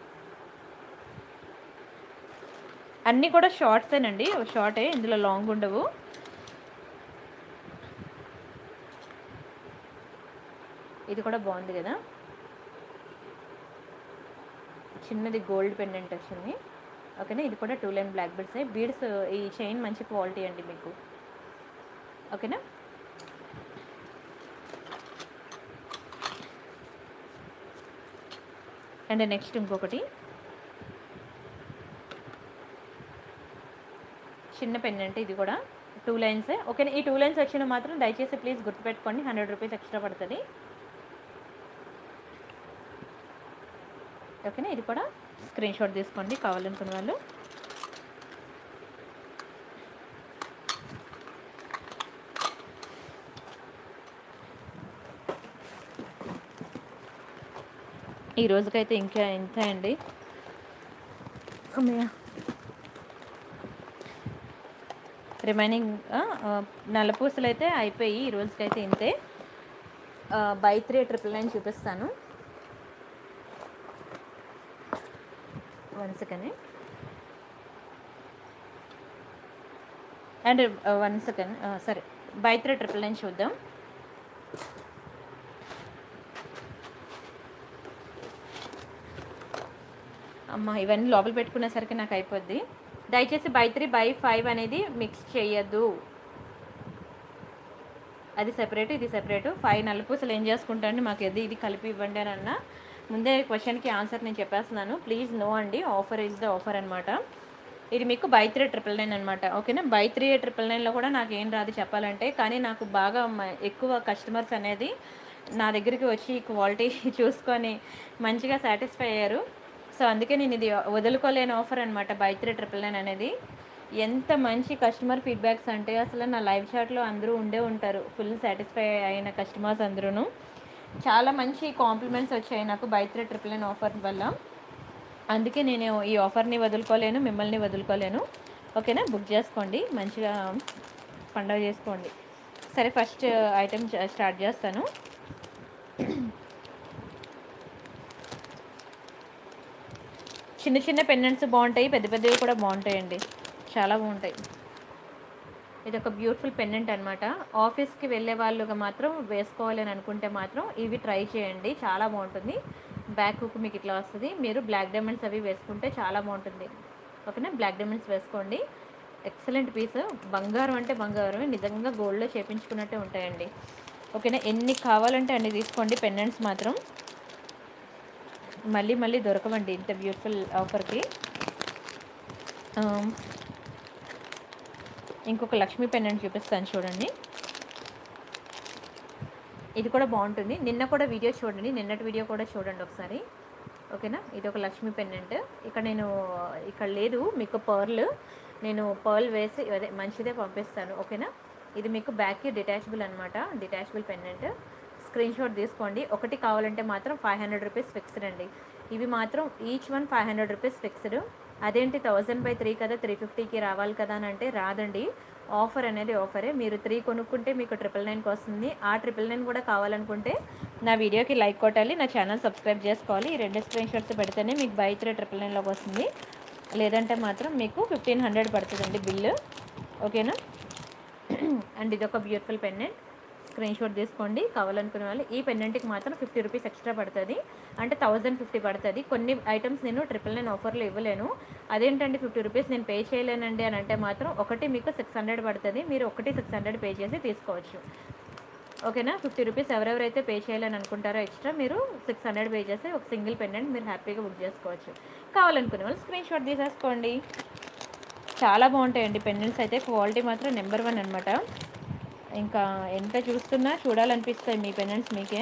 అన్నీ కూడా షార్ట్సేనండి, షార్టే, ఇందులో లాంగ్ ఉండవు. ఇది కూడా బాగుంది కదా, చిన్నది గోల్డ్ పెండెంట్ వచ్చింది. ఓకేనా, ఇది కూడా 2 లైన్ బ్లాక్ బీడ్సే. బీడ్స్ ఈ చైన్ మంచి క్వాలిటీ అండి మీకు. ఓకేనా, అండ్ నెక్స్ట్ ఇంకొకటి చిన్న పెండెంట్. ఇది కూడా 2 లైన్సే. ఓకేనా, ఈ 2 లైన్స్ వచ్చిన మాత్రం దయచేసి ప్లీజ్ గుర్తుపెట్టుకోండి, 100 రూపీస్ ఎక్స్ట్రా పడుతుంది. ఓకేనా, ఇది కూడా స్క్రీన్ షాట్ తీసుకోండి కావాలనుకున్న వాళ్ళు. ఈ రోజుకైతే ఇంకా ఎంత అండి, రిమైనింగ్ నల్లపూసలు అయితే అయిపోయి ఈ రోజుకైతే ఇంతే. బై 399 చూపిస్తాను. 1 సెకండ్ అండ్ 1 సెకండ్, సరే బై 399 చూద్దాం. అమ్మ ఇవన్నీ లోపల పెట్టుకునేసరికి నాకు అయిపోద్ది. దయచేసి బై 3 బై 5 అనేది మిక్స్ చేయొద్దు. అది సెపరేట్, ఇది సెపరేట్. 5 నల్లపూసలు ఏం చేసుకుంటాండి, మాకు ఇది కలిపి ఇవ్వండి అని అన్న. ముందే క్వశ్చన్కి ఆన్సర్ నేను చెప్పేస్తున్నాను. ప్లీజ్ నో అండి, ఆఫర్ ఈజ్ ద ఆఫర్ అనమాట. ఇది మీకు బై 3 999 అనమాట. ఓకేనా, బై 3 999లో కూడా నాకు ఏం రాదు చెప్పాలంటే, కానీ నాకు బాగా ఎక్కువ కస్టమర్స్ అనేది నా దగ్గరికి వచ్చి క్వాలిటీ చూసుకొని మంచిగా సాటిస్ఫై అయ్యారు. సో అందుకే నేను ఇది వదులుకోలేని ఆఫర్ అనమాట, బై 3 999 అనేది. ఎంత మంచి కస్టమర్ ఫీడ్బ్యాక్స్ అంటే అసలు నా లైవ్ చాట్లో అందరూ ఉండే ఉంటారు, ఫుల్ సాటిస్ఫై అయిన కస్టమర్స్ అందరూ. చాలా మంచి కాంప్లిమెంట్స్ వచ్చాయి నాకు బై 3 999 ఆఫర్ వల్ల. అందుకే నేను ఈ ఆఫర్ని వదులుకోలేను, మిమ్మల్ని వదులుకోలేను. ఓకేనా, బుక్ చేసుకోండి, మంచిగా పండుగ చేసుకోండి. సరే, ఫస్ట్ ఐటెం స్టార్ట్ చేస్తాను. చిన్న చిన్న పెండెంట్స్ బాగుంటాయి, పెద్ద పెద్దవి కూడా బాగుంటాయండి, చాలా బాగుంటాయి. ఇది ఒక బ్యూటిఫుల్ పెండెంట్ అనమాట. ఆఫీస్కి వెళ్ళే వాళ్ళుగా మాత్రం వేసుకోవాలి అని అనుకుంటే మాత్రం ఇవి ట్రై చేయండి, చాలా బాగుంటుంది. బ్యాక్ హుక్ మీకు ఇట్లా వస్తుంది. మీరు బ్లాక్ డైమండ్స్ అవి వేసుకుంటే చాలా బాగుంటుంది. ఓకేనా, బ్లాక్ డైమండ్స్ వేసుకోండి. Excellent piece. బంగారం అంటే బంగారమే, నిజంగా గోల్డ్లో చేపించుకున్నట్టే ఉంటాయండి. ఓకేనా, ఎన్ని కావాలంటే అన్ని తీసుకోండి. పెండెంట్స్ మాత్రం మళ్ళీ మళ్ళీ దొరకవండి ఇంత బ్యూటిఫుల్ ఆఫర్కి. ఇంకొక లక్ష్మీ పెండెంట్ చూపిస్తాను చూడండి. ఇది కూడా బాగుంటుంది. నిన్న కూడా వీడియో చూడండి, నిన్నటి వీడియో కూడా చూడండి ఒకసారి. ఓకేనా, ఇది ఒక లక్ష్మీ పెండెంట్. ఇక్కడ లేదు మీకు పర్ల్, నేను పర్ల్ వేసి అదే మంచిదే పంపిస్తాను. ఓకేనా, ఇది మీకు బ్యాక్కి డిటాచబుల్ అనమాట, డిటాచబుల్ పెండెంట్. స్క్రీన్ షాట్ తీసుకోండి. ఒకటి కావాలంటే మాత్రం 500 రూపీస్ ఫిక్స్డ్ అండి. ఇవి మాత్రం ఈచ్ వన్ 500 రూపీస్ ఫిక్స్డ్. అదేంటి 1000/3 కదా, 350కి రావాలి కదా అని అంటే రాదండి. ఆఫర్ అనేది ఆఫరే. మీరు 3 కొనుక్కుంటే మీకు 999కి వస్తుంది. ఆ 999 కూడా కావాలనుకుంటే నా వీడియోకి లైక్ కొట్టాలి, నా ఛానల్ సబ్స్క్రైబ్ చేసుకోవాలి. ఈ 2 స్క్రీన్ షాట్స్ పెడితేనే మీకు బై 3 999లోకి వస్తుంది. లేదంటే మాత్రం మీకు 1500 పడుతుందండి బిల్లు. ఓకేనా, అండ్ ఇది ఒక బ్యూటిఫుల్ పెండెంట్. స్క్రీన్ షాట్ తీసుకోండి కావాలనుకునే వాళ్ళు. ఈ పెండెంట్కి మాత్రం 50 రూపీస్ ఎక్స్ట్రా పడుతుంది, అంటే 1050 పడుతుంది. కొన్ని ఐటమ్స్ నేను 999 ఆఫర్లో ఇవ్వలేను. అదేంటండి 50 రూపీస్ నేను పే చేయలేనండి అని అంటే మాత్రం ఒకటి మీకు 600 పడుతుంది. మీరు ఒకటి 600 పే చేసి తీసుకోవచ్చు. ఓకేనా, 50 రూపీస్ ఎవరెవరైతే పే చేయాలని అనుకుంటారో ఎక్స్ట్రా, మీరు 600 పే చేసి ఒక సింగిల్ పెండెంట్ మీరు హ్యాపీగా బుక్ చేసుకోవచ్చు. కావాలనుకునే వాళ్ళు స్క్రీన్ షాట్ తీసేసుకోండి. చాలా బాగుంటాయండి పెండెంట్స్ అయితే, క్వాలిటీ మాత్రం నెంబర్ 1 అనమాట. ఇంకా ఎంత చూస్తున్నా చూడాలనిపిస్తాయి మీ పెండెంట్స్ మీకే.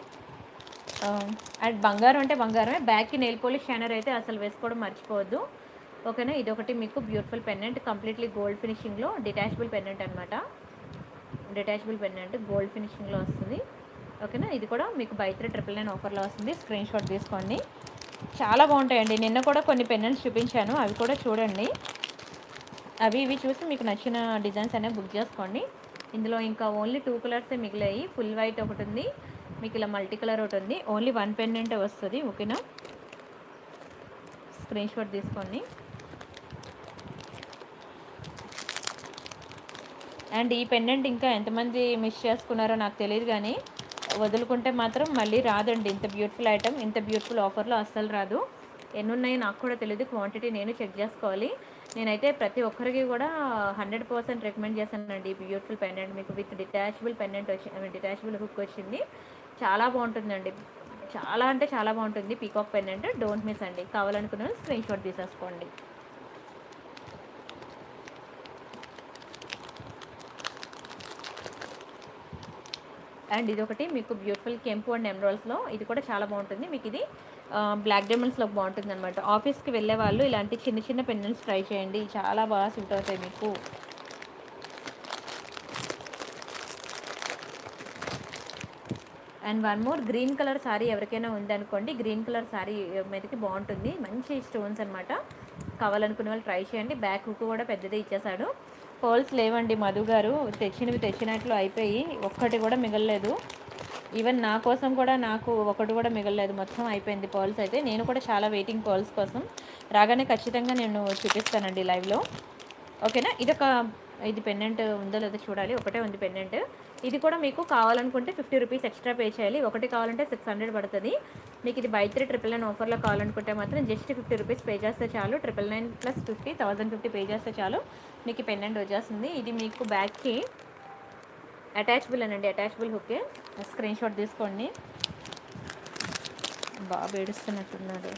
అండ్ బంగారం అంటే బంగారమే. బ్యాక్కి నెయిల్ పాలిష్ షైనర్ అయితే అసలు వేసుకోవడం మర్చిపోవద్దు. ఓకేనా, ఇదొకటి మీకు బ్యూటిఫుల్ పెండెంట్, కంప్లీట్లీ గోల్డ్ ఫినిషింగ్లో డిటాచబుల్ పెండెంట్ అనమాట. డిటాచబుల్ పెండెంట్ గోల్డ్ ఫినిషింగ్లో వస్తుంది. ఓకేనా, ఇది కూడా మీకు బై 3 999 ఆఫర్లో వస్తుంది. స్క్రీన్ షాట్ తీసుకోండి. చాలా బాగుంటాయండి. నిన్న కూడా కొన్ని పెండెంట్స్ చూపించాను, అవి కూడా చూడండి. అవి ఇవి చూసి మీకు నచ్చిన డిజైన్స్ అనేవి బుక్ చేసుకోండి. ఇందులో ఇంకా ఓన్లీ 2 కలర్సే మిగిలాయి. ఫుల్ వైట్ ఒకటి ఉంది, మీకు ఇలా మల్టీ కలర్ ఒకటి ఉంది. ఓన్లీ 1 పెండెంటే వస్తుంది. ఓకేనా, స్క్రీన్ షాట్ తీసుకోండి. అండ్ ఈ పెండెంట్ ఇంకా ఎంతమంది మిస్ చేసుకున్నారో నాకు తెలియదు, కానీ వదులుకుంటే మాత్రం మళ్ళీ రాదండి. ఇంత బ్యూటిఫుల్ ఐటమ్ ఇంత బ్యూటిఫుల్ ఆఫర్లో అస్సలు రాదు. ఎన్ని ఉన్నాయో నాకు కూడా తెలియదు, క్వాంటిటీ నేను చెక్ చేసుకోవాలి. నేనైతే ప్రతి ఒక్కరికి కూడా 100% రికమెండ్ చేశానండి. ఈ బ్యూటిఫుల్ పెండెంట్ మీకు విత్ డిటాచబుల్ పెండెంట్ వచ్చి డిటాచబుల్ హుక్ వచ్చింది. చాలా బాగుంటుందండి, చాలా అంటే చాలా బాగుంటుంది. పీకాక్ పెండెంట్ డోంట్ మిస్ అండి. కావాలనుకున్న స్క్రీన్ షాట్ తీసేసుకోండి. అండ్ ఇది ఒకటి మీకు బ్యూటిఫుల్ కెంపు అండ్ ఎమరాల్డ్స్లో, ఇది కూడా చాలా బాగుంటుంది. మీకు ఇది బ్లాక్ డైమండ్స్లో బాగుంటుంది అనమాట. ఆఫీస్కి వెళ్ళే వాళ్ళు ఇలాంటి చిన్న చిన్న పెండెంట్స్ ట్రై చేయండి, చాలా బాగా సూట్ అవుతాయి మీకు. And one more, green colour sari ఎవరికైనా ఉందనుకోండి, గ్రీన్ కలర్ శారీ మీదకి బాగుంటుంది. మంచి స్టోన్స్ అనమాట. కావాలనుకునే వాళ్ళు ట్రై చేయండి. బ్యాక్ హుక్ కూడా పెద్దదే ఇచ్చేసాడు. పర్ల్స్ లేవండి, మధు గారు తెచ్చినవి తెచ్చినట్లు అయిపోయి ఒక్కటి కూడా మిగలలేదు. ఈవెన్ నా కోసం కూడా నాకు ఒకటి కూడా మిగలలేదు, మొత్తం అయిపోయింది పర్ల్స్ అయితే. నేను కూడా చాలా వెయిటింగ్ పర్ల్స్ కోసం. రాగానే ఖచ్చితంగా నేను చూపిస్తానండి లైవ్లో. ఓకేనా, ఇది పెండెంట్ ఉందో లేదో చూడాలి. ఒకటే ఉంది పెండెంట్. ఇది కూడా మీకు కావాలనుకుంటే 50 రూపీస్ ఎక్స్ట్రా పే చేయాలి. ఒకటి కావాలంటే 600 పడుతుంది. మీకు ఇది బై 3 999 ఆఫర్లో కావాలనుకుంటే మాత్రం జస్ట్ 50 రూపీస్ పే చేస్తే చాలు. 999 ప్లస్ 50 1050 పే చేస్తే చాలు మీకు పెండెంట్ వచ్చేస్తుంది. ఇది మీకు బ్యాక్కి అటాచబుల్ అనండి, అటాచబుల్ హుక్కే. స్క్రీన్ షాట్ తీసుకోండి. బాగా ఏడుస్తున్నట్టున్నాడు.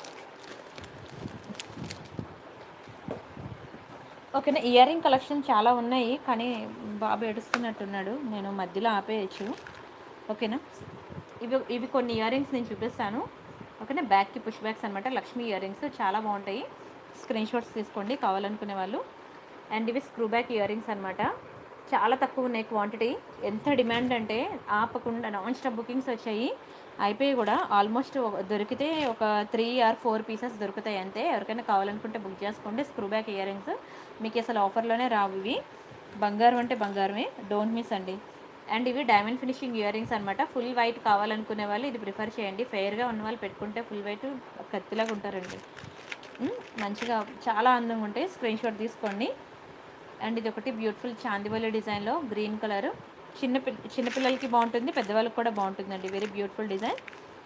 ఓకేనా. ఇయర్ రింగ్ కలెక్షన్ చాలా ఉన్నాయి, కానీ బాబు ఏడుస్తున్నట్టున్నాడు. నేను మధ్యలో ఆపేయచ్చు. ఓకేనా. ఇవి కొన్ని ఇయర్ రింగ్స్ నేను చూపిస్తాను. ఓకేనా. బ్యాక్కి పుష్ బ్యాక్స్ అనమాట, లక్ష్మీ ఇయర్ రింగ్స్ చాలా బాగుంటాయి. స్క్రీన్ షాట్స్ తీసుకోండి కావాలనుకునే వాళ్ళు. అండ్ ఇవి స్క్రూ బ్యాక్ ఇయర్ రింగ్స్ అనమాట. చాలా తక్కువ ఉన్నాయి క్వాంటిటీ. ఎంత డిమాండ్ అంటే ఆపకుండా నాన్ స్టాప్ బుకింగ్స్ వచ్చాయి. అయిపోయి కూడా ఆల్మోస్ట్ దొరికితే ఒక 3 or 4 పీసెస్ దొరుకుతాయి అంతే. ఎవరికైనా కావాలనుకుంటే బుక్ చేసుకోండి. స్క్రూ బ్యాక్ ఇయర్ రింగ్స్ మీకు అసలు ఆఫర్లోనే రావు. ఇవి బంగారం అంటే బంగారమే, డోంట్ మిస్ అండి. అండ్ ఇవి డైమండ్ ఫినిషింగ్ ఇయర్ రింగ్స్ అనమాట. ఫుల్ వైట్ కావాలనుకునే వాళ్ళు ఇది ప్రిఫర్ చేయండి. ఫెయిర్గా ఉన్న వాళ్ళు పెట్టుకుంటే ఫుల్ వైట్ కత్తిలాగా ఉంటారండి. మంచిగా చాలా అందంగా ఉంటాయి. స్క్రీన్ షాట్ తీసుకోండి. అండ్ ఇది ఒకటి బ్యూటిఫుల్ చాందివల్లి డిజైన్లో గ్రీన్ కలర్. చిన్నపిల్లలకి బాగుంటుంది, పెద్దవాళ్ళకి కూడా బాగుంటుందండి. Very beautiful design.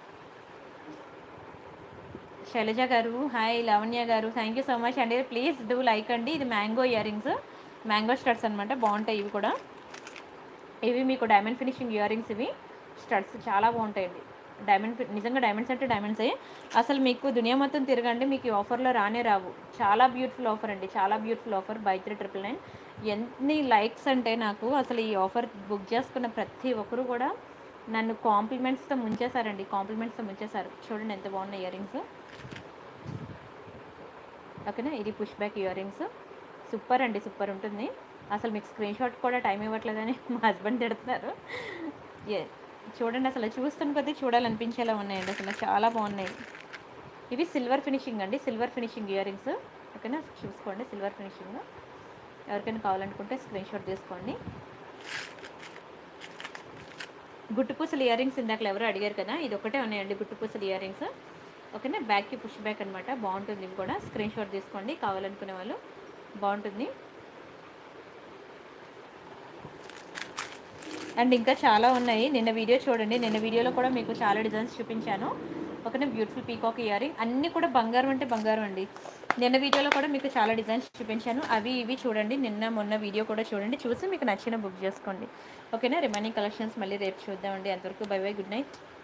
శైలజ గారు హాయ్, లావణ్య గారు థ్యాంక్ యూ సో మచ్ అండి. ప్లీజ్ డూ లైక్ అండి. ఇది mango ear rings, mango studs అనమాట. బాగుంటాయి ఇవి కూడా. ఇవి మీకు డైమండ్ ఫినిషింగ్ ఇయర్ రింగ్స్. ఇవి స్టడ్స్ చాలా బాగుంటాయండి. నిజంగా డైమండ్స్ అంటే డైమండ్సే. అసలు మీకు దునియా మొత్తం తిరగండి, మీకు ఈ ఆఫర్లో రానే రావు. చాలా బ్యూటిఫుల్ ఆఫర్ అండి, చాలా బ్యూటిఫుల్ ఆఫర్. బై 399. ఎన్ని లైక్స్ అంటే నాకు అసలు ఈ ఆఫర్ బుక్ చేసుకున్న ప్రతి ఒక్కరు కూడా నన్ను కాంప్లిమెంట్స్తో ముంచేశారండి, కాంప్లిమెంట్స్తో ముంచేశారు. చూడండి ఎంత బాగున్నాయి ఇయర్ రింగ్స్. ఓకేనా. ఇది push back ear rings. Super అండి, సూపర్ ఉంటుంది. అసలు మీకు స్క్రీన్ షాట్ కూడా టైం ఇవ్వట్లేదని మా హస్బెండ్ తిడుతున్నారు. చూడండి అసలు చూస్తున్న కొద్దీ చూడాలనిపించేలా ఉన్నాయండి. అసలు చాలా బాగున్నాయి. ఇవి సిల్వర్ ఫినిషింగ్ అండి, సిల్వర్ ఫినిషింగ్ ఇయర్ రింగ్స్. ఓకేనా. చూసుకోండి సిల్వర్ ఫినిషింగ్. ఎవరికైనా కావాలనుకుంటే స్క్రీన్ షాట్ తీసుకోండి. గుట్టుపూసలు ఇయర్ రింగ్స్ ఇందాక ఎవరు అడిగారు కదా, ఇది ఒకటే ఉన్నాయండి గుట్టుపూసలు ఇయర్ రింగ్స్. ఓకేనా. బ్యాక్కి పుష్ బ్యాక్ అనమాట. బాగుంటుంది. ఇవి కూడా స్క్రీన్ షాట్ తీసుకోండి కావాలనుకునే వాళ్ళు. బాగుంటుంది. అండ్ ఇంకా చాలా ఉన్నాయి. నిన్న వీడియో చూడండి, నిన్న వీడియోలో కూడా మీకు చాలా డిజైన్స్ చూపించాను. ఓకేనా. Beautiful peacock ear ring. అన్నీ కూడా బంగారం అంటే బంగారం అండి. నిన్న వీడియోలో కూడా మీకు చాలా డిజైన్స్ చూపించాను. అవి ఇవి చూడండి, నిన్న మొన్న వీడియో కూడా చూడండి. చూసి మీకు నచ్చిన బుక్ చేసుకోండి. ఓకేనా. రిమైనింగ్ కలెక్షన్స్ మళ్ళీ రేపు చూద్దామండి. అంతవరకు బై బై, గుడ్ నైట్.